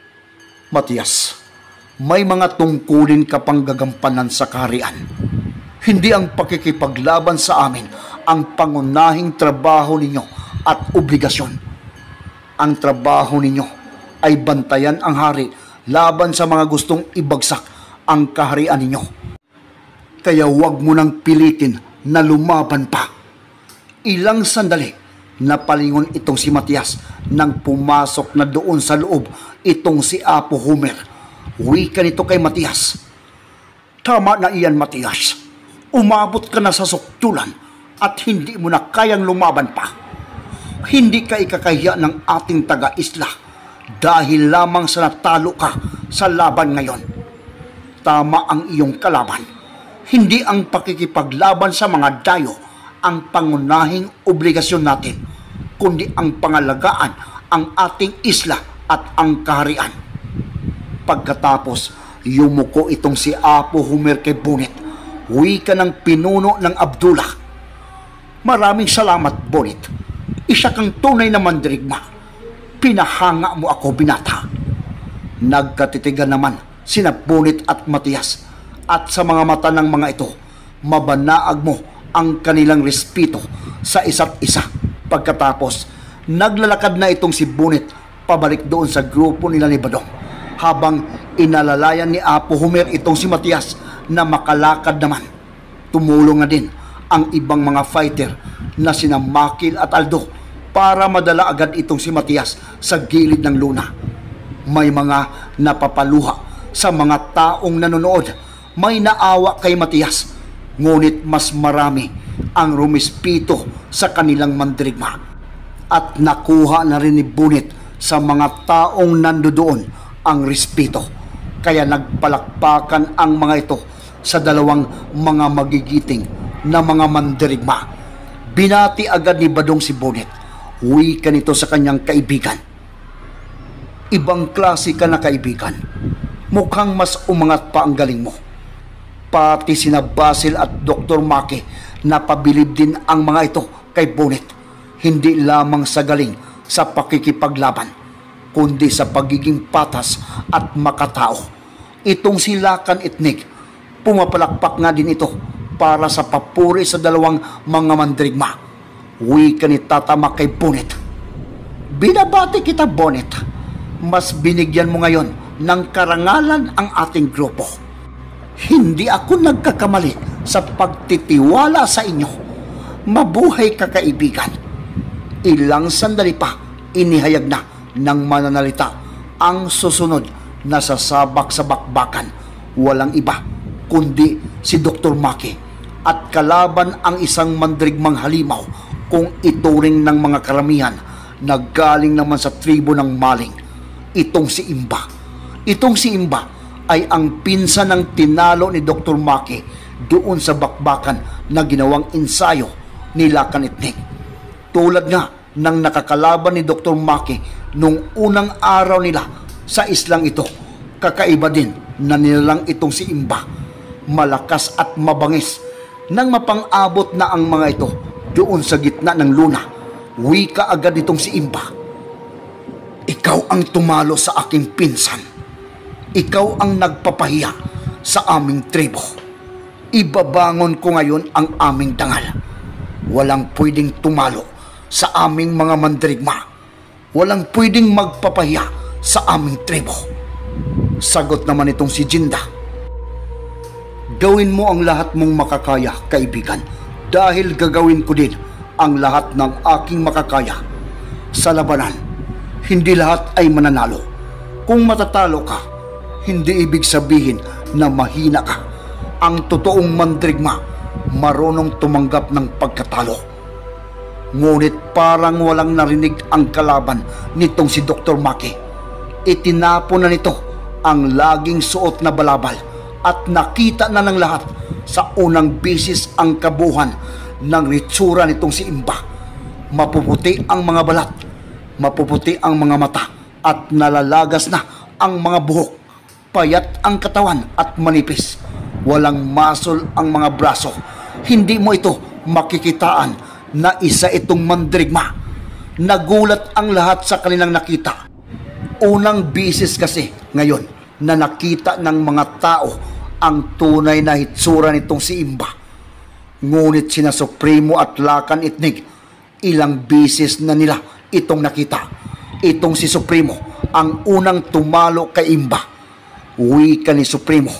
Matias, may mga tungkulin ka pang gagampanan sa kaharian. Hindi ang pakikipaglaban sa amin ang pangunahing trabaho ninyo at obligasyon. Ang trabaho ninyo ay bantayan ang hari laban sa mga gustong ibagsak ang kaharian ninyo. Kaya huwag mo nang pilitin na lumaban pa. Ilang sandali, napalingon itong si Matias nang pumasok na doon sa loob itong si Apo Homer. Wika nito kay Matias, tama na iyan, Matias. Umabot ka na sa suktulan at hindi mo na kayang lumaban pa. Hindi ka ikakahiya ng ating taga-isla dahil lamang sa natalo ka sa laban ngayon. Tama ang iyong kalaban. Hindi ang pakikipaglaban sa mga dayo ang pangunahing obligasyon natin, kundi ang pangalagaan ang ating isla at ang kaharian. Pagkatapos, yumuko itong si Apo Homer kay Bonnet. Wika ng pinuno ng Abdullah. Maraming salamat, Bonnet. Isa kang tunay na mandirigma. Pinahanga mo ako, binata. Nagkatitigan naman sina Bonnet at Matias, at sa mga mata ng mga ito, mabanaag mo ang kanilang respeto sa isa't isa. Pagkatapos, naglalakad na itong si Bonnet pabalik doon sa grupo nila ni Badong, habang inalalayan ni Apo Homer itong si Matias na makalakad naman. Tumulong na din ang ibang mga fighter na sina Makil at Aldo para madala agad itong si Matias sa gilid ng luna. May mga napapaluha sa mga taong nanonood. May naawa kay Matias, ngunit mas marami ang rumispito sa kanilang mandirigma. At nakuha na rin ni Bonnet sa mga taong nandoon ang respeto. Kaya nagpalakpakan ang mga ito sa dalawang mga magigiting na mga mandirigma. Binati agad ni Badong si Bonnet. Wika nito sa kanyang kaibigan, ibang klase ka na, kaibigan. Mukhang mas umangat pa ang galing mo. Pati sina Basil at Dr. Maki napabilib din ang mga ito kay Bonnet. Hindi lamang sa galing sa pakikipaglaban, kundi sa pagiging patas at makatao. Itong si Lakan Itnig, pumapalakpak nga din ito para sa papuri sa dalawang mga mandirigma. Wika ni Tatama kay Bonnet, binabati kita, Bonnet. Mas binigyan mo ngayon ng karangalan ang ating grupo. Hindi ako nagkakamali sa pagtitiwala sa inyo. Mabuhay ka, kaibigan. Ilang sandali pa, inihayag na ng mananalita ang susunod na sasabak sa bakbakan. Walang iba kundi si Dr. Maki, at kalaban ang isang mandirigmang halimaw kung ituring ng mga karamihan na galing naman sa tribo ng Maling. Itong si Imba. Itong si Imba ay ang pinsan ng tinalo ni Dr. Maki doon sa bakbakan na ginawang ensayo ni Lakan Itnig. Tulad nga ng nakakalaban ni Dr. Maki nung unang araw nila sa islang ito, kakaiba din na nilalang itong si Imba. Malakas at mabangis. Nang mapang-abot na ang mga ito doon sa gitna ng luna, wika agad itong si Imba. Ikaw ang tumalo sa aking pinsan. Ikaw ang nagpapahiya sa aming tribo. Ibabangon ko ngayon ang aming dangal. Walang pwedeng tumalo sa aming mga mandirigma. Walang pwedeng magpapahiya sa aming tribo. Sagot naman itong si Jinda. Gawin mo ang lahat mong makakaya, kaibigan, dahil gagawin ko din ang lahat ng aking makakaya. Sa labanan, hindi lahat ay mananalo. Kung matatalo ka, hindi ibig sabihin na mahina ka. Ang totoong mandirigma, marunong tumanggap ng pagkatalo. Ngunit parang walang narinig ang kalaban nitong si Dr. Maki. Itinapon na nito ang laging suot na balabal at nakita na ng lahat sa unang bisis ang kabuhan ng ritsura nitong si Imba. Mapuputi ang mga balat, mapuputi ang mga mata, at nalalagas na ang mga buhok. Payat ang katawan at manipis. Walang muscle ang mga braso. Hindi mo ito makikitaan na isa itong mandirigma. Nagulat ang lahat sa kanilang nakita. Unang bisis kasi ngayon na nakita ng mga tao ang tunay na hitsura nitong si Imba. Ngunit sina Supremo at Lakan Itnig, ilang bisis na nila itong nakita. Itong si Supremo ang unang tumalo kay Imba. Wika ni Supremo,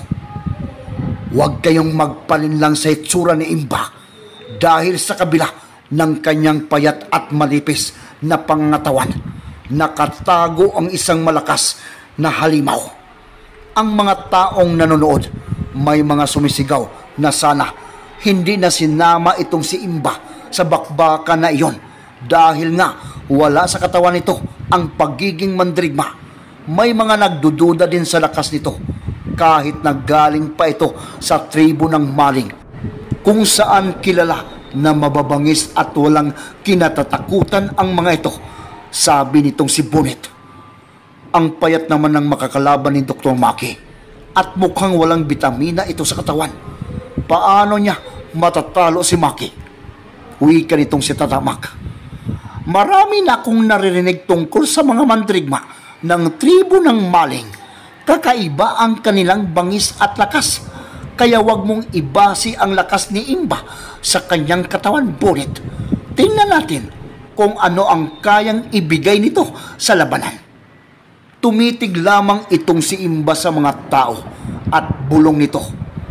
huwag kayong magpalinlang sa hitsura ni Imba dahil sa kabila ng kanyang payat at malipis na pangangatawan, nakatago ang isang malakas na halimaw. Ang mga taong nanonood, may mga sumisigaw na sana hindi na sinama itong si Imba sa bakbakan na iyon dahil nga wala sa katawan nito ang pagiging mandirigma. May mga nagdududa din sa lakas nito kahit naggaling pa ito sa tribo ng Maling, kung saan kilala na mababangis at walang kinatatakutan ang mga ito. Sabi nitong si Bonnet. Ang payat naman ng makakalaban ni Dr. Maki at mukhang walang bitamina ito sa katawan. Paano niya matatalo si Maki? Wika nitong si Tatamak. Marami na akong naririnig tungkol sa mga mandirigma ng tribo ng Maling. Kakaiba ang kanilang bangis at lakas. Kaya wag mong ibasi ang lakas ni Imba sa kanyang katawan, Bonnet. Tingnan natin kung ano ang kayang ibigay nito sa labanan. Tumitig lamang itong si Imba sa mga tao at bulong nito.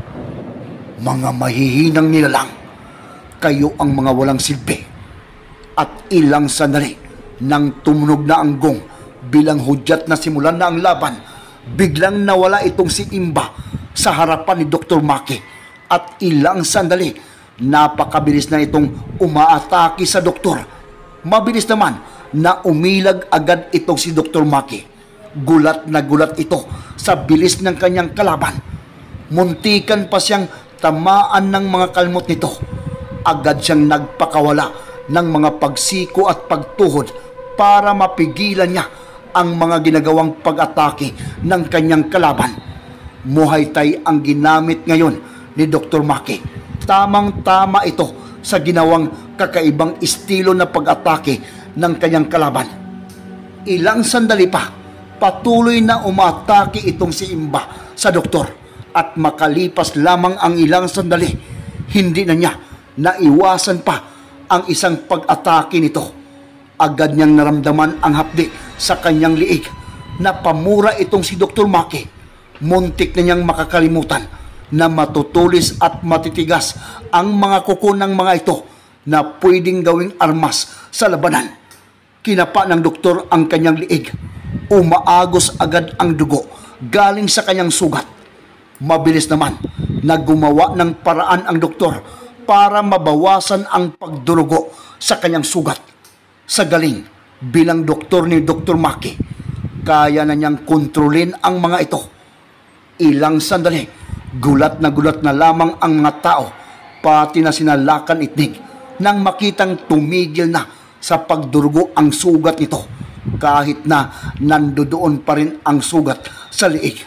Mga mahihinang nilalang, kayo ang mga walang silbi. At ilang sandali nang tumunog na ang gong bilang hudyat na simulan na ang laban, biglang nawala itong si Imba sa harapan ni Dr. Maki. At ilang sandali, napakabilis na itong umaatake sa doktor. Mabilis naman na umilag agad itong si Dr. Maki. Gulat na gulat ito sa bilis ng kanyang kalaban. Muntikan pa siyang tamaan ng mga kalmot nito. Agad siyang nagpakawala ng mga pagsiko at pagtuhod para mapigilan niya ang mga ginagawang pag-atake ng kanyang kalaban. Muay Thai ang ginamit ngayon ni Dr. Maki. Tamang-tama ito sa ginawang kakaibang estilo na pag-atake ng kanyang kalaban. Ilang sandali pa, patuloy na umatake itong si Imba sa doktor, at makalipas lamang ang ilang sandali, hindi na niya naiwasan pa ang isang pag-atake nito. Agad niyang naramdaman ang hapdi sa kanyang liig. Napamura itong si Dr. Maki. Muntik na niyang makakalimutan na matutulis at matitigas ang mga kuko ng mga ito na pwedeng gawing armas sa labanan. Kinapa ng doktor ang kanyang liig. Umaagos agad ang dugo galing sa kanyang sugat. Mabilis naman na gumawa ng paraan ang doktor para mabawasan ang pagdurugo sa kanyang sugat. Sa galing bilang doktor ni Dr. Maki, kaya na niyang kontrolin ang mga ito. Ilang sandali, gulat na lamang ang mga tao, pati na sinalakan itnig, nang makitang tumigil na sa pagdurugo ang sugat nito, kahit na nandoon pa rin ang sugat sa liig.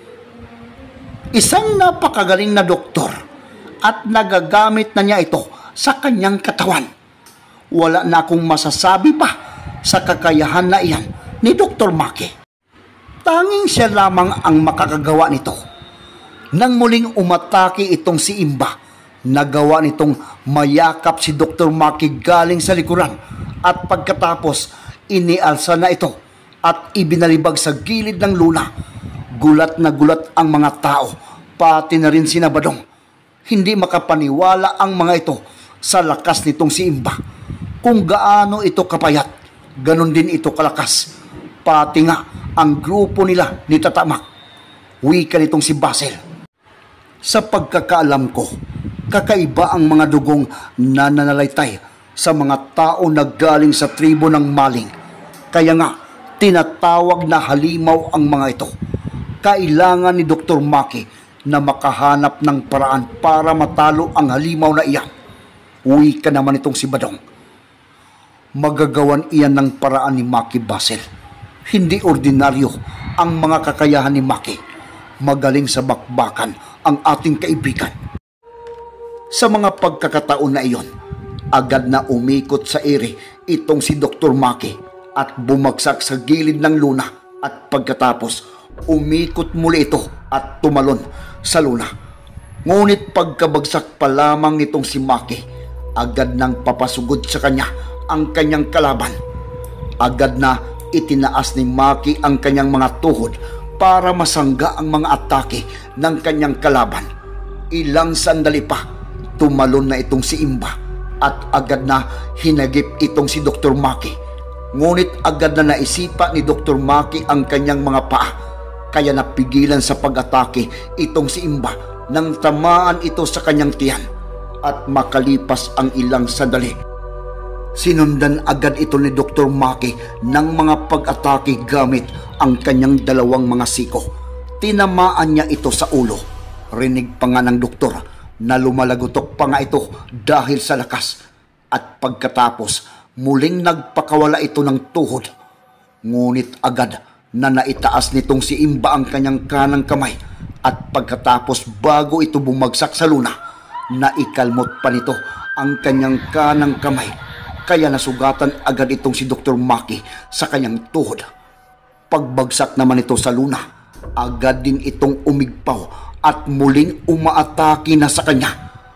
Isang napakagaling na doktor at nagagamit na niya ito sa kanyang katawan. Wala na akong masasabi pa sa kakayahan na iyan ni Dr. Maki. Tanging siya lamang ang makakagawa nito. Nang muling umatake itong si Imba, nagawa nitong mayakap si Dr. Maki galing sa likuran at pagkatapos inialsa na ito at ibinalibag sa gilid ng luna. Gulat na gulat ang mga tao, pati na rin si Badong. Hindi makapaniwala ang mga ito sa lakas nitong si Imba. Kung gaano ito kapayat, ganon din ito kalakas. Pati nga ang grupo nila ni Tatamak. Wika nitong si Basil. Sa pagkakaalam ko, kakaiba ang mga dugong nananalaytay sa mga tao na galing sa tribo ng Maling. Kaya nga, tinatawag na halimaw ang mga ito. Kailangan ni Dr. Maki na makahanap ng paraan para matalo ang halimaw na iyan. Uwi ka naman itong si Badong. Magagawan iyan ng paraan ni Maki, Basil. Hindi ordinaryo ang mga kakayahan ni Maki. Magaling sa bakbakan ang ating kaibigan. Sa mga pagkakataon na iyon, agad na umikot sa ere itong si Dr. Maki at bumagsak sa gilid ng luna at pagkatapos umikot muli ito at tumalon sa luna. Ngunit pagkabagsak pa lamang nitong si Maki, agad nang papasugod sa kanya ang kanyang kalaban. Agad na itinaas ni Maki ang kanyang mga tuhod para masangga ang mga atake ng kanyang kalaban. Ilang sandali pa, tumalon na itong si Imba at agad na hinagip itong si Dr. Maki. Ngunit agad na naisipa ni Dr. Maki ang kanyang mga paa, kaya napigilan sa pag-atake itong si Imba nang tamaan ito sa kanyang tiyan. At makalipas ang ilang sandali, sinundan agad ito ni Dr. Maki ng mga pag-atake gamit ang kanyang dalawang mga siko. Tinamaan niya ito sa ulo. Rinig pa nga ng doktor na lumalagotok pa nga ito dahil sa lakas. At pagkatapos, muling nagpakawala ito ng tuhod. Ngunit agad na naitaas nitong si Imba ang kanyang kanang kamay. At pagkatapos bago ito bumagsak sa luna, naikalmot pa nito ang kanyang kanang kamay. Kaya nasugatan agad itong si Dr. Maki sa kanyang tuhod. Pagbagsak naman ito sa luna, agad din itong umigpaw at muling umaatake na sa kanya.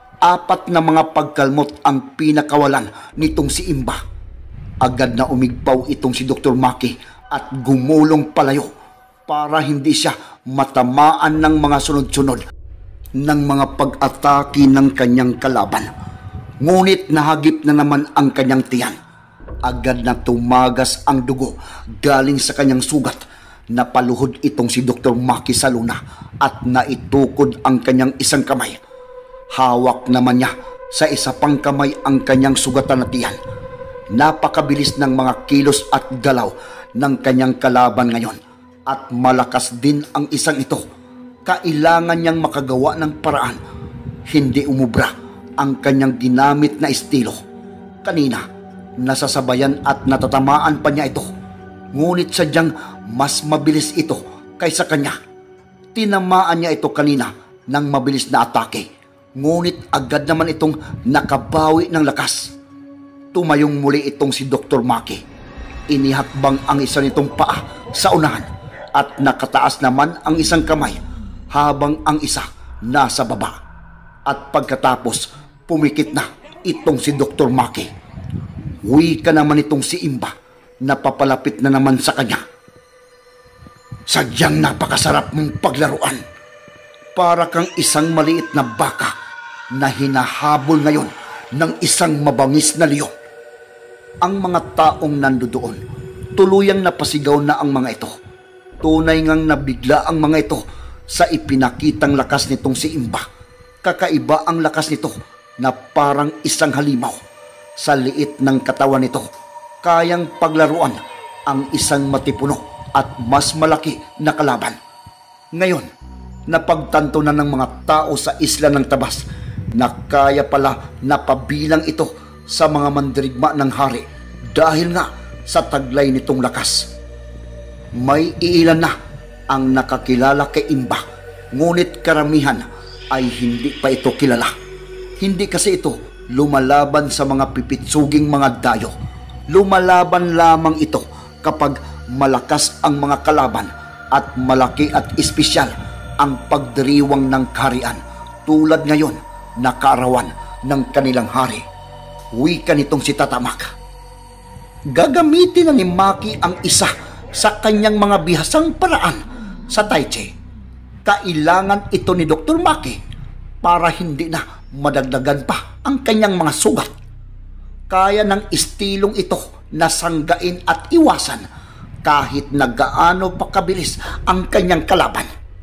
4 na mga pagkalmot ang pinakawalan nitong si Imba. Agad na umigpaw itong si Dr. Maki at gumulong palayo para hindi siya matamaan ng mga sunod-sunod ng mga pag-atake ng kanyang kalaban. Ngunit nahagip na naman ang kanyang tiyan. Agad na tumagas ang dugo galing sa kanyang sugat. Napaluhod itong si Dr. Maki sa luna at naitukod ang kanyang isang kamay. Hawak naman niya sa isa pang kamay ang kanyang sugatan na tiyan. Napakabilis ng mga kilos at galaw ng kanyang kalaban ngayon at malakas din ang isang ito. Kailangan niyang makagawa ng paraan. Hindi umubra ang kanyang ginamit na estilo. Kanina, nasasabayan at natatamaan pa niya ito. Ngunit sadyang mas mabilis ito kaysa kanya. Tinamaan niya ito kanina ng mabilis na atake. Ngunit agad naman itong nakabawi ng lakas. Tumayong muli itong si Dr. Maki. Inihakbang ang isa nitong paa sa unahan at nakataas naman ang isang kamay habang ang isa nasa baba. At pagkatapos, pumikit na itong si Dr. Maki. Wika naman itong si Imba na papalapit na naman sa kanya. Sadyang napakasarap mong paglaruan. para kang isang maliit na baka na hinahabol ngayon ng isang mabangis na leon. Ang mga taong nandoon, tuluyang napasigaw na ang mga ito. Tunay ngang nabigla ang mga ito sa ipinakitang lakas nitong si Imba. Kakaiba ang lakas nito na parang isang halimaw. Sa liit ng katawan nito, kayang paglaruan ang isang matipuno at mas malaki na kalaban. Ngayon, napagtanto na ng mga tao sa isla ng Tabas na kaya pala napabilang ito sa mga mandirigma ng hari dahil nga sa taglay nitong lakas. May iilan na ang nakakilala kay Imba, ngunit karamihan ay hindi pa ito kilala. Hindi kasi ito lumalaban sa mga pipitsuging mga dayo. Lumalaban lamang ito kapag malakas ang mga kalaban at malaki at espesyal ang pagdiriwang ng kaharian, tulad ngayon na kaarawan ng kanilang hari. Wika nitong si Tatamak. Gagamitin na ni Maki ang isa sa kanyang mga bihasang paraan sa Tai Chi. Kailangan ito ni Dr. Maki para hindi na madagdagan pa ang kanyang mga sugat. Kaya ng istilong ito na sanggain at iwasan kahit na gaano pa kabilis ang kanyang kalaban.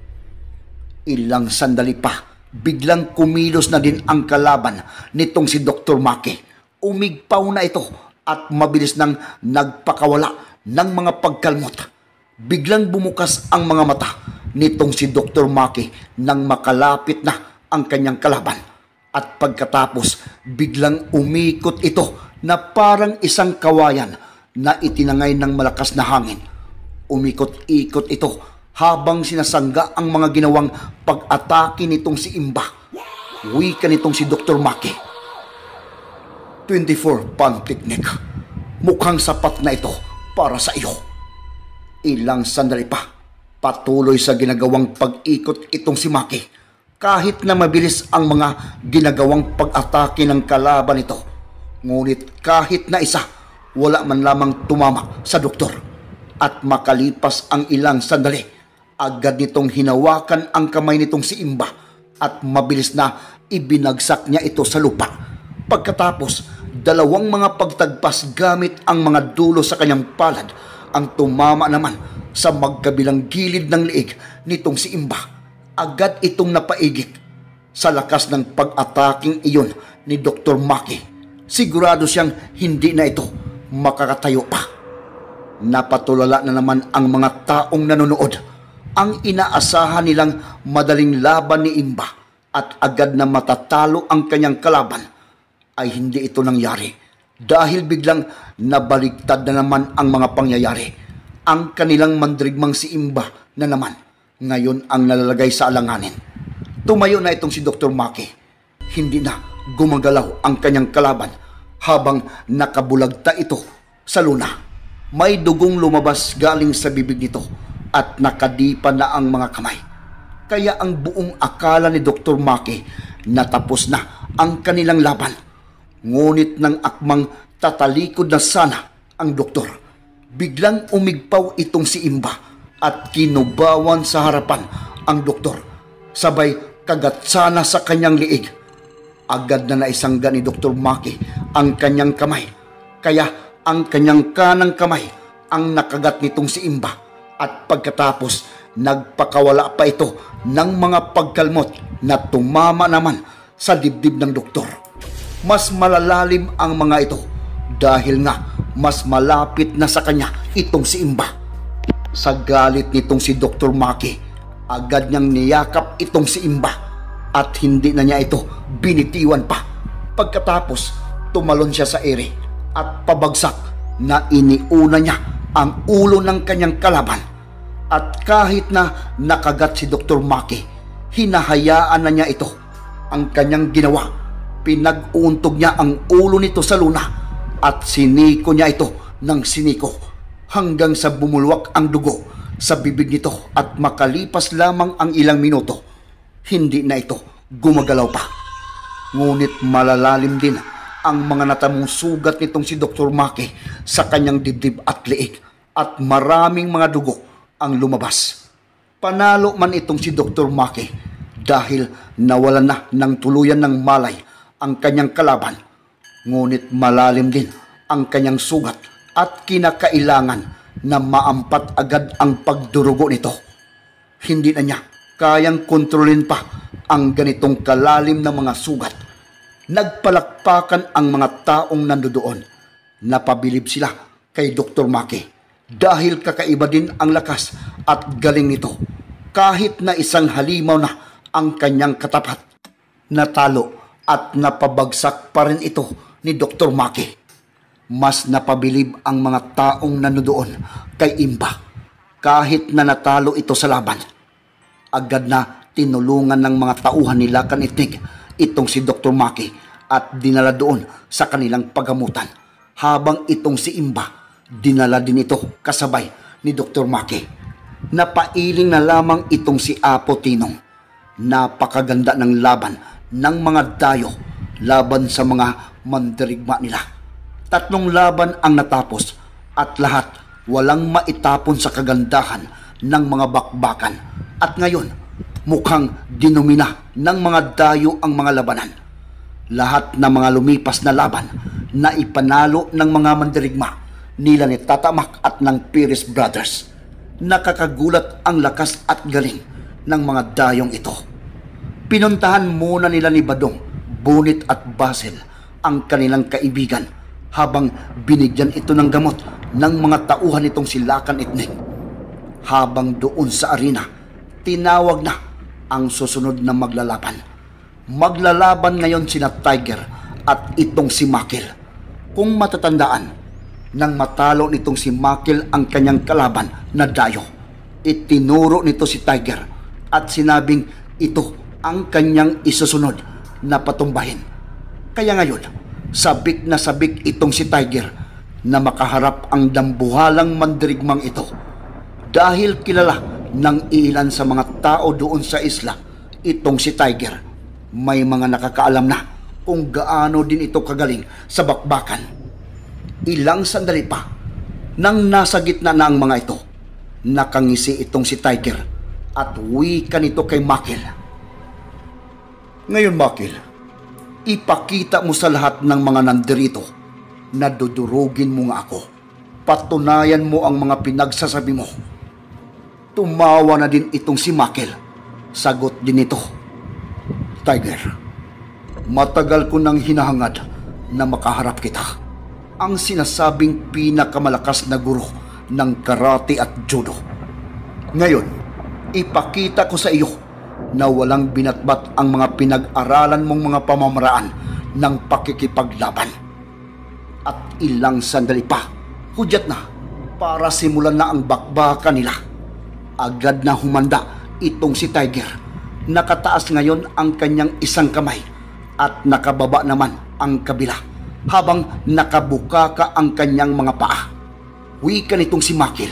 Ilang sandali pa, biglang kumilos na din ang kalaban nitong si Dr. Maki. Umigpaw na ito at mabilis nang nagpakawala ng mga pagkalmot. Biglang bumukas ang mga mata nitong si Dr. Maki nang makalapit na ang kanyang kalaban. At pagkatapos, biglang umikot ito na parang isang kawayan na itinangay ng malakas na hangin. Umikot-ikot ito habang sinasangga ang mga ginawang pag-atake nitong si Imba. Wika nitong si Dr. Maki. 24 Palm Technique. Mukhang sapat na ito para sa iyo. Ilang sandali pa, patuloy sa ginagawang pag-ikot itong si Maki. Kahit na mabilis ang mga ginagawang pag-atake ng kalaban nito. Ngunit kahit na isa, wala man lamang tumama sa doktor. At makalipas ang ilang sandali, agad nitong hinawakan ang kamay nitong si Imba at mabilis na ibinagsak niya ito sa lupa. Pagkatapos, dalawang mga pagtagpas gamit ang mga dulo sa kanyang palad ang tumama naman sa magkabilang gilid ng liig nitong si Imba. Agad itong napaigik sa lakas ng pag-ataking iyon ni Dr. Maki. Sigurado siyang hindi na ito makakatayo pa. Napatulala na naman ang mga taong nanonood. Ang inaasahan nilang madaling laban ni Imba at agad na matatalo ang kanyang kalaban ay hindi ito nangyari dahil biglang nabaligtad na naman ang mga pangyayari. Ang kanilang mandirigmang si Imba na naman ngayon ang nalalagay sa alanganin. Tumayo na itong si Dr. Maki. Hindi na gumagalaw ang kanyang kalaban habang nakabulagta ito sa luna. May dugong lumabas galing sa bibig nito at nakadipa na ang mga kamay. Kaya ang buong akala ni Dr. Maki na tapos na ang kanilang laban. Ngunit nang akmang tatalikod na sana ang doktor, biglang umigpaw itong si Imba at kinubawan sa harapan ang doktor. Sabay kagatsana sa kanyang liig. Agad na naisangga ni Dr. Maki ang kanyang kamay. Kaya ang kanyang kanang kamay ang nakagat nitong si Imba. At pagkatapos, nagpakawala pa ito ng mga pagkalmot na tumama naman sa dibdib ng doktor. Mas malalalim ang mga ito dahil nga mas malapit na sa kanya itong si Imba. Sa galit nitong si Dr. Maki, agad niyang niyakap itong si Imba at hindi na niya ito binitiwan pa. Pagkatapos, tumalon siya sa ere at pabagsak na iniuna niya ang ulo ng kanyang kalaban. At kahit na nakagat si Dr. Maki, hinahayaan na niya ito. Ang kanyang ginawa, pinag-uuntog niya ang ulo nito sa luna at siniko niya ito ng siniko hanggang sa bumulwak ang dugo sa bibig nito at makalipas lamang ang ilang minuto, hindi na ito gumagalaw pa. Ngunit malalalim din ang mga natamong sugat nitong si Dr. Maki sa kanyang dibdib at liig at maraming mga dugo ang lumabas. Panalo man itong si Dr. Maki dahil nawalan na ng tuluyan ng malay ang kanyang kalaban. Ngunit malalim din ang kanyang sugat at kinakailangan na maampat agad ang pagdurugo nito. Hindi na niya kayang kontrolin pa ang ganitong kalalim na mga sugat. Nagpalakpakan ang mga taong nandoon. Napabilib sila kay Dr. Maki dahil kakaiba din ang lakas at galing nito. Kahit na isang halimaw na ang kanyang katapat, natalo at napabagsak pa rin ito ni Dr. Maki. Mas napabilib ang mga taong nandoon kay Imba. Kahit na natalo ito sa laban, agad na tinulungan ng mga tauhan ni Lakan Itnig itong si Dr. Maki at dinala doon sa kanilang paggamutan. Habang itong si Imba, dinala din ito kasabay ni Dr. Maki. Napailing na lamang itong si Apo Tinong. Napakaganda ng laban ng mga dayo laban sa mga mandirigma nila. 3 laban ang natapos at lahat walang maitapon sa kagandahan ng mga bakbakan. At ngayon, mukhang dinumina ng mga dayo ang mga labanan. Lahat ng mga lumipas na laban na ipanalo ng mga mandirigma nila ni Tatamak at ng Piris Brothers. Nakakagulat ang lakas at galing ng mga dayong ito. Pinuntahan muna nila ni Badong, Bunit at Basil ang kanilang kaibigan habang binigyan ito ng gamot ng mga tauhan nitong si Lakan Itnig. Habang doon sa arena, tinawag na ang susunod na maglalaban. Maglalaban ngayon sina Tiger at itong si Makil. Kung matatandaan, nang matalo nitong si Makil ang kanyang kalaban na dayo, itinuro nito si Tiger at sinabing ito ang kanyang isusunod na patumbahin. Kaya ngayon, sabik na sabik itong si Tiger na makaharap ang dambuhalang mandirigmang ito. Dahil kilala ng ilan sa mga tao doon sa isla, itong si Tiger, may mga nakakaalam na kung gaano din ito kagaling sa bakbakan. Ilang sandali pa, nang nasa gitna na ang mga ito, nakangisi itong si Tiger at wika nito kay Makil. Ngayon, Makil, ipakita mo sa lahat ng mga nandirito na dudurugin mo nga ako. Patunayan mo ang mga pinagsasabi mo. Tumawa na din itong si Makil. Sagot din ito, Tiger, matagal ko nang hinahangad na makaharap kita. Ang sinasabing pinakamalakas na guro ng karate at judo. Ngayon, ipakita ko sa iyo na walang binatbat ang mga pinag-aralan mong mga pamamaraan ng pakikipaglaban. At ilang sandali pa, hudyat na para simulan na ang bakbakan nila. Agad na humanda itong si Tiger. Nakataas ngayon ang kanyang isang kamay at nakababa naman ang kabila habang nakabukaka ang kanyang mga paa. Wika nitong si Makil,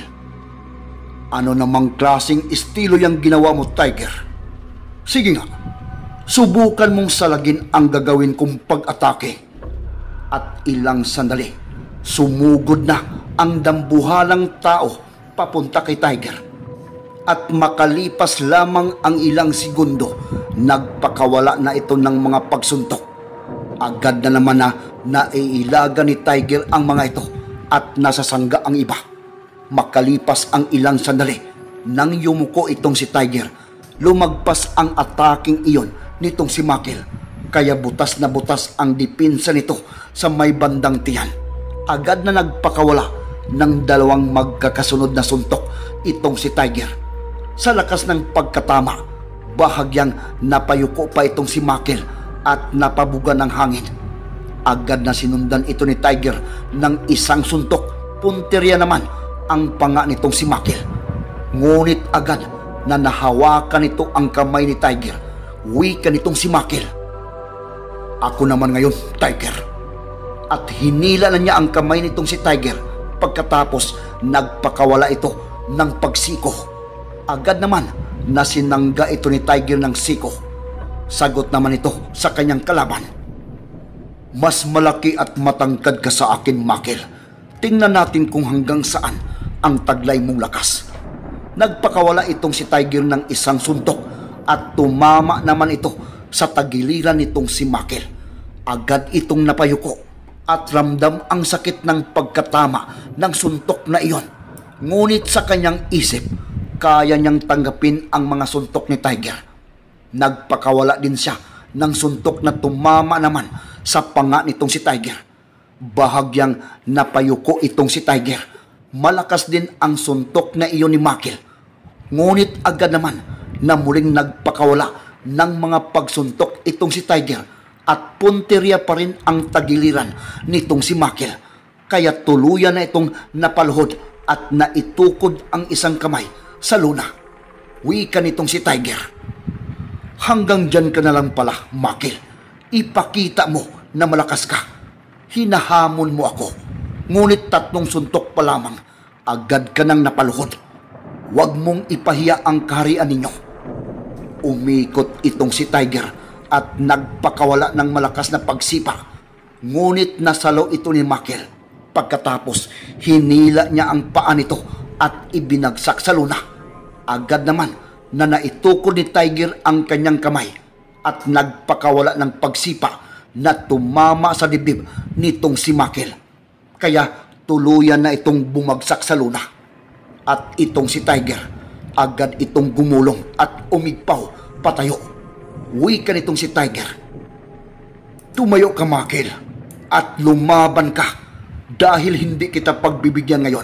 ano namang klaseng estilo yung ginawa mo, Tiger? Sige nga, subukan mong salagin ang gagawin kong pag-atake. At ilang sandali, sumugod na ang dambuhalang tao papunta kay Tiger. At makalipas lamang ang ilang segundo, nagpakawala na ito ng mga pagsuntok. Agad na naman na naiilaga ni Tiger ang mga ito at nasasangga ang iba. Makalipas ang ilang sandali, nang yumuko itong si Tiger, lumagpas ang ataking iyon nitong si Makil. Kaya butas na butas ang dipinsa nito sa may bandang tiyan. Agad na nagpakawala ng 2 magkakasunod na suntok itong si Tiger. Sa lakas ng pagkatama, bahagyang napayuko pa itong si Makil at napabuga ng hangin. Agad na sinundan ito ni Tiger ng isang suntok. Punteriya naman ang panga nitong si Makil. Ngunit agad na nahawakan nito ang kamay ni Tiger. Wika nitong si Makil, ako naman ngayon, Tiger. At hinila na niya ang kamay nitong si Tiger. Pagkatapos, nagpakawala ito ng pagsiko. Agad naman na sinangga ito ni Tiger ng siko. Sagot naman ito sa kanyang kalaban, mas malaki at matangkad ka sa akin, Makil. Tingnan natin kung hanggang saan ang taglay mong lakas. Nagpakawala itong si Tiger ng isang suntok at tumama naman ito sa tagiliran nitong si Makil. Agad itong napayuko at ramdam ang sakit ng pagkatama ng suntok na iyon. Ngunit sa kanyang isip, kaya niyang tanggapin ang mga suntok ni Tiger. Nagpakawala din siya ng suntok na tumama naman sa panga nitong si Tiger. Bahagyang napayuko itong si Tiger. Malakas din ang suntok na iyon ni Makil. Ngunit agad naman na muling nagpakawala ng mga pagsuntok itong si Tiger at punteriya pa rin ang tagiliran nitong si Makil. Kaya tuluyan na itong napaluhod at naitukod ang isang kamay sa luna. Wika nitong si Tiger, "Hanggang dyan ka na lang pala, Makil. Ipakita mo na malakas ka. Hinahamon mo ako. Ngunit 3 suntok pa lamang, agad ka nang napaluhod. Huwag mong ipahiya ang kaharian ninyo." Umikot itong si Tiger at nagpakawala ng malakas na pagsipa. Ngunit nasalo ito ni Makil. Pagkatapos, hinila niya ang paa nito at ibinagsak sa luna. Agad naman na naitukod ni Tiger ang kanyang kamay at nagpakawala ng pagsipa na tumama sa dibdib nitong si Makil. Kaya tuluyan na itong bumagsak sa luna. At itong si Tiger, agad itong gumulong at umigpaw patayo. Wika nitong si Tiger, "Tumayo ka, Makil, at lumaban ka dahil hindi kita pagbibigyan ngayon."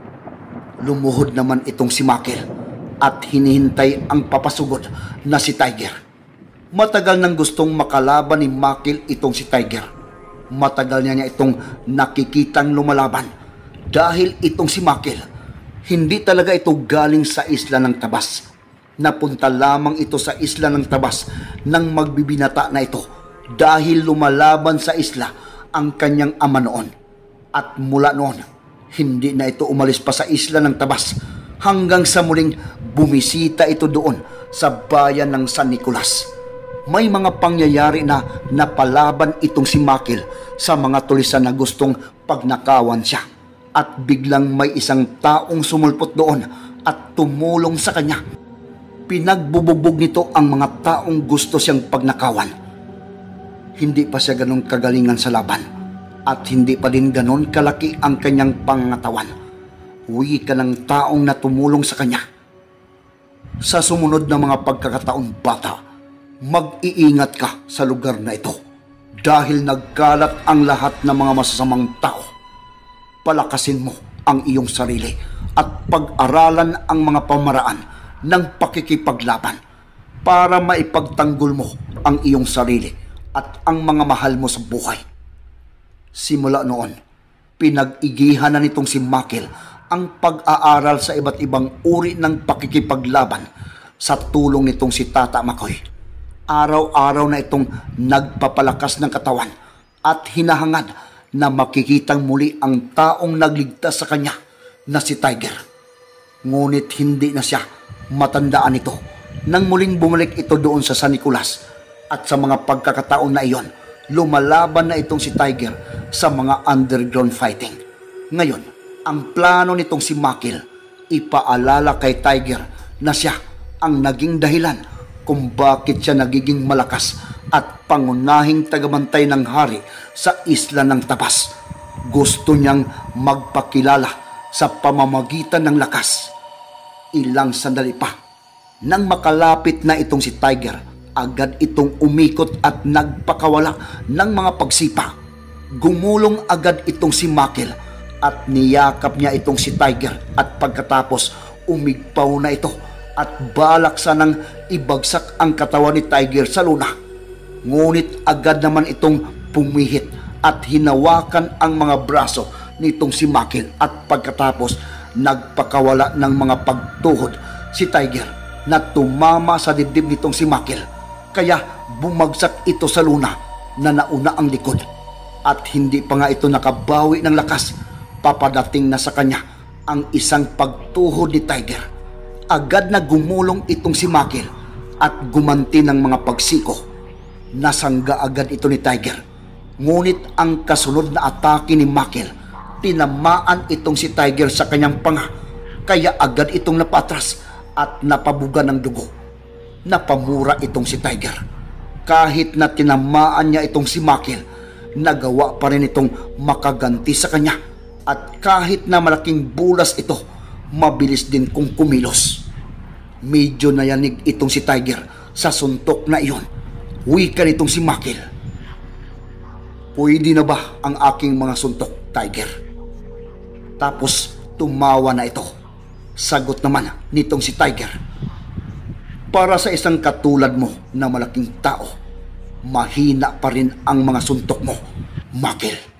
Lumuhod naman itong si Makil at hinihintay ang papasugod na si Tiger. Matagal nang gustong makalaban ni Makil itong si Tiger. Matagal niya itong nakikitang lumalaban dahil itong si Makil, hindi talaga ito galing sa isla ng Tabas. Napunta lamang ito sa isla ng Tabas nang magbibinata na ito dahil lumalaban sa isla ang kanyang ama noon. At mula noon, hindi na ito umalis pa sa isla ng Tabas hanggang sa muling bumisita ito doon sa bayan ng San Nicolas. May mga pangyayari na napalaban itong si Makil sa mga tulisan na gustong pagnakawan siya. At biglang may isang taong sumulpot doon at tumulong sa kanya. Pinagbubugbog nito ang mga taong gusto siyang pagnakawan. Hindi pa siya ganun kagalingan sa laban at hindi pa din ganun kalaki ang kanyang pangangatawan. Wika ng taong na tumulong sa kanya, "Sa sumunod na mga pagkakataon, bata, mag-iingat ka sa lugar na ito dahil nagkalat ang lahat ng mga masasamang tao. Palakasin mo ang iyong sarili at pag-aralan ang mga pamaraan ng pakikipaglaban para maipagtanggol mo ang iyong sarili at ang mga mahal mo sa buhay." Simula noon, pinag-igihan na nitong si Makil ang pag-aaral sa iba't ibang uri ng pakikipaglaban sa tulong nitong si Tata Makoy. Araw-araw na itong nagpapalakas ng katawan at hinahangad na makikitang muli ang taong nagligtas sa kanya na si Tiger. Ngunit hindi na siya matandaan ito nang muling bumalik ito doon sa San Nicolas. At sa mga pagkakataon na iyon, lumalaban na itong si Tiger sa mga underground fighting. Ngayon, ang plano nitong si Makil, ipaalala kay Tiger na siya ang naging dahilan kung bakit siya nagiging malakas at pangunahing tagabantay ng hari sa isla ng Tabas. Gusto niyang magpakilala sa pamamagitan ng lakas. Ilang sandali pa, nang makalapit na itong si Tiger, agad itong umikot at nagpakawala ng mga pagsipa. Gumulong agad itong si Makil at niyakap niya itong si Tiger at pagkatapos umigpaw na ito at balak sanang ibagsak ang katawan ni Tiger sa luna. Ngunit agad naman itong pumihit at hinawakan ang mga braso nitong si Makil at pagkatapos nagpakawala ng mga pagtuhod si Tiger na tumama sa dibdib nitong si Makil. Kaya bumagsak ito sa luna na nauna ang likod. At hindi pa nga ito nakabawi ng lakas, papadating na sa kanya ang isang pagtuhod ni Tiger. Agad na gumulong itong si Makil at gumanti ng mga pagsiko. Nasangga agad ito ni Tiger. Ngunit ang kasunod na atake ni Makil, tinamaan itong si Tiger sa kanyang panga. Kaya agad itong napatras at napabuga ng dugo. napamura itong si Tiger. Kahit na tinamaan niya itong si Makil, nagawa pa rin itong makaganti sa kanya. At kahit na malaking bulas ito, mabilis din kung kumilos. Medyo nayanig itong si Tiger sa suntok na iyon. Wika nitong si Makil, "Pwede na ba ang aking mga suntok, Tiger?" Tapos tumawa na ito. Sagot naman nitong si Tiger, "Para sa isang katulad mo na malaking tao, mahina pa rin ang mga suntok mo, Makil."